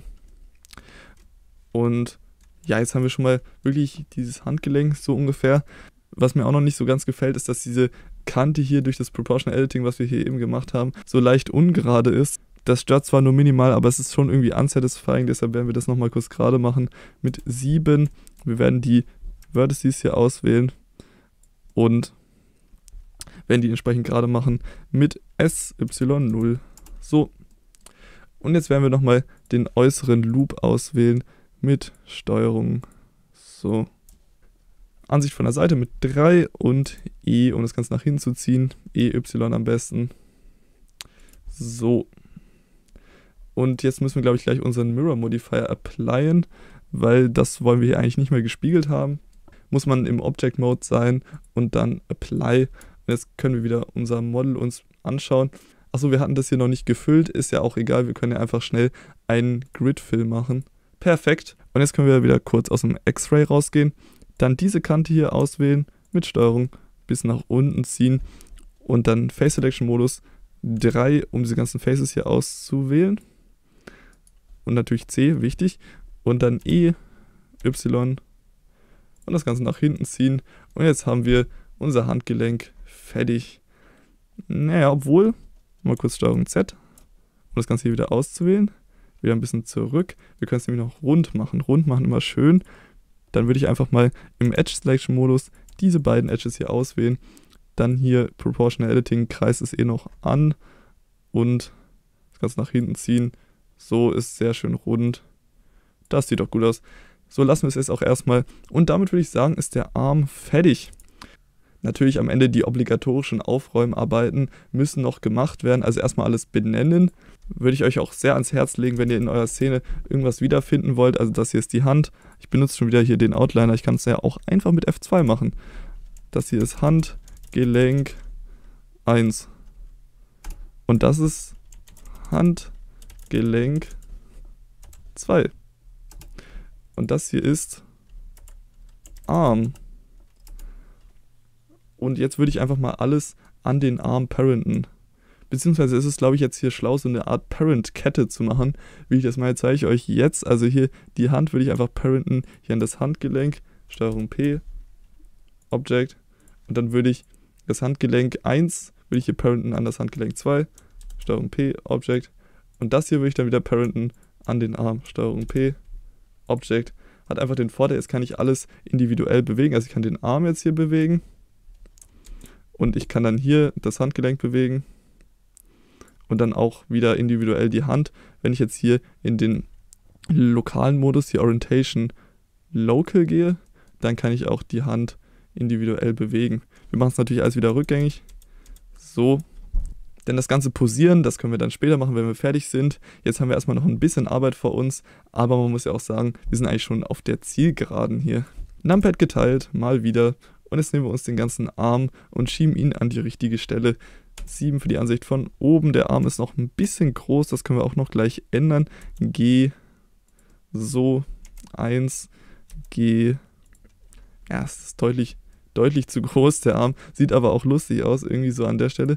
Und ja, jetzt haben wir schon mal wirklich dieses Handgelenk so ungefähr. Was mir auch noch nicht so ganz gefällt, ist, dass diese Kante hier durch das Proportional Editing, was wir hier eben gemacht haben, so leicht ungerade ist. Das stört zwar nur minimal, aber es ist schon irgendwie unsatisfying, deshalb werden wir das nochmal kurz gerade machen mit sieben. Wir werden die Vertices hier auswählen und werden die entsprechend gerade machen mit S Y null. So. Und jetzt werden wir nochmal den äußeren Loop auswählen mit Steuerung. So. Ansicht von der Seite mit drei und E, um das Ganze nach hinten zu ziehen. E Y am besten. So. Und jetzt müssen wir, glaube ich, gleich unseren Mirror Modifier applyen, weil das wollen wir hier eigentlich nicht mehr gespiegelt haben. Muss man im Object Mode sein und dann Apply. Und jetzt können wir wieder unser Model uns anschauen. Achso, wir hatten das hier noch nicht gefüllt, ist ja auch egal, wir können ja einfach schnell einen Grid-Fill machen. Perfekt. Und jetzt können wir wieder kurz aus dem X-Ray rausgehen. Dann diese Kante hier auswählen, mit Steuerung bis nach unten ziehen und dann Face Selection Modus drei, um diese ganzen Faces hier auszuwählen. Und natürlich C, wichtig. Und dann E, Y und das Ganze nach hinten ziehen. Und jetzt haben wir unser Handgelenk fertig. Naja, obwohl, mal kurz Steuerung Z, um das Ganze hier wieder auszuwählen. Wieder ein bisschen zurück. Wir können es nämlich noch rund machen. Rund machen immer schön. Dann würde ich einfach mal im Edge Selection Modus diese beiden Edges hier auswählen. Dann hier Proportional Editing, Kreis es eh noch an und das Ganze nach hinten ziehen. So ist sehr schön rund. Das sieht doch gut aus. So lassen wir es jetzt auch erstmal. Und damit würde ich sagen, ist der Arm fertig. Natürlich am Ende die obligatorischen Aufräumarbeiten müssen noch gemacht werden. Also erstmal alles benennen. Würde ich euch auch sehr ans Herz legen, wenn ihr in eurer Szene irgendwas wiederfinden wollt. Also das hier ist die Hand. Ich benutze schon wieder hier den Outliner. Ich kann es ja auch einfach mit F zwei machen. Das hier ist Hand, Gelenk eins. Und das ist Hand, Gelenk zwei. Und das hier ist Arm. Und jetzt würde ich einfach mal alles an den Arm parenten. Beziehungsweise ist es, glaube ich, jetzt hier schlau, so eine Art Parent-Kette zu machen. Wie ich das mal zeige ich euch jetzt. Also hier die Hand würde ich einfach parenten, hier an das Handgelenk, Steuerung P, Object. Und dann würde ich das Handgelenk eins, würde ich hier parenten an das Handgelenk zwei, Steuerung P, Object. Und das hier würde ich dann wieder parenten an den Arm, Steuerung P, Object. Hat einfach den Vorteil, jetzt kann ich alles individuell bewegen. Also ich kann den Arm jetzt hier bewegen. Und ich kann dann hier das Handgelenk bewegen. Und dann auch wieder individuell die Hand. Wenn ich jetzt hier in den lokalen Modus, die Orientation Local gehe, dann kann ich auch die Hand individuell bewegen. Wir machen es natürlich alles wieder rückgängig. So. Denn das ganze Posieren, das können wir dann später machen, wenn wir fertig sind. Jetzt haben wir erstmal noch ein bisschen Arbeit vor uns. Aber man muss ja auch sagen, wir sind eigentlich schon auf der Zielgeraden hier. Numpad geteilt, mal wieder. Und jetzt nehmen wir uns den ganzen Arm und schieben ihn an die richtige Stelle. sieben für die Ansicht von oben. Der Arm ist noch ein bisschen groß, das können wir auch noch gleich ändern. G, so, eins, G. Ja, es ist deutlich, deutlich zu groß, der Arm. Sieht aber auch lustig aus, irgendwie so an der Stelle.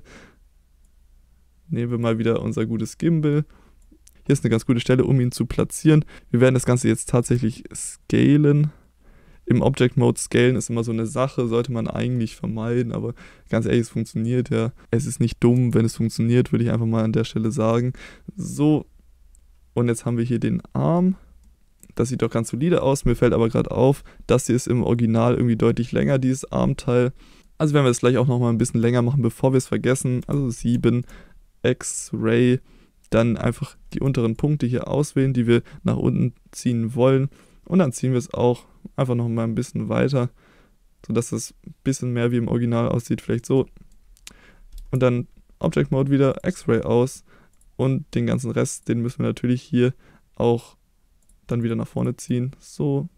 Nehmen wir mal wieder unser gutes Gimbal. Hier ist eine ganz gute Stelle, um ihn zu platzieren. Wir werden das Ganze jetzt tatsächlich scalen. Im Object Mode scalen ist immer so eine Sache, sollte man eigentlich vermeiden, aber ganz ehrlich, es funktioniert ja. Es ist nicht dumm, wenn es funktioniert, würde ich einfach mal an der Stelle sagen. So, und jetzt haben wir hier den Arm. Das sieht doch ganz solide aus, mir fällt aber gerade auf, das hier ist im Original irgendwie deutlich länger, dieses Armteil. Also werden wir das gleich auch nochmal ein bisschen länger machen, bevor wir es vergessen. Also sieben, X-Ray, dann einfach die unteren Punkte hier auswählen, die wir nach unten ziehen wollen. Und dann ziehen wir es auch einfach noch mal ein bisschen weiter. sodass es ein bisschen mehr wie im Original aussieht, vielleicht so. Und dann Object Mode wieder X-Ray aus und den ganzen Rest, den müssen wir natürlich hier auch dann wieder nach vorne ziehen. So.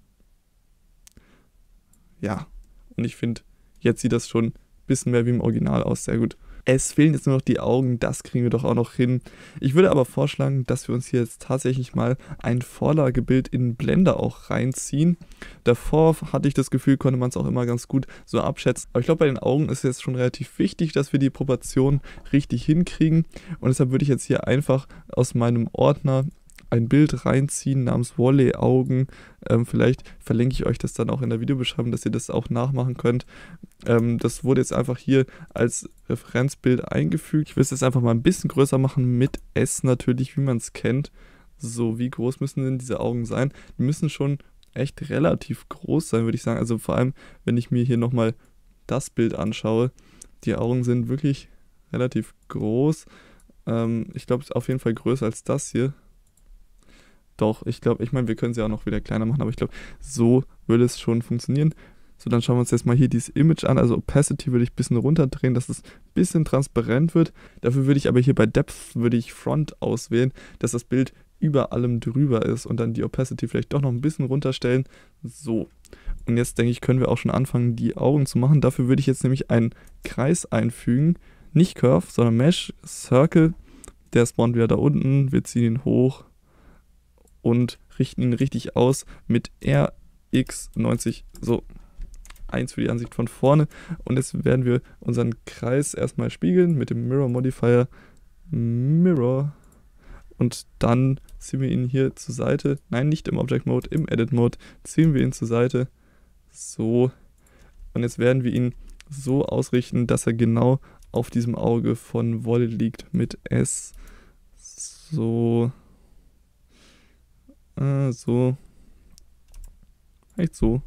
Ja, und ich finde, jetzt sieht das schon ein bisschen mehr wie im Original aus, sehr gut. Es fehlen jetzt nur noch die Augen, das kriegen wir doch auch noch hin. Ich würde aber vorschlagen, dass wir uns hier jetzt tatsächlich mal ein Vorlagebild in Blender auch reinziehen. Davor hatte ich das Gefühl, konnte man es auch immer ganz gut so abschätzen. Aber ich glaube, bei den Augen ist es jetzt schon relativ wichtig, dass wir die Proportionen richtig hinkriegen. Und deshalb würde ich jetzt hier einfach aus meinem Ordner ein Bild reinziehen namens Wall-E-Augen. Ähm, vielleicht verlinke ich euch das dann auch in der Videobeschreibung, dass ihr das auch nachmachen könnt. Ähm, das wurde jetzt einfach hier als Referenzbild eingefügt. Ich will es jetzt einfach mal ein bisschen größer machen mit S natürlich, wie man es kennt. So, wie groß müssen denn diese Augen sein? Die müssen schon echt relativ groß sein, würde ich sagen. Also vor allem, wenn ich mir hier nochmal das Bild anschaue. Die Augen sind wirklich relativ groß. Ähm, ich glaube, es ist auf jeden Fall größer als das hier. Doch, ich glaube, ich meine, wir können sie auch noch wieder kleiner machen, aber ich glaube, so würde es schon funktionieren. So, dann schauen wir uns jetzt mal hier dieses Image an. Also Opacity würde ich ein bisschen runterdrehen, dass es ein bisschen transparent wird. Dafür würde ich aber hier bei Depth würde ich Front auswählen, dass das Bild über allem drüber ist und dann die Opacity vielleicht doch noch ein bisschen runterstellen. So, und jetzt denke ich, können wir auch schon anfangen, die Augen zu machen. Dafür würde ich jetzt nämlich einen Kreis einfügen. Nicht Curve, sondern Mesh, Circle. Der spawnt wieder da unten. Wir ziehen ihn hoch und richten ihn richtig aus mit R X neunzig, so, eins für die Ansicht von vorne. Und jetzt werden wir unseren Kreis erstmal spiegeln mit dem Mirror Modifier, Mirror, und dann ziehen wir ihn hier zur Seite, nein, nicht im Object Mode, im Edit Mode, ziehen wir ihn zur Seite, so, und jetzt werden wir ihn so ausrichten, dass er genau auf diesem Auge von Wolle liegt mit S, so, so, echt so.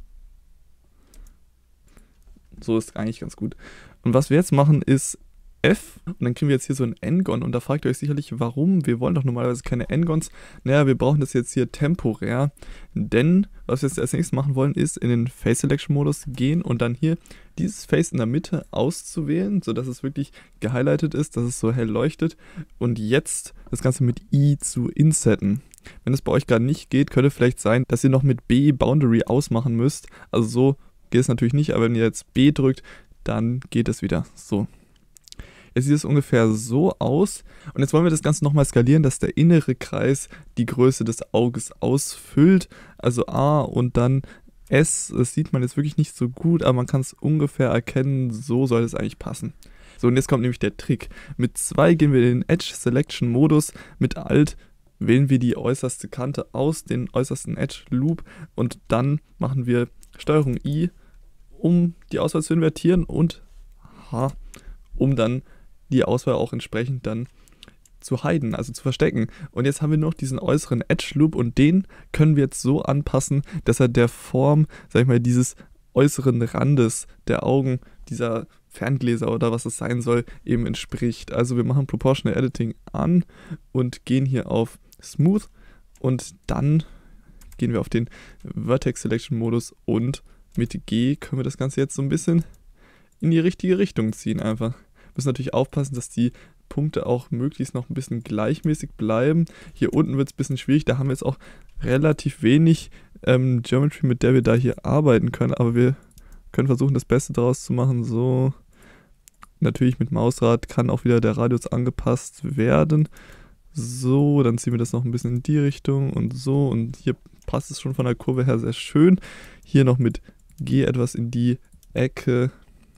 So ist eigentlich ganz gut. Und was wir jetzt machen ist F und dann kriegen wir jetzt hier so ein N-Gon und da fragt ihr euch sicherlich, warum? Wir wollen doch normalerweise keine N-Gons. Naja, wir brauchen das jetzt hier temporär, denn was wir jetzt als nächstes machen wollen, ist in den Face Selection Modus gehen und dann hier dieses Face in der Mitte auszuwählen, sodass es wirklich gehighlightet ist, dass es so hell leuchtet und jetzt das Ganze mit I zu insetten. Wenn es bei euch gerade nicht geht, könnte vielleicht sein, dass ihr noch mit B Boundary ausmachen müsst. Also so geht es natürlich nicht, aber wenn ihr jetzt B drückt, dann geht es wieder. So. Jetzt sieht es ungefähr so aus. Und jetzt wollen wir das Ganze nochmal skalieren, dass der innere Kreis die Größe des Auges ausfüllt. Also A und dann S. Das sieht man jetzt wirklich nicht so gut, aber man kann es ungefähr erkennen. So soll es eigentlich passen. So, und jetzt kommt nämlich der Trick. Mit zwei gehen wir in den Edge Selection Modus. Mit Alt wählen wir die äußerste Kante aus, den äußersten Edge Loop. Und dann machen wir Steuerung I, um die Auswahl zu invertieren und H, um dann die Auswahl auch entsprechend dann zu hiden, also zu verstecken. Und jetzt haben wir noch diesen äußeren Edge Loop und den können wir jetzt so anpassen, dass er der Form, sag ich mal, dieses äußeren Randes der Augen, dieser Ferngläser oder was es sein soll, eben entspricht. Also wir machen Proportional Editing an und gehen hier auf Smooth und dann gehen wir auf den Vertex Selection Modus und mit G können wir das Ganze jetzt so ein bisschen in die richtige Richtung ziehen einfach. Wir müssen natürlich aufpassen, dass die Punkte auch möglichst noch ein bisschen gleichmäßig bleiben. Hier unten wird es ein bisschen schwierig, da haben wir jetzt auch relativ wenig ähm, Geometry, mit der wir da hier arbeiten können, aber wir können versuchen, das Beste daraus zu machen. So, natürlich mit Mausrad kann auch wieder der Radius angepasst werden. So, dann ziehen wir das noch ein bisschen in die Richtung und so. Und hier passt es schon von der Kurve her sehr schön. Hier noch mit G etwas in die Ecke.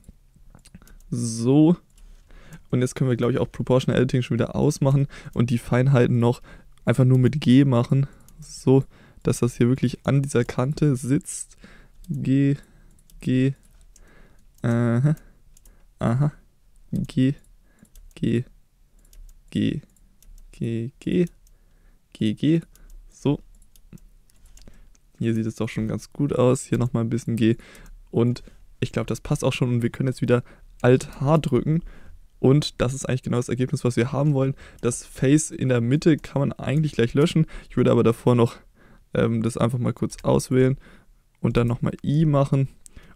So. Und jetzt können wir, glaube ich, auch Proportional Editing schon wieder ausmachen und die Feinheiten noch einfach nur mit G machen. So, dass das hier wirklich an dieser Kante sitzt. G, G, aha, aha, G, G, G, G, G, G, G, so. Hier sieht es doch schon ganz gut aus. Hier nochmal ein bisschen G. Und ich glaube, das passt auch schon. Und wir können jetzt wieder Alt-H drücken. Und das ist eigentlich genau das Ergebnis, was wir haben wollen. Das Face in der Mitte kann man eigentlich gleich löschen. Ich würde aber davor noch ähm, das einfach mal kurz auswählen. Und dann nochmal I machen.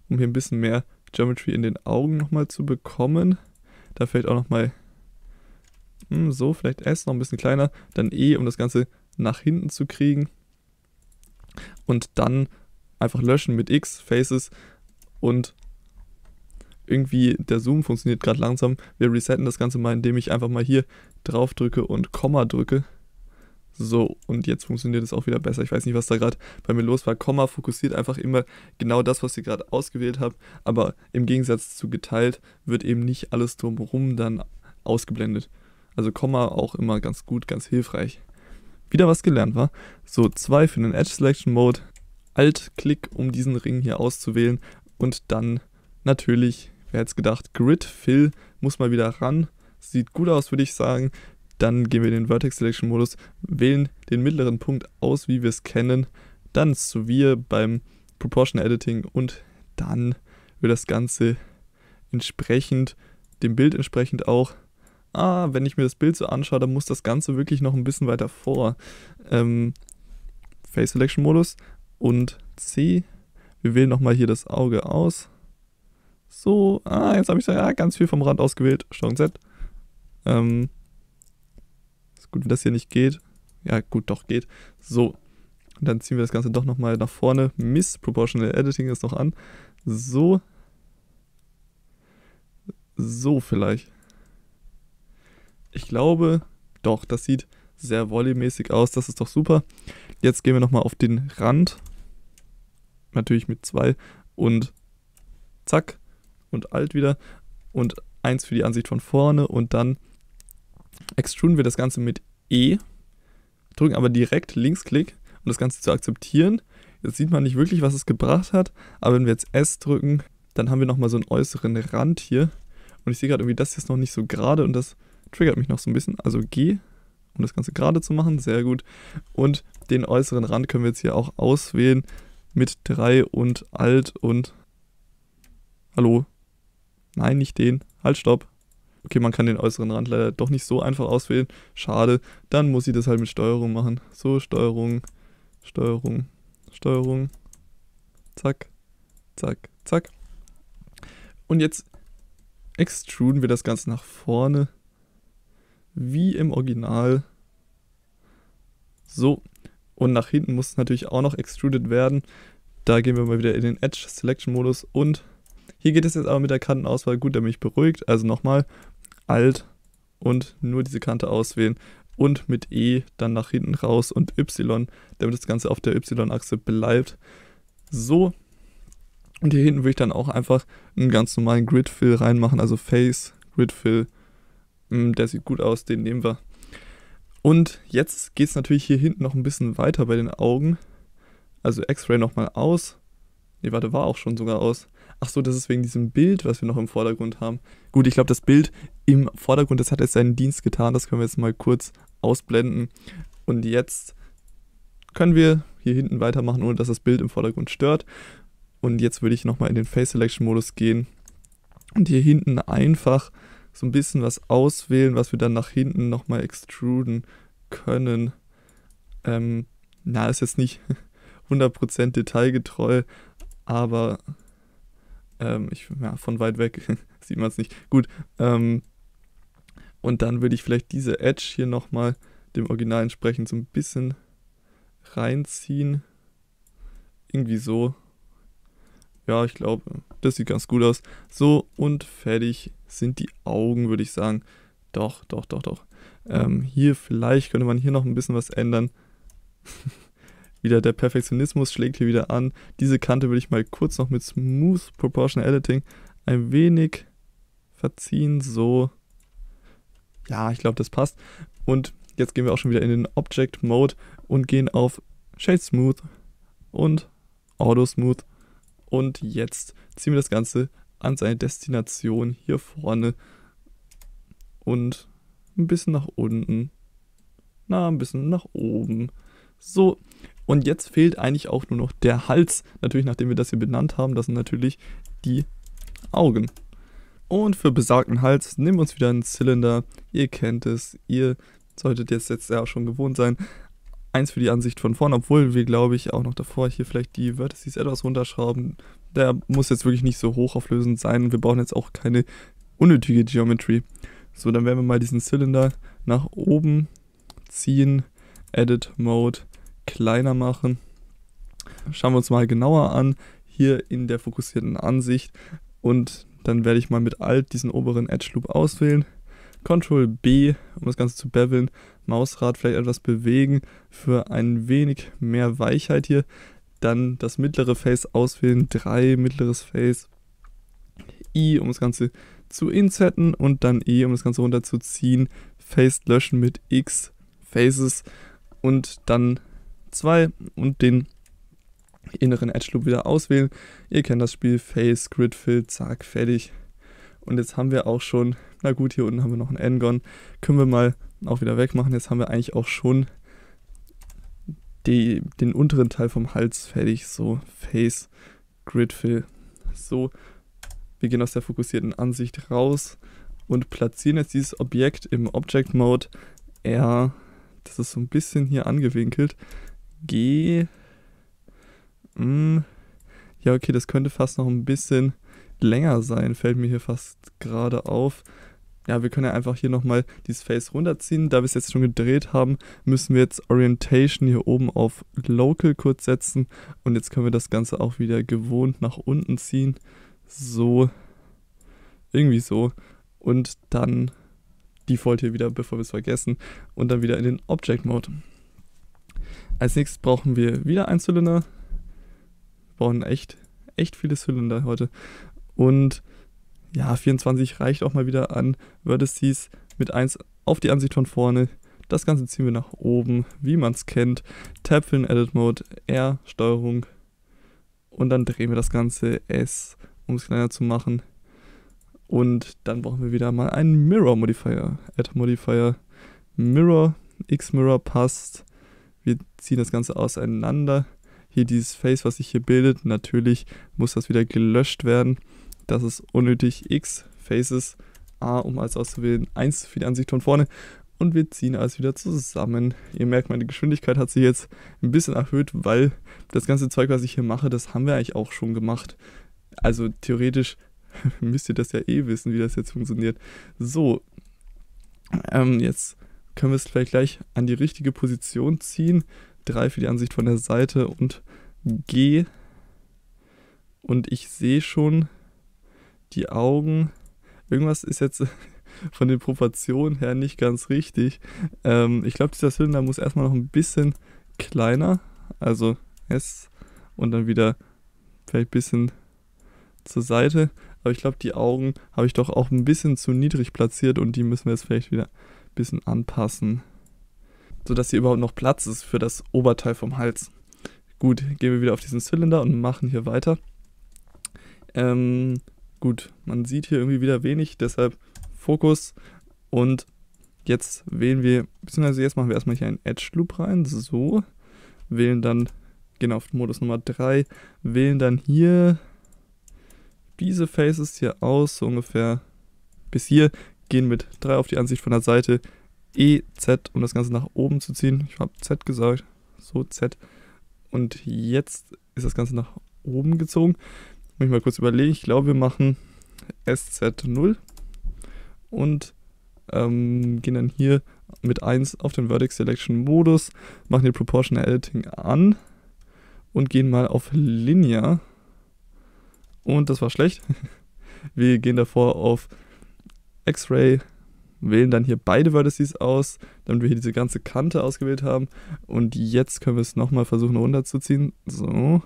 um hier ein bisschen mehr Geometry in den Augen nochmal zu bekommen. Da vielleicht auch nochmal hm, so, vielleicht S noch ein bisschen kleiner, dann E, um das Ganze nach hinten zu kriegen. Und dann einfach löschen mit X, Faces und irgendwie der Zoom funktioniert gerade langsam. Wir resetten das Ganze mal, indem ich einfach mal hier drauf drücke und Komma drücke. So, und jetzt funktioniert es auch wieder besser. Ich weiß nicht, was da gerade bei mir los war. Komma fokussiert einfach immer genau das, was ich gerade ausgewählt habe. Aber im Gegensatz zu geteilt wird eben nicht alles drumherum dann ausgeblendet. Also Komma auch immer ganz gut, ganz hilfreich. Wieder was gelernt war. So, zwei für den Edge Selection Mode. Alt-Klick, um diesen Ring hier auszuwählen. Und dann natürlich, wer hätte es gedacht, Grid Fill muss mal wieder ran. Sieht gut aus, würde ich sagen. Dann gehen wir in den Vertex Selection Modus, wählen den mittleren Punkt aus, wie wir es kennen. Dann Sphere beim Proportional Editing und dann wird das Ganze entsprechend, dem Bild entsprechend auch. Ah, wenn ich mir das Bild so anschaue, dann muss das Ganze wirklich noch ein bisschen weiter vor. Ähm, Face Selection Modus und C. Wir wählen nochmal hier das Auge aus. So, ah, jetzt habe ich ja ganz viel vom Rand ausgewählt. Steuerung Z. Ähm, ist gut, wenn das hier nicht geht. Ja, gut, doch geht. So, und dann ziehen wir das Ganze doch nochmal nach vorne. Miss Proportional Editing ist noch an. So. So vielleicht. Ich glaube, doch, das sieht sehr volleymäßig aus. Das ist doch super. Jetzt gehen wir nochmal auf den Rand. Natürlich mit zwei. Und zack. Und Alt wieder. Und eins für die Ansicht von vorne. Und dann extruden wir das Ganze mit E. Drücken aber direkt Linksklick, um das Ganze zu akzeptieren. Jetzt sieht man nicht wirklich, was es gebracht hat. Aber wenn wir jetzt S drücken, dann haben wir nochmal so einen äußeren Rand hier. Und ich sehe gerade irgendwie, das hier ist noch nicht so gerade. Und das triggert mich noch so ein bisschen. Also G, um das Ganze gerade zu machen. Sehr gut. Und den äußeren Rand können wir jetzt hier auch auswählen. Mit drei und Alt und... Hallo? Nein, nicht den. Halt, stopp. Okay, man kann den äußeren Rand leider doch nicht so einfach auswählen. Schade. Dann muss ich das halt mit Steuerung machen. So, Steuerung, Steuerung, Steuerung. Zack, zack, zack. Und jetzt extruden wir das Ganze nach vorne. Wie im Original. So. Und nach hinten muss es natürlich auch noch extruded werden. Da gehen wir mal wieder in den Edge Selection Modus. Und hier geht es jetzt aber mit der Kantenauswahl gut, da bin ich beruhigt. Also nochmal Alt und nur diese Kante auswählen. Und mit E dann nach hinten raus und Y, damit das Ganze auf der Y-Achse bleibt. So. Und hier hinten würde ich dann auch einfach einen ganz normalen Grid Fill reinmachen. Also Face, Grid Fill. Der sieht gut aus, den nehmen wir. Und jetzt geht es natürlich hier hinten noch ein bisschen weiter bei den Augen. Also X-Ray nochmal aus. Ne, warte, war auch schon sogar aus. Ach so, das ist wegen diesem Bild, was wir noch im Vordergrund haben. Gut, ich glaube, das Bild im Vordergrund, das hat jetzt seinen Dienst getan. Das können wir jetzt mal kurz ausblenden. Und jetzt können wir hier hinten weitermachen, ohne dass das Bild im Vordergrund stört. Und jetzt würde ich nochmal in den Face Selection Modus gehen. Und hier hinten einfach so ein bisschen was auswählen, was wir dann nach hinten nochmal extruden können. Ähm, na, ist jetzt nicht hundert Prozent detailgetreu, aber ähm, ich, ja, von weit weg sieht man es nicht. Gut, ähm, und dann würde ich vielleicht diese Edge hier nochmal dem Original entsprechend so ein bisschen reinziehen. Irgendwie so. Ja, ich glaube, das sieht ganz gut aus. So, und fertig sind die Augen, würde ich sagen. Doch, doch, doch, doch. Ähm, hier vielleicht könnte man hier noch ein bisschen was ändern. Wieder der Perfektionismus schlägt hier wieder an. Diese Kante würde ich mal kurz noch mit Smooth Proportional Editing ein wenig verziehen. So. Ja, ich glaube, das passt. Und jetzt gehen wir auch schon wieder in den Object Mode und gehen auf Shade Smooth und Auto Smooth. Und jetzt ziehen wir das Ganze an seine Destination hier vorne und ein bisschen nach unten, na, ein bisschen nach oben. So, und jetzt fehlt eigentlich auch nur noch der Hals, natürlich nachdem wir das hier benannt haben, das sind natürlich die Augen. Und für besagten Hals nehmen wir uns wieder einen Zylinder, ihr kennt es, ihr solltet jetzt, jetzt ja schon gewohnt sein, eins für die Ansicht von vorne, obwohl wir, glaube ich, auch noch davor hier vielleicht die Vertices etwas runterschrauben. Der muss jetzt wirklich nicht so hochauflösend sein. Wir brauchen jetzt auch keine unnötige Geometry. So, dann werden wir mal diesen Zylinder nach oben ziehen, Edit Mode kleiner machen. Schauen wir uns mal genauer an, hier in der fokussierten Ansicht. Und dann werde ich mal mit Alt diesen oberen Edge Loop auswählen. Control B, um das Ganze zu beveln. Mausrad vielleicht etwas bewegen für ein wenig mehr Weichheit hier. Dann das mittlere Face auswählen, drei mittleres Face. I, um das Ganze zu insetten und dann E, um das Ganze runterzuziehen. Face löschen mit X, Faces und dann zwei und den inneren Edge Loop wieder auswählen. Ihr kennt das Spiel, Face, Grid Fill, zack, fertig. Und jetzt haben wir auch schon, na gut, hier unten haben wir noch einen N-Gon, können wir mal auch wieder wegmachen. Jetzt haben wir eigentlich auch schon die, den unteren Teil vom Hals fertig. So, Face, Grid Fill. So, wir gehen aus der fokussierten Ansicht raus und platzieren jetzt dieses Objekt im Object Mode R. Das ist so ein bisschen hier angewinkelt. G. Mh, ja, okay, das könnte fast noch ein bisschen länger sein, fällt mir hier fast gerade auf. Ja, wir können ja einfach hier nochmal dieses Face runterziehen. Da wir es jetzt schon gedreht haben, müssen wir jetzt Orientation hier oben auf Local kurz setzen. Und jetzt können wir das Ganze auch wieder gewohnt nach unten ziehen. So, irgendwie so. Und dann Default hier wieder, bevor wir es vergessen. Und dann wieder in den Object Mode. Als nächstes brauchen wir wieder einen Zylinder. Wir brauchen echt, echt viele Zylinder heute. Und ja, vierundzwanzig reicht auch mal wieder an Vertices mit eins auf die Ansicht von vorne. Das Ganze ziehen wir nach oben, wie man es kennt. Tab für den Edit Mode, R, Steuerung. Und dann drehen wir das Ganze S, um es kleiner zu machen. Und dann brauchen wir wieder mal einen Mirror Modifier. Add Modifier, Mirror, X-Mirror passt. Wir ziehen das Ganze auseinander. Hier dieses Face, was sich hier bildet, natürlich muss das wieder gelöscht werden. Das ist unnötig. X, Faces, A, um alles auszuwählen, eins für die Ansicht von vorne. Und wir ziehen alles wieder zusammen. Ihr merkt, meine Geschwindigkeit hat sich jetzt ein bisschen erhöht, weil das ganze Zeug, was ich hier mache, das haben wir eigentlich auch schon gemacht. Also theoretisch müsst ihr das ja eh wissen, wie das jetzt funktioniert. So, ähm, jetzt können wir es vielleicht gleich an die richtige Position ziehen. drei für die Ansicht von der Seite und G. Und ich sehe schon die Augen. Irgendwas ist jetzt von den Proportionen her nicht ganz richtig. Ähm, ich glaube, dieser Zylinder muss erstmal noch ein bisschen kleiner. Also S und dann wieder vielleicht ein bisschen zur Seite. Aber ich glaube, die Augen habe ich doch auch ein bisschen zu niedrig platziert und die müssen wir jetzt vielleicht wieder ein bisschen anpassen, sodass hier überhaupt noch Platz ist für das Oberteil vom Hals. Gut, gehen wir wieder auf diesen Zylinder und machen hier weiter. Ähm, gut, man sieht hier irgendwie wieder wenig, deshalb Fokus. Und jetzt wählen wir, beziehungsweise jetzt machen wir erstmal hier einen Edge Loop rein. So, wählen dann, gehen auf Modus Nummer drei, wählen dann hier diese Faces hier aus, so ungefähr bis hier, gehen mit drei auf die Ansicht von der Seite, E, Z, um das Ganze nach oben zu ziehen. Ich habe Z gesagt, so Z. Und jetzt ist das Ganze nach oben gezogen. Muss ich mal kurz überlegen. Ich glaube, wir machen S Z null und ähm, gehen dann hier mit eins auf den Vertex Selection Modus, machen den Proportional Editing an und gehen mal auf Linear. Und das war schlecht. Wir gehen davor auf X-Ray, wählen dann hier beide Vertices aus, damit wir hier diese ganze Kante ausgewählt haben. Und jetzt können wir es nochmal versuchen runterzuziehen. So.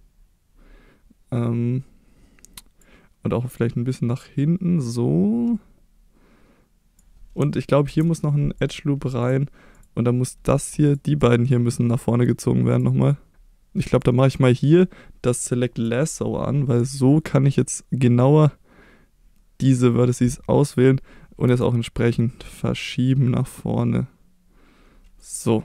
Ähm. Und auch vielleicht ein bisschen nach hinten. So. Und ich glaube, hier muss noch ein Edge Loop rein. Und dann muss das hier, die beiden hier müssen nach vorne gezogen werden nochmal. Ich glaube, da mache ich mal hier das Select Lasso an, weil so kann ich jetzt genauer diese Vertices auswählen und jetzt auch entsprechend verschieben nach vorne. So.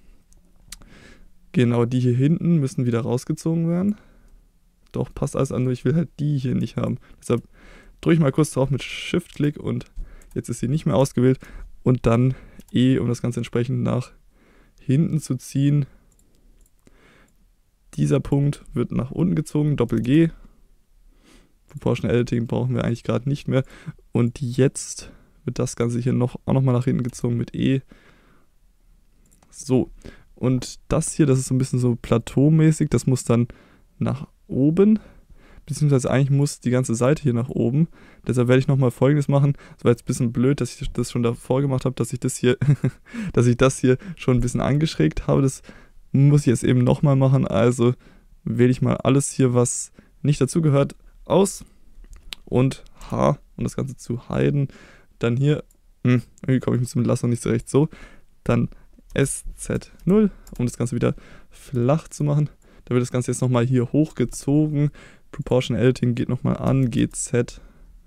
Genau, die hier hinten müssen wieder rausgezogen werden. Doch, passt alles an, nur ich will halt die hier nicht haben. Deshalb drücke ich mal kurz drauf mit Shift-Klick und jetzt ist sie nicht mehr ausgewählt. Und dann E, um das Ganze entsprechend nach hinten zu ziehen. Dieser Punkt wird nach unten gezogen, Doppel-G. Proportional Editing brauchen wir eigentlich gerade nicht mehr. Und jetzt wird das Ganze hier noch, auch nochmal nach hinten gezogen mit E. So, und das hier, das ist so ein bisschen so plateaumäßig, das muss dann nach oben, beziehungsweise eigentlich muss die ganze Seite hier nach oben. Deshalb werde ich nochmal Folgendes machen. Es war jetzt ein bisschen blöd, dass ich das schon davor gemacht habe, dass ich das hier, dass ich das hier schon ein bisschen angeschrägt habe. Das muss ich jetzt eben nochmal machen. Also wähle ich mal alles hier, was nicht dazugehört, aus und H, um das Ganze zu hiden. Dann hier, hm, irgendwie komme ich mit dem Laster nicht so recht so. Dann S Z null, um das Ganze wieder flach zu machen. Da wird das Ganze jetzt nochmal hier hochgezogen. Proportional Editing geht nochmal an, G Z.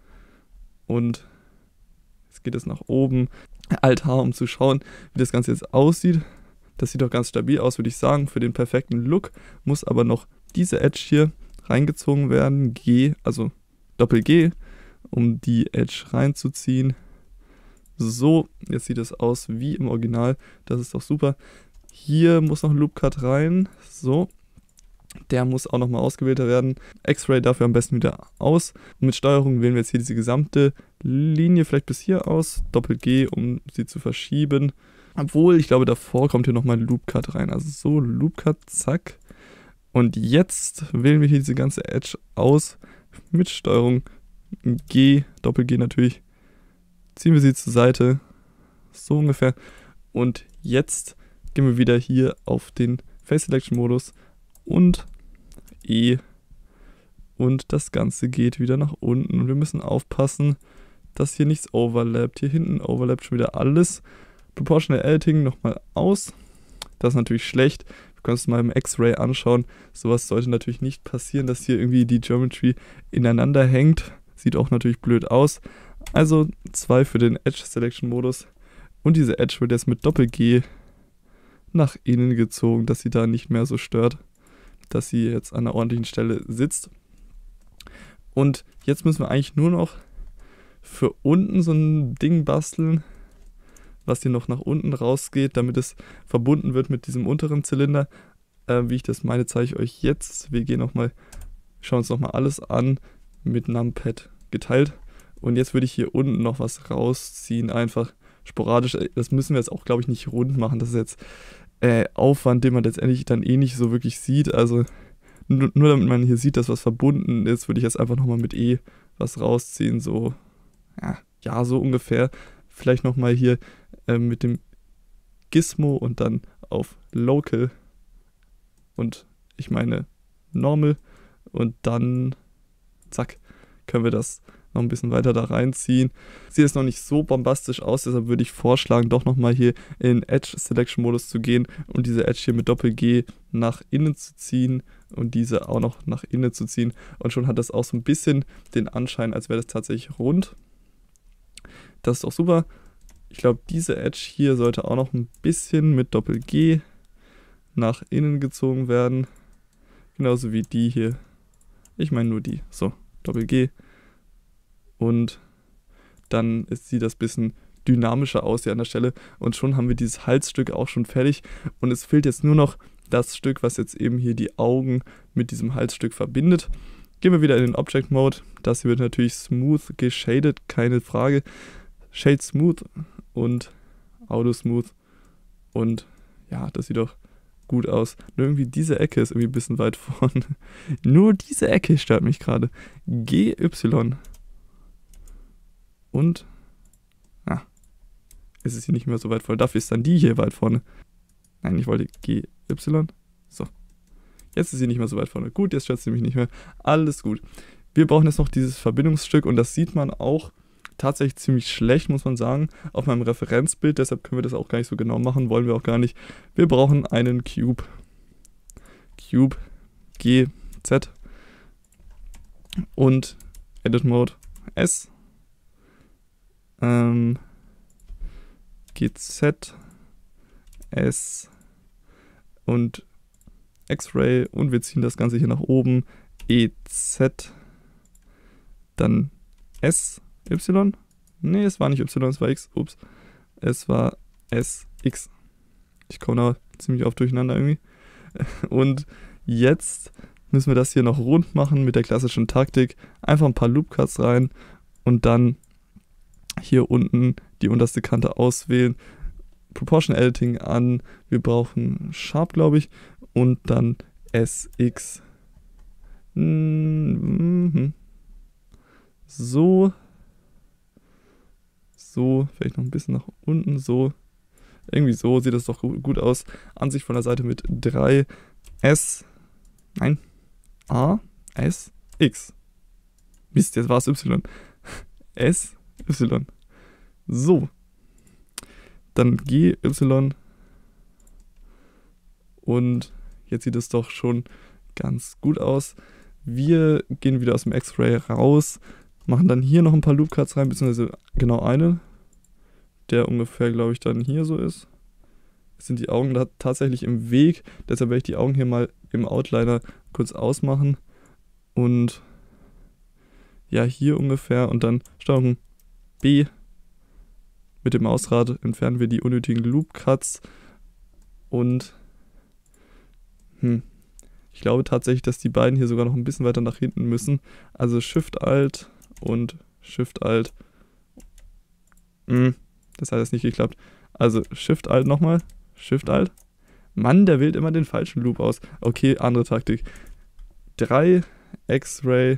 Und jetzt geht es nach oben. Alt H, um zu schauen, wie das Ganze jetzt aussieht. Das sieht doch ganz stabil aus, würde ich sagen, für den perfekten Look. Muss aber noch diese Edge hier reingezogen werden. G, also Doppel-G, um die Edge reinzuziehen. So, jetzt sieht es aus wie im Original. Das ist doch super. Hier muss noch ein Loop Cut rein. So. Der muss auch nochmal ausgewählt werden. X-Ray dafür am besten wieder aus. Und mit Steuerung wählen wir jetzt hier diese gesamte Linie vielleicht bis hier aus. Doppel-G, um sie zu verschieben. Obwohl, ich glaube, davor kommt hier nochmal ein Loop Cut rein. Also so, Loop Cut, zack. Und jetzt wählen wir hier diese ganze Edge aus. Mit Steuerung G, Doppel-G natürlich. Ziehen wir sie zur Seite. So ungefähr. Und jetzt gehen wir wieder hier auf den Face Selection Modus. Und E. Und das Ganze geht wieder nach unten. Und wir müssen aufpassen, dass hier nichts overlappt. Hier hinten overlappt schon wieder alles. Proportional Editing nochmal aus. Das ist natürlich schlecht. Wir können es mal im X-Ray anschauen. Sowas sollte natürlich nicht passieren, dass hier irgendwie die Geometry ineinander hängt. Sieht auch natürlich blöd aus. Also zwei für den Edge Selection Modus. Und diese Edge wird jetzt mit Doppel-G nach innen gezogen, dass sie da nicht mehr so stört. Dass sie jetzt an einer ordentlichen Stelle sitzt. Und jetzt müssen wir eigentlich nur noch für unten so ein Ding basteln, was hier noch nach unten rausgeht, damit es verbunden wird mit diesem unteren Zylinder. Äh, wie ich das meine, zeige ich euch jetzt. Wir gehen noch mal, schauen uns nochmal alles an, mit Numpad geteilt. Und jetzt würde ich hier unten noch was rausziehen, einfach sporadisch. Das müssen wir jetzt auch, glaube ich, nicht rund machen. Das ist jetzt äh, Aufwand, den man letztendlich dann eh nicht so wirklich sieht. Also nur, nur damit man hier sieht, dass was verbunden ist, würde ich jetzt einfach nochmal mit E was rausziehen. So, ja, ja so ungefähr. Vielleicht nochmal hier äh, mit dem Gizmo und dann auf Local. Und ich meine Normal. Und dann, zack, können wir das noch ein bisschen weiter da reinziehen. Sieht jetzt noch nicht so bombastisch aus, deshalb würde ich vorschlagen, doch nochmal hier in Edge Selection Modus zu gehen und diese Edge hier mit Doppel-G nach innen zu ziehen und diese auch noch nach innen zu ziehen. Und schon hat das auch so ein bisschen den Anschein, als wäre das tatsächlich rund. Das ist auch super. Ich glaube, diese Edge hier sollte auch noch ein bisschen mit Doppel-G nach innen gezogen werden. Genauso wie die hier. Ich meine nur die. So, Doppel-G. Und dann sieht das ein bisschen dynamischer aus hier an der Stelle. Und schon haben wir dieses Halsstück auch schon fertig. Und es fehlt jetzt nur noch das Stück, was jetzt eben hier die Augen mit diesem Halsstück verbindet. Gehen wir wieder in den Object Mode. Das hier wird natürlich smooth geshadet, keine Frage. Shade Smooth und Auto Smooth. Und ja, das sieht doch gut aus. Nur irgendwie diese Ecke ist irgendwie ein bisschen weit vorne. Nur diese Ecke stört mich gerade. G Y. Und, ja, ist es hier nicht mehr so weit vorne. Dafür ist dann die hier weit vorne. Nein, ich wollte G Y. So. Jetzt ist sie nicht mehr so weit vorne. Gut, jetzt stört sie mich nicht mehr. Alles gut. Wir brauchen jetzt noch dieses Verbindungsstück und das sieht man auch tatsächlich ziemlich schlecht, muss man sagen, auf meinem Referenzbild. Deshalb können wir das auch gar nicht so genau machen. Wollen wir auch gar nicht. Wir brauchen einen Cube. Cube G Z und Edit Mode S. Ähm, G Z, S und X-Ray und wir ziehen das Ganze hier nach oben, E Z, dann S, Y, nee, es war nicht Y, es war X, ups, es war S, X. Ich komme da ziemlich oft durcheinander irgendwie. Und jetzt müssen wir das hier noch rund machen mit der klassischen Taktik. Einfach ein paar Loop-Cuts rein und dann hier unten die unterste Kante auswählen. Proportion Editing an. Wir brauchen Sharp, glaube ich. Und dann S X. Mhm. So. So. Vielleicht noch ein bisschen nach unten. So. Irgendwie so sieht das doch gut aus. Ansicht von der Seite mit drei S. Nein. A. S. X. Mist, jetzt war es Y. S. Y. So. Dann G, Y. Und jetzt sieht es doch schon ganz gut aus. Wir gehen wieder aus dem X-Ray raus, machen dann hier noch ein paar Loop-Cuts rein, beziehungsweise genau eine, der ungefähr, glaube ich, dann hier so ist. Jetzt sind die Augen da tatsächlich im Weg, deshalb werde ich die Augen hier mal im Outliner kurz ausmachen. Und ja, hier ungefähr und dann Steuerung B. Mit dem Mausrad entfernen wir die unnötigen Loop-Cuts und hm, ich glaube tatsächlich, dass die beiden hier sogar noch ein bisschen weiter nach hinten müssen. Also Shift-Alt und Shift-Alt. Hm, das hat jetzt nicht geklappt. Also Shift-Alt nochmal. Shift-Alt. Mann, der wählt immer den falschen Loop aus. Okay, andere Taktik. drei X-Ray.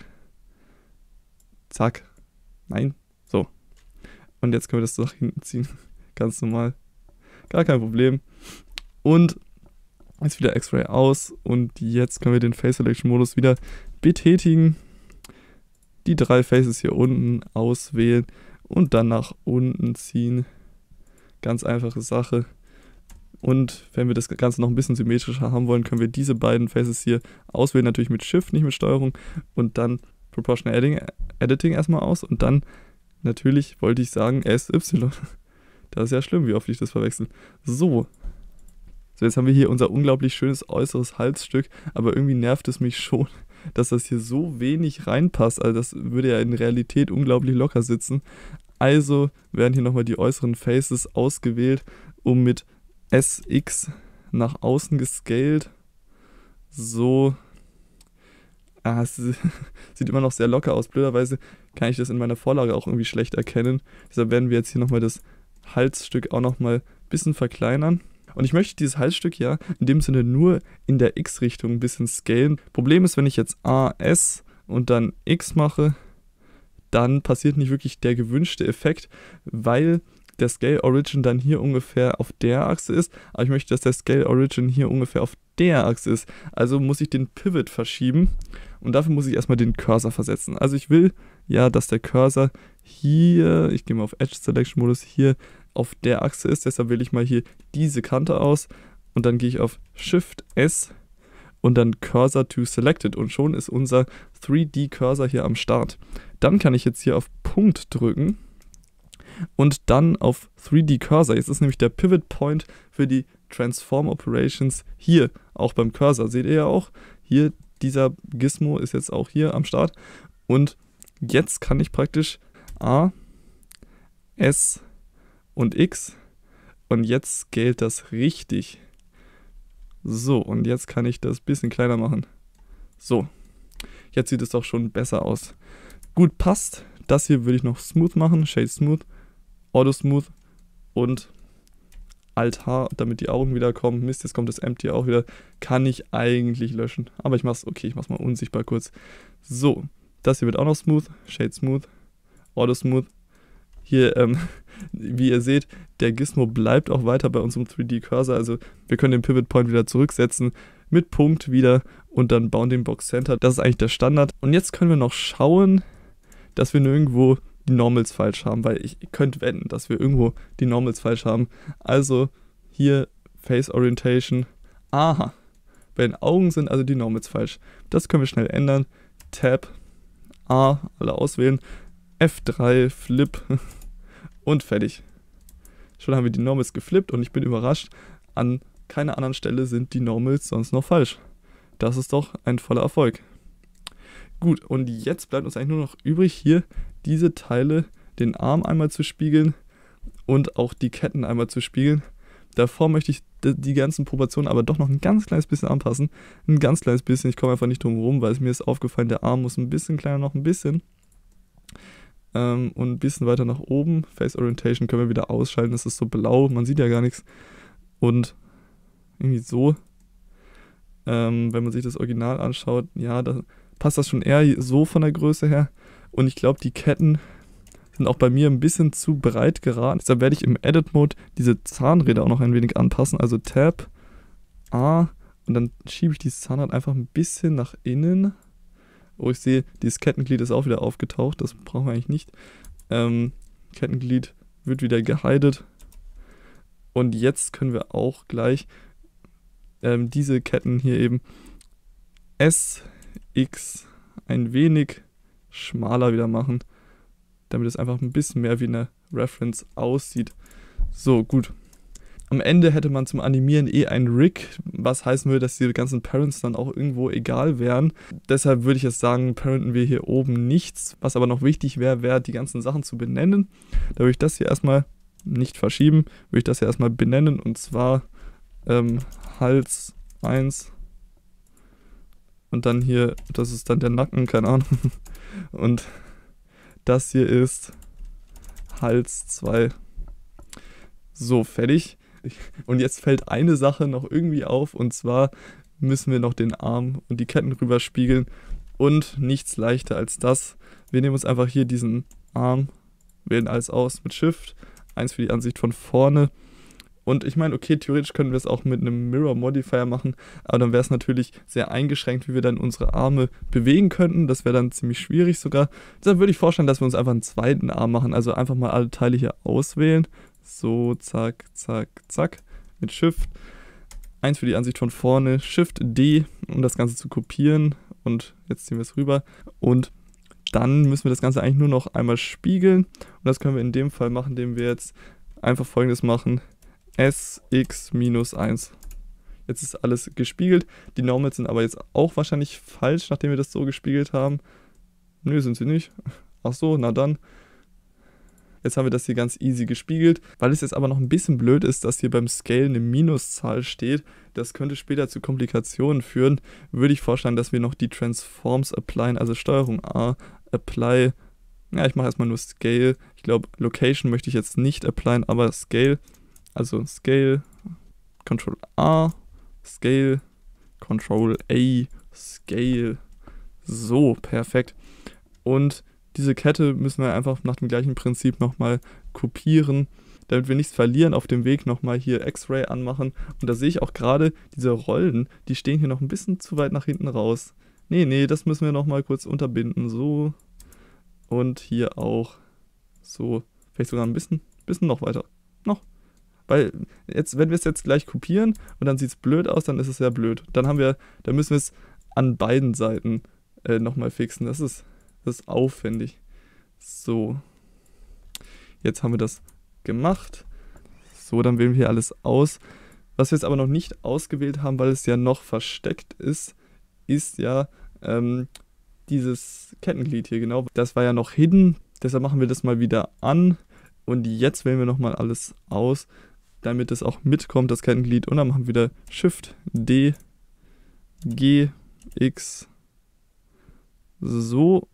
Zack. Nein. So. Und jetzt können wir das nach hinten ziehen. Ganz normal. Gar kein Problem. Und jetzt wieder X-Ray aus. Und jetzt können wir den Face Selection Modus wieder betätigen. Die drei Faces hier unten auswählen. Und dann nach unten ziehen. Ganz einfache Sache. Und wenn wir das Ganze noch ein bisschen symmetrischer haben wollen, können wir diese beiden Faces hier auswählen. Natürlich mit Shift, nicht mit Steuerung. Und dann Proportional Editing, Editing erstmal aus. Und dann natürlich wollte ich sagen S Y. Das ist ja schlimm, wie oft ich das verwechsel. So. So, jetzt haben wir hier unser unglaublich schönes äußeres Halsstück. Aber irgendwie nervt es mich schon, dass das hier so wenig reinpasst. Also das würde ja in Realität unglaublich locker sitzen. Also werden hier nochmal die äußeren Faces ausgewählt, um mit S X nach außen gescaled. So. Ah, es sieht immer noch sehr locker aus. Blöderweise kann ich das in meiner Vorlage auch irgendwie schlecht erkennen. Deshalb werden wir jetzt hier nochmal das Halsstück auch nochmal ein bisschen verkleinern. Und ich möchte dieses Halsstück ja in dem Sinne nur in der X-Richtung ein bisschen scalen. Problem ist, wenn ich jetzt A, S und dann X mache, dann passiert nicht wirklich der gewünschte Effekt, weil der Scale Origin dann hier ungefähr auf der Achse ist. Aber ich möchte, dass der Scale Origin hier ungefähr auf der Achse ist. Also muss ich den Pivot verschieben und dafür muss ich erstmal den Cursor versetzen. Also ich will ja, dass der Cursor hier, ich gehe mal auf Edge Selection Modus, hier auf der Achse ist. Deshalb wähle ich mal hier diese Kante aus und dann gehe ich auf Shift S und dann Cursor to Selected und schon ist unser drei D Cursor hier am Start. Dann kann ich jetzt hier auf Punkt drücken und dann auf drei D Cursor. Jetzt ist nämlich der Pivot Point für die Transform Operations hier auch beim Cursor. Seht ihr ja auch, hier dieser Gizmo ist jetzt auch hier am Start. Und jetzt kann ich praktisch A, S und X und jetzt scaled das richtig. So, und jetzt kann ich das ein bisschen kleiner machen. So, jetzt sieht es doch schon besser aus. Gut, passt. Das hier würde ich noch Smooth machen, Shade Smooth, Auto Smooth und Alt-H, damit die Augen wieder kommen. Mist, jetzt kommt das Empty auch wieder. Kann ich eigentlich löschen. Aber ich mach's, okay, ich mach's mal unsichtbar kurz. So, das hier wird auch noch Smooth, Shade Smooth, Auto Smooth. Hier, ähm, wie ihr seht, der Gizmo bleibt auch weiter bei unserem drei D Cursor. Also wir können den Pivot Point wieder zurücksetzen, mit Punkt wieder und dann Bounding Box Center. Das ist eigentlich der Standard. Und jetzt können wir noch schauen, dass wir nirgendwo die Normals falsch haben, weil ich, ich könnte wetten, dass wir irgendwo die Normals falsch haben. Also hier Face Orientation. Aha, bei den Augen sind also die Normals falsch. Das können wir schnell ändern. Tab, A, alle auswählen, F drei, Flip und fertig. Schon haben wir die Normals geflippt und ich bin überrascht, an keiner anderen Stelle sind die Normals sonst noch falsch. Das ist doch ein voller Erfolg. Gut, und jetzt bleibt uns eigentlich nur noch übrig, hier diese Teile, den Arm einmal zu spiegeln und auch die Ketten einmal zu spiegeln. Davor möchte ich die ganzen Proportionen aber doch noch ein ganz kleines bisschen anpassen. Ein ganz kleines bisschen, ich komme einfach nicht drum rum, weil es mir ist aufgefallen, der Arm muss ein bisschen kleiner, noch ein bisschen. Ähm, und ein bisschen weiter nach oben. Face Orientation können wir wieder ausschalten, das ist so blau, man sieht ja gar nichts. Und irgendwie so, ähm, wenn man sich das Original anschaut, ja, da passt das schon eher so von der Größe her. Und ich glaube, die Ketten sind auch bei mir ein bisschen zu breit geraten. Deshalb werde ich im Edit-Mode diese Zahnräder auch noch ein wenig anpassen. Also Tab, A und dann schiebe ich dieses Zahnrad einfach ein bisschen nach innen. Oh, ich sehe, dieses Kettenglied ist auch wieder aufgetaucht. Das brauchen wir eigentlich nicht. Ähm, Kettenglied wird wieder gehidet. Und jetzt können wir auch gleich ähm, diese Ketten hier eben S, X ein wenig schmaler wieder machen, damit es einfach ein bisschen mehr wie eine Reference aussieht. So, gut. Am Ende hätte man zum Animieren eh ein Rig, was heißen würde, dass die ganzen Parents dann auch irgendwo egal wären. Deshalb würde ich jetzt sagen, parenten wir hier oben nichts. Was aber noch wichtig wäre, wäre die ganzen Sachen zu benennen. Da würde ich das hier erstmal nicht verschieben, würde ich das hier erstmal benennen und zwar ähm, Hals eins und dann hier, das ist dann der Nacken, keine Ahnung. Und das hier ist Hals zwei. So, fertig. Und jetzt fällt eine Sache noch irgendwie auf und zwar müssen wir noch den Arm und die Ketten rüber spiegeln und nichts leichter als das. Wir nehmen uns einfach hier diesen Arm, wählen alles aus mit Shift, eins für die Ansicht von vorne. Und ich meine, okay, theoretisch können wir es auch mit einem Mirror Modifier machen, aber dann wäre es natürlich sehr eingeschränkt, wie wir dann unsere Arme bewegen könnten. Das wäre dann ziemlich schwierig sogar. Deshalb würde ich vorstellen, dass wir uns einfach einen zweiten Arm machen. Also einfach mal alle Teile hier auswählen. So, zack, zack, zack. Mit Shift. eins für die Ansicht von vorne. Shift D, um das Ganze zu kopieren. Und jetzt ziehen wir es rüber. Und dann müssen wir das Ganze eigentlich nur noch einmal spiegeln. Und das können wir in dem Fall machen, indem wir jetzt einfach Folgendes machen. S, X, minus eins. Jetzt ist alles gespiegelt. Die Normals sind aber jetzt auch wahrscheinlich falsch, nachdem wir das so gespiegelt haben. Nö, sind sie nicht. Ach so, na dann. Jetzt haben wir das hier ganz easy gespiegelt. Weil es jetzt aber noch ein bisschen blöd ist, dass hier beim Scale eine Minuszahl steht, das könnte später zu Komplikationen führen, würde ich vorschlagen, dass wir noch die Transforms applyen, also Steuerung A, Apply. Ja, ich mache erstmal nur Scale. Ich glaube, Location möchte ich jetzt nicht applyen, aber Scale. Also Scale, Control A, Scale, Control A, Scale. So, perfekt. Und diese Kette müssen wir einfach nach dem gleichen Prinzip nochmal kopieren, damit wir nichts verlieren, auf dem Weg nochmal hier X-Ray anmachen. Und da sehe ich auch gerade, diese Rollen, die stehen hier noch ein bisschen zu weit nach hinten raus. Nee, nee, das müssen wir nochmal kurz unterbinden. So. Und hier auch. So. Vielleicht sogar ein bisschen, bisschen noch weiter. Noch. Weil jetzt, wenn wir es jetzt gleich kopieren und dann sieht es blöd aus, dann ist es ja blöd. Dann haben wir, dann müssen wir es an beiden Seiten äh, nochmal fixen. Das ist, das ist aufwendig. So. Jetzt haben wir das gemacht. So, dann wählen wir hier alles aus. Was wir jetzt aber noch nicht ausgewählt haben, weil es ja noch versteckt ist, ist ja ähm, dieses Kettenglied hier, genau. Das war ja noch hidden, deshalb machen wir das mal wieder an. Und jetzt wählen wir nochmal alles aus, damit es auch mitkommt, das Kettenglied. Und dann machen wir wieder Shift, D, G, X. So.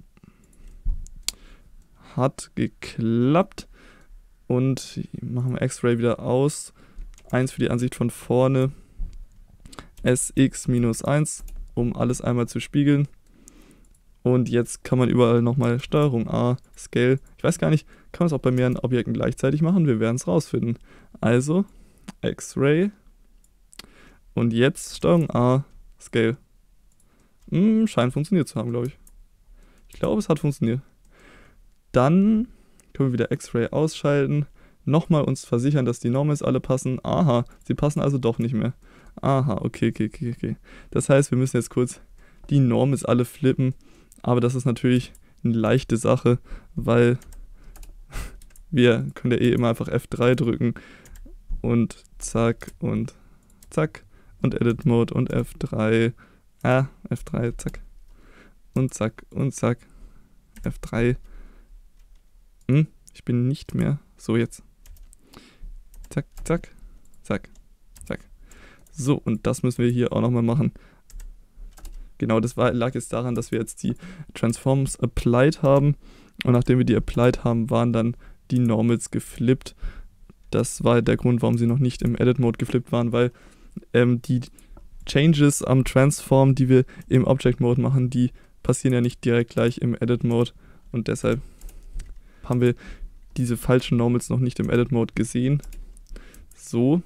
Hat geklappt. Und machen wir X-Ray wieder aus. eins für die Ansicht von vorne. S X minus eins, um alles einmal zu spiegeln. Und jetzt kann man überall nochmal Steuerung A, Scale. Ich weiß gar nicht, kann man es auch bei mehreren Objekten gleichzeitig machen? Wir werden es rausfinden. Also X-Ray. Und jetzt Steuerung A, Scale. Hm, scheint funktioniert zu haben, glaube ich. Ich glaube, es hat funktioniert. Dann können wir wieder X-Ray ausschalten. Nochmal uns versichern, dass die Normals alle passen. Aha, sie passen also doch nicht mehr. Aha, okay, okay, okay, okay. Das heißt, wir müssen jetzt kurz die Normals alle flippen. Aber das ist natürlich eine leichte Sache, weil wir können ja eh immer einfach F drei drücken und zack und zack und Edit Mode und F drei, ah, F drei, zack und zack und zack, F drei. Hm, ich bin nicht mehr, so jetzt. Zack, zack, zack, zack. So, und das müssen wir hier auch nochmal machen. Genau, das war, lag jetzt daran, dass wir jetzt die Transforms applied haben. Und nachdem wir die applied haben, waren dann die Normals geflippt. Das war der Grund, warum sie noch nicht im Edit-Mode geflippt waren, weil ähm, die Changes am Transform, die wir im Object-Mode machen, die passieren ja nicht direkt gleich im Edit-Mode. Und deshalb haben wir diese falschen Normals noch nicht im Edit-Mode gesehen. So.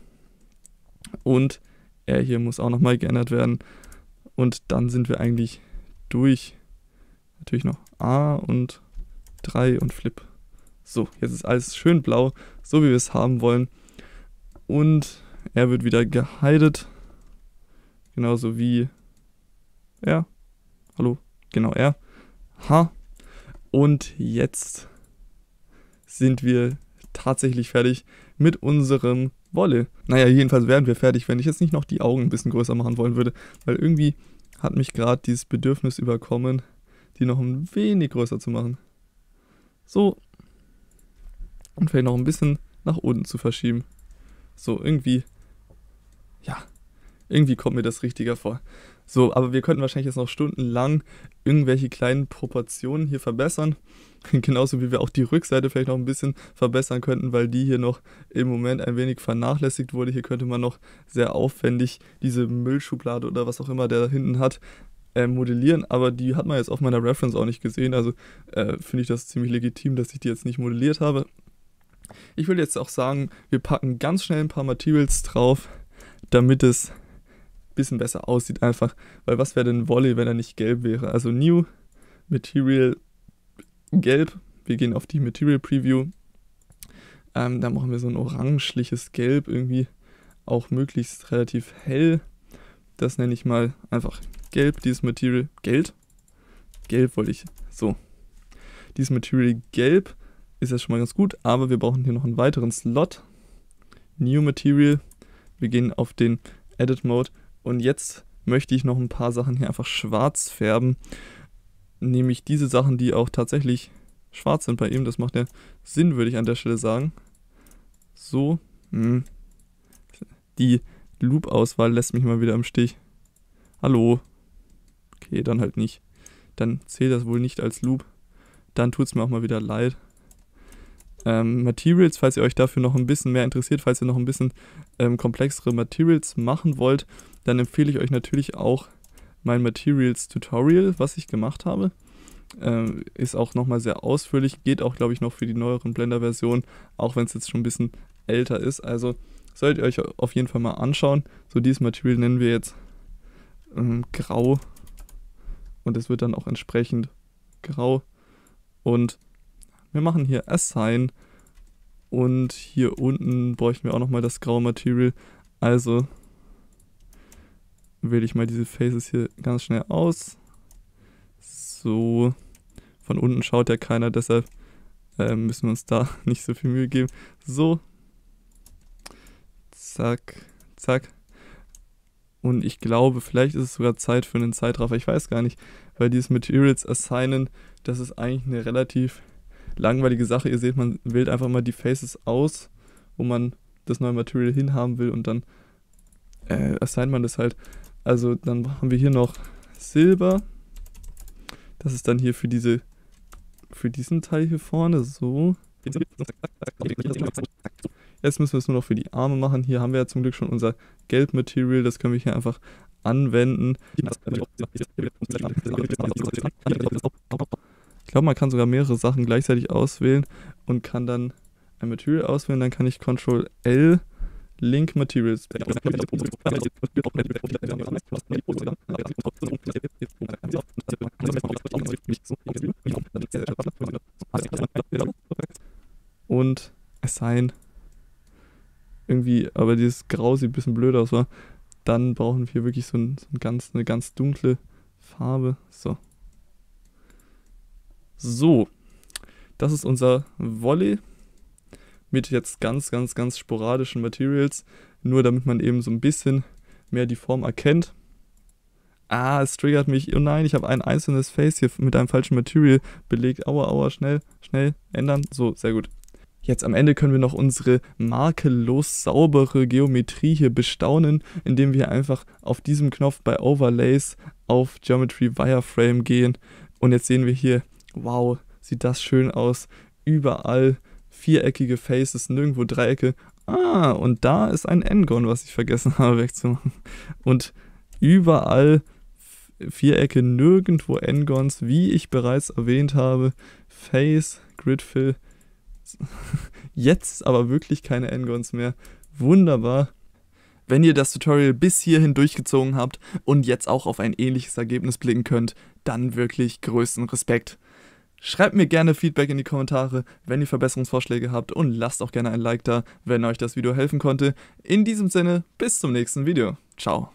Und er hier muss auch nochmal geändert werden. Und dann sind wir eigentlich durch. Natürlich noch A und drei und Flip. So, jetzt ist alles schön blau, so wie wir es haben wollen. Und er wird wieder gehidet. Genauso wie er. Hallo, genau er. Ha. Und jetzt sind wir tatsächlich fertig mit unserem Wolle. Naja, jedenfalls wären wir fertig, wenn ich jetzt nicht noch die Augen ein bisschen größer machen wollen würde. Weil irgendwie hat mich gerade dieses Bedürfnis überkommen, die noch ein wenig größer zu machen. So. Und vielleicht noch ein bisschen nach unten zu verschieben. So, irgendwie. Ja. Irgendwie kommt mir das richtiger vor. So, aber wir könnten wahrscheinlich jetzt noch stundenlang irgendwelche kleinen Proportionen hier verbessern. Genauso wie wir auch die Rückseite vielleicht noch ein bisschen verbessern könnten, weil die hier noch im Moment ein wenig vernachlässigt wurde. Hier könnte man noch sehr aufwendig diese Müllschublade oder was auch immer der da hinten hat, äh, modellieren. Aber die hat man jetzt auf meiner Reference auch nicht gesehen. Also äh, finde ich das ziemlich legitim, dass ich die jetzt nicht modelliert habe. Ich will jetzt auch sagen, wir packen ganz schnell ein paar Materials drauf, damit es bisschen besser aussieht einfach, weil was wäre denn Wolle, wenn er nicht gelb wäre? Also New, Material, Gelb, wir gehen auf die Material Preview, ähm, da machen wir so ein orangeliches Gelb, irgendwie auch möglichst relativ hell, das nenne ich mal einfach Gelb, dieses Material, Gelb, Gelb wollte ich, so, dieses Material Gelb ist ja schon mal ganz gut, aber wir brauchen hier noch einen weiteren Slot, New Material, wir gehen auf den Edit Mode. Und jetzt möchte ich noch ein paar Sachen hier einfach schwarz färben. Nämlich diese Sachen, die auch tatsächlich schwarz sind bei ihm. Das macht ja Sinn, würde ich an der Stelle sagen. So. Hm. Die Loop-Auswahl lässt mich mal wieder im Stich. Hallo. Okay, dann halt nicht. Dann zählt das wohl nicht als Loop. Dann tut es mir auch mal wieder leid. Ähm, Materials, falls ihr euch dafür noch ein bisschen mehr interessiert, falls ihr noch ein bisschen ähm, komplexere Materials machen wollt, dann empfehle ich euch natürlich auch mein Materials-Tutorial, was ich gemacht habe. Ähm, ist auch nochmal sehr ausführlich, geht auch, glaube ich, noch für die neueren Blender-Versionen, auch wenn es jetzt schon ein bisschen älter ist. Also solltet ihr euch auf jeden Fall mal anschauen. So, dieses Material nennen wir jetzt ähm, Grau. Und es wird dann auch entsprechend grau. Und wir machen hier Assign. Und hier unten bräuchten wir auch nochmal das graue Material. Also wähle ich mal diese Faces hier ganz schnell aus. So, von unten schaut ja keiner, deshalb äh, müssen wir uns da nicht so viel Mühe geben. So, zack, zack. Und ich glaube, vielleicht ist es sogar Zeit für einen Zeitraffer, ich weiß gar nicht, weil dieses Materials Assignen, das ist eigentlich eine relativ langweilige Sache. Ihr seht, man wählt einfach mal die Faces aus, wo man das neue Material hinhaben will und dann äh, assignt man das halt. Also dann haben wir hier noch Silber. Das ist dann hier für diese, für diesen Teil hier vorne, so. Jetzt müssen wir es nur noch für die Arme machen. Hier haben wir ja zum Glück schon unser Gelb-Material, das können wir hier einfach anwenden. Ich glaube, man kann sogar mehrere Sachen gleichzeitig auswählen und kann dann ein Material auswählen, dann kann ich Control L Link Materials. Und Assign. Irgendwie, aber dieses Grau sieht ein bisschen blöd aus, wa? Dann brauchen wir wirklich so, ein, so ein ganz, eine ganz dunkle Farbe. So. So. Das ist unser Volley. Mit jetzt ganz, ganz, ganz sporadischen Materials, nur damit man eben so ein bisschen mehr die Form erkennt. Ah, es triggert mich. Oh nein, ich habe ein einzelnes Face hier mit einem falschen Material belegt. Aua, aua, schnell, schnell ändern. So, sehr gut. Jetzt am Ende können wir noch unsere makellos saubere Geometrie hier bestaunen, indem wir einfach auf diesem Knopf bei Overlays auf Geometry Wireframe gehen. Und jetzt sehen wir hier, wow, sieht das schön aus. Überall viereckige Faces, nirgendwo Dreiecke. Ah, und da ist ein N-Gon, was ich vergessen habe wegzumachen. Und überall Vierecke, nirgendwo N-Gons, wie ich bereits erwähnt habe. Face, Gridfill. Jetzt aber wirklich keine N-Gons mehr. Wunderbar. Wenn ihr das Tutorial bis hierhin durchgezogen habt und jetzt auch auf ein ähnliches Ergebnis blicken könnt, dann wirklich größten Respekt. Schreibt mir gerne Feedback in die Kommentare, wenn ihr Verbesserungsvorschläge habt, und lasst auch gerne ein Like da, wenn euch das Video helfen konnte. In diesem Sinne, bis zum nächsten Video. Ciao.